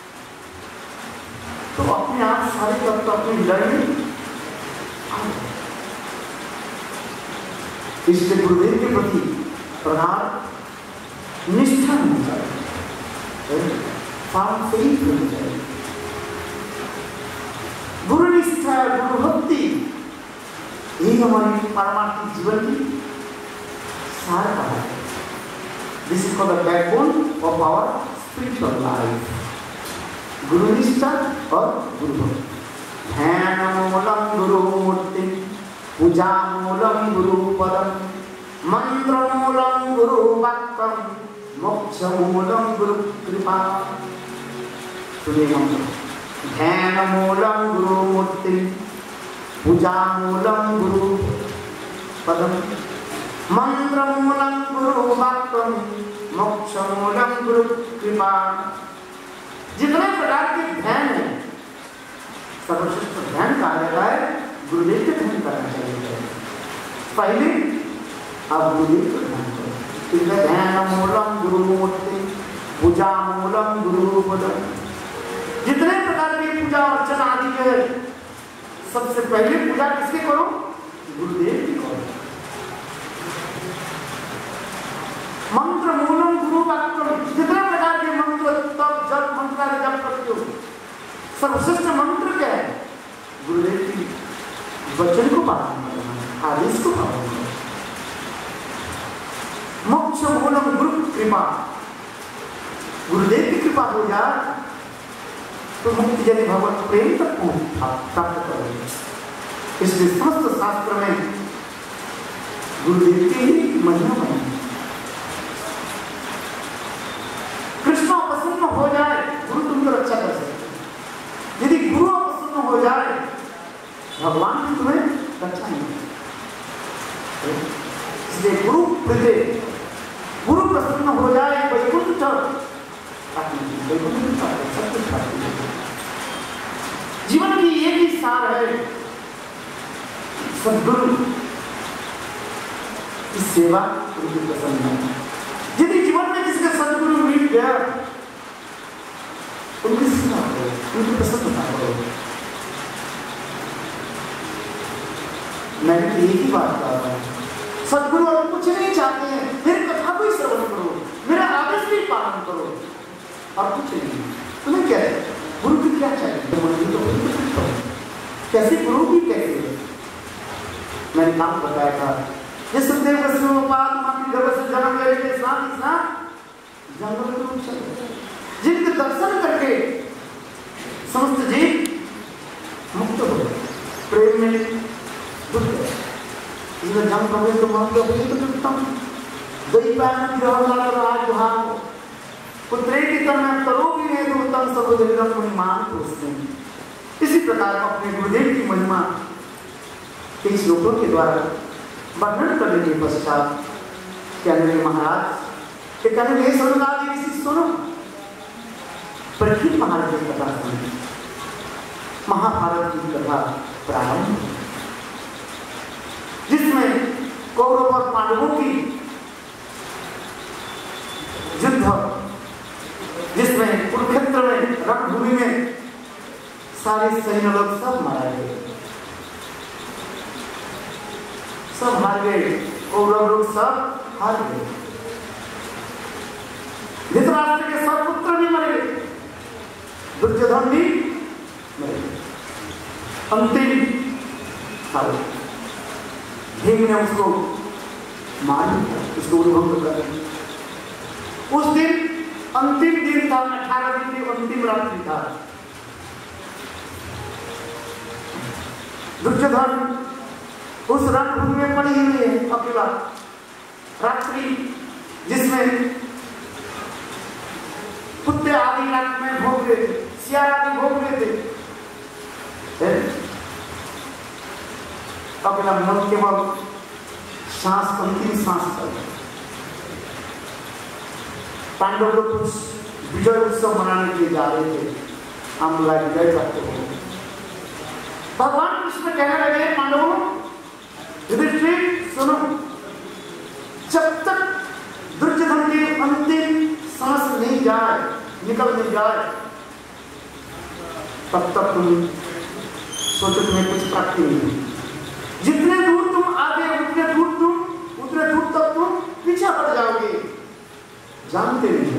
तो अपने आप सारे तत्व अपनी हृदय में इसलिए गुरुदेव के प्रति प्रगाढ़ निष्ठा होनी चाहिए, फार्म से ही होनी चाहिए। गुरु निष्ठा, गुरु भक्ति यही हमारी पारमार्थिक जीवन की सार है। This is called the backbone of our spiritual life. गुरु निष्ठा और गुरु भक्ति। ध्यान मूलम गुरु मूर्ति, पूजा मूलम गुरु पदम, मंत्र मूलम गुरु वाक्यम, मोक्ष मूलम गुरु कृपा। सुनिए मंत्र। ध्यान मूलम गुरु मूर्ति, पूजा मूलम गुरु पदम, मंत्र मूलम गुरु वाक्यम, मोक्ष मूलम गुरु कृपा। जितने प्रकार के ध्यान है, सर्वश्रेष्ठ ध्यान कहा जाता है गुरुदेव के ध्यान करना चाहिए। पहले आप गुरुदेव को ध्यान करो। ध्यान मूलम गुरु मूर्ति, पूजा मूलम गुरु पदम। जितने प्रकार की पूजा अर्चना आदि है, सबसे पहले पूजा किसके करो? गुरुदेव की करो। मंत्र मूलम गुरु वाक्यम। जितने प्रकार के मंत्र तब जब मंत्र आदि जब करते हो, सर्वश्रेष्ठ मंत्र क्या है? गुरुदेव की वचन को पालन करना, आदेश को पालन करना। मोक्ष मूलम गुरु कृपा। गुरुदेव की कृपा हो जाए तो मुक्ति यदि भगवत प्रेम तक प्राप्त करेंगे। इसलिए समस्त शास्त्र में गुरुदेव की ही महिमा बनी। कृष्ण प्रसन्न हो जाए, गुरु तुमको रक्षा कर सकते। यदि गुरु प्रसन्न हो जाए, भगवान भी तुम्हें रक्षा नहीं करते। इसलिए गुरु प्रीति, गुरु प्रसन्न हो जाए, वैकुंठ जीवन की एक ही सार है, सद्गुरु की सेवा उनकी प्रसन्न है। यदि जीवन में जिसके सद्गुरु मिल गया, उनकी सेवा करो, उनकी प्रसन्नता करो। मैं एक ही बात कर रहा हूँ, सद्गुरु और कुछ नहीं चाहते हैं, फिर कथा को ही श्रवण करो, मेरा आदेश भी पालन करो और कुछ नहीं। तुम्हें क्या है? गुरु की क्या चाहिए? तो कैसे गुरु की कैसे? मैंने काम बताया था, जिस सुखदेव का शिवपाद मां की गर्भ से जन्म लेने के साथ ही साथ जंगल में चले, जिनके दर्शन करके समस्त जीव मुक्त हो गए, प्रेम में डूब गए। इसलिए जन्म कभी तो मन को भी तो डूबता हूँ। दही पान की रहना तो आज वहाँ पुत्रे की तरह करोगी नहीं तो उत्तम सर्वोदय महिमान पूछते हैं। इसी प्रकार अपने गुरुदेव की महिमा कई श्लोकों के द्वारा वर्णन करने के पश्चात कहने लगे महाराज के कहने लगे सरुनादि किसी सुनो। परीक्षित महाराज की कथा सुनी, महाभारत की कथा प्रारंभ, जिसमें कौरव और पांडवों की युद्ध, जिसमें कुरुक्षेत्र में रणभूमि में सारे सैन्य लोग सब मारे गए, सब हार गए, कौरव लोग सब हार गए। धृतराष्ट्र के सब पुत्र भी मरे, दुर्योधन भी मरे। अंतिम साल भीम ने उसको मार दिया, उसको उद्भव कर दिया। उस दिन अंतिम दिन था, अठारह दिन की अंतिम रात्रि था। दुर्योधन उस रणभूमि में पड़ी हुई है अकेला, रात्रि जिसमें कुत्ते आदि रात में भोग रहे थे, सियार आदि भोग रहे थे। अकेला मन केवल सांस, अंतिम सांस चल रही। पांडव लोग कुछ विजय उत्सव मनाने के लिए जा रहे थे, हम लोग विजय करते हो। भगवान कृष्ण कहने लगे पांडवों, युधिष्ठिर सुनो, जब तक दुर्योधन की अंतिम सांस नहीं जाए, निकल नहीं जाए, तब तक तुम सोचो तुम्हें कुछ प्राप्ति नहीं। जितने दूर तुम आगे, उतने दूर तुम उतने दूर तक तुम पीछे हट जाओगे। जानते नहीं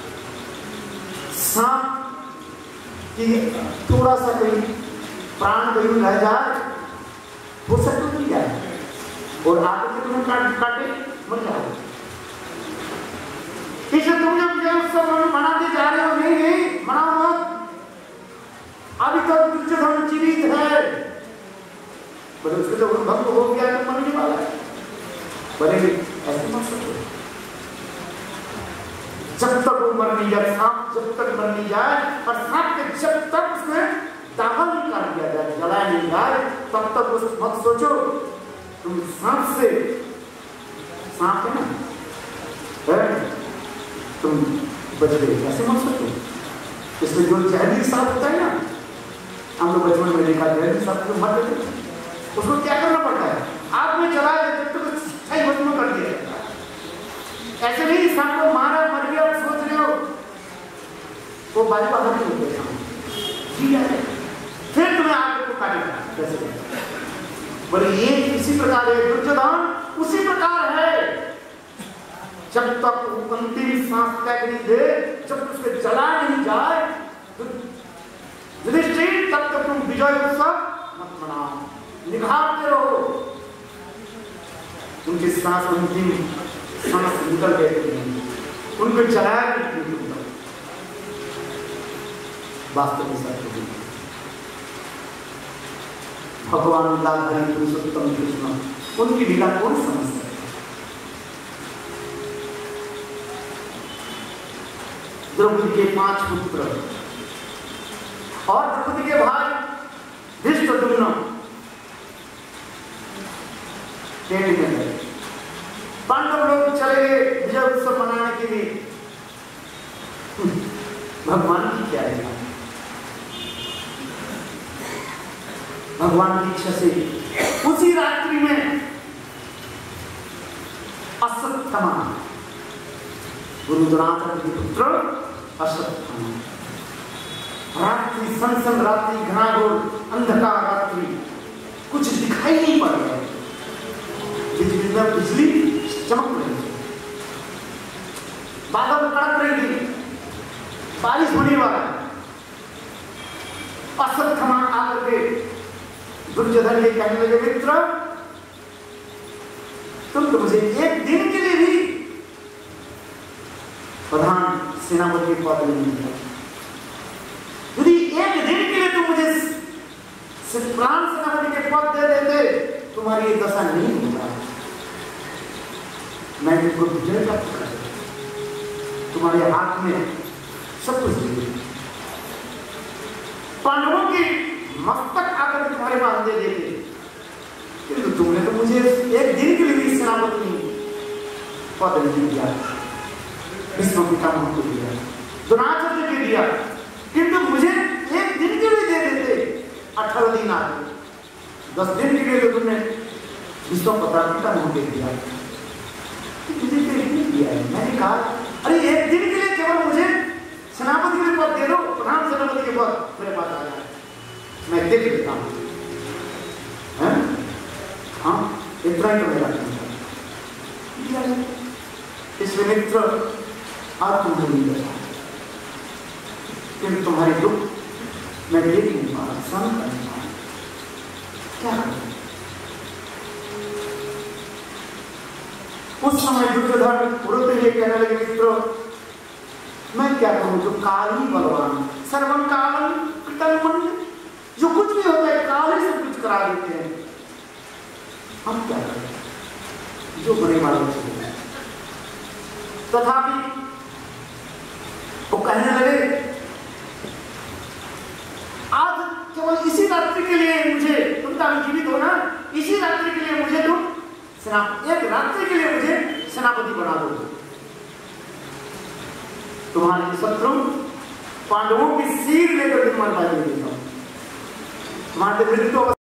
सांप की थोड़ा सा कहीं प्राण कहीं रह जाए, हो सकता नहीं जाए, और आगे से तुम्हें काट काटे मर जाओ। इसलिए तुम जब विजय उत्सव मनाते जा रहे हो, नहीं नहीं मनाओ मत, अभी तक दुर्योधन जीवित है, पर उसके तो भक्त हो गया तो मरने वाला है। बड़े ऐसे मत सोचो, जब तक वो मर नहीं जाए, सांप जब तक मर नहीं जाए, और सांप के जब तक उसमें दागल नहीं कर दिया जाए, जलाया नहीं जाए, तब तक उस मत सोचो तुम सांप से, सांप है ना, है? तुम बच गए, ऐसे मत सोचो। इसमें जो जहरीली सांप होता है ना, हम लोग बचपन में देखा जहरीली सांप तो मर गए, उसको क्या करना पड़ता है, आग में जला देते तो सही भस्म कर दिया। ऐसे नहीं सांप को मारा मर गया और सोच रहे हो वो बारी बाहर नहीं होते, ठीक है, फिर तुम्हें आगे को काटेगा कैसे। बोले ये इसी प्रकार है, दुर्योधन उसी प्रकार है, जब तक अंतिम सांस तक नहीं दे, जब उसके जला नहीं जाए युधिष्ठिर, तब तक तुम विजय उत्सव मत मनाओ, निभाते रहो। उनकी सांस अंतिम सांस निकल गए, उनको जलाया नहीं, वास्तव में सत्य भगवान लालधारी पुरुषोत्तम कृष्ण, उनकी लीला कौन समझ सकता है। द्रौपदी के पांच पुत्र और द्रौपदी के भाई धृष्टद्युम्न टेढ़ी में गए, पांडव लोग चले गए विजय उत्सव मनाने के लिए। भगवान की क्या है, भगवान की इच्छा से उसी रात्रि में अश्वत्थामा, गुरु द्रोणाचार्य के पुत्र अश्वत्थामा, रात्रि सनसन रात्रि, घनाघोर अंधकार रात्रि, कुछ दिखाई नहीं पड़ रहा, बिजली में बिजली चमक रही, बादल कड़क रही थी, बारिश होने वाला है। अश्वत्थामा आकर के दुर्योधन के कहने लगे, मित्र तुम तो मुझे एक दिन के लिए भी प्रधान सेनापति पद नहीं मिला, यदि एक दिन के लिए तुम मुझे प्रधान सेनापति के पद दे देते, तुम्हारी ये दशा नहीं होता, मैं तुमको विजय प्राप्त कर देता, तुम्हारे हाथ में सब कुछ दे, पांडवों की मस्तक आकर तुम्हारे पास दे देते, किंतु तुमने तो मुझे एक दिन के लिए भी सेनापति पद नहीं दिया, भीष्म पितामह को दिया, द्रोणाचार्य को दिया, किंतु मुझे एक दिन के लिए दे देते, अठारह दिन आगे, दस दिन के लिए तो तुमने भीष्म पितामह को दिया, मुझे नहीं दिया है। मैंने कहा अरे एक दिन के लिए केवल मुझे सेनापति के पद दे दो, प्रधान सेनापति के पद मेरे पास आ जाए, मैं देख लेता हूँ, हाँ इतना ही तो मेरा इसमें मित्र आज तुम नहीं बचा, क्योंकि तुम्हारे दुख मैं देख नहीं पा रहा, सहन कर नहीं पा रहा, क्या करूं? उस समय दुर्योधन क्रुद्ध ये कहने लगे, मित्रों मैं क्या करूं, जो काल ही बलवान, सर्वम कालम कृतम, जो कुछ भी होता है काल ही सब कुछ करा देते हैं, हम क्या करें, जो बड़े वालों से तथापि वो कहने लगे आज केवल इसी रात्रि के लिए मुझे, तुम तो जीवित हो ना, इसी रात्रि के लिए मुझे तुम सेनापति, एक रात्रि के लिए मुझे सेनापति बना दो। तुम्हारे शत्रु पांडवों की सीर लेकर तुम मरवा देगा, तुम्हारे मृत्यु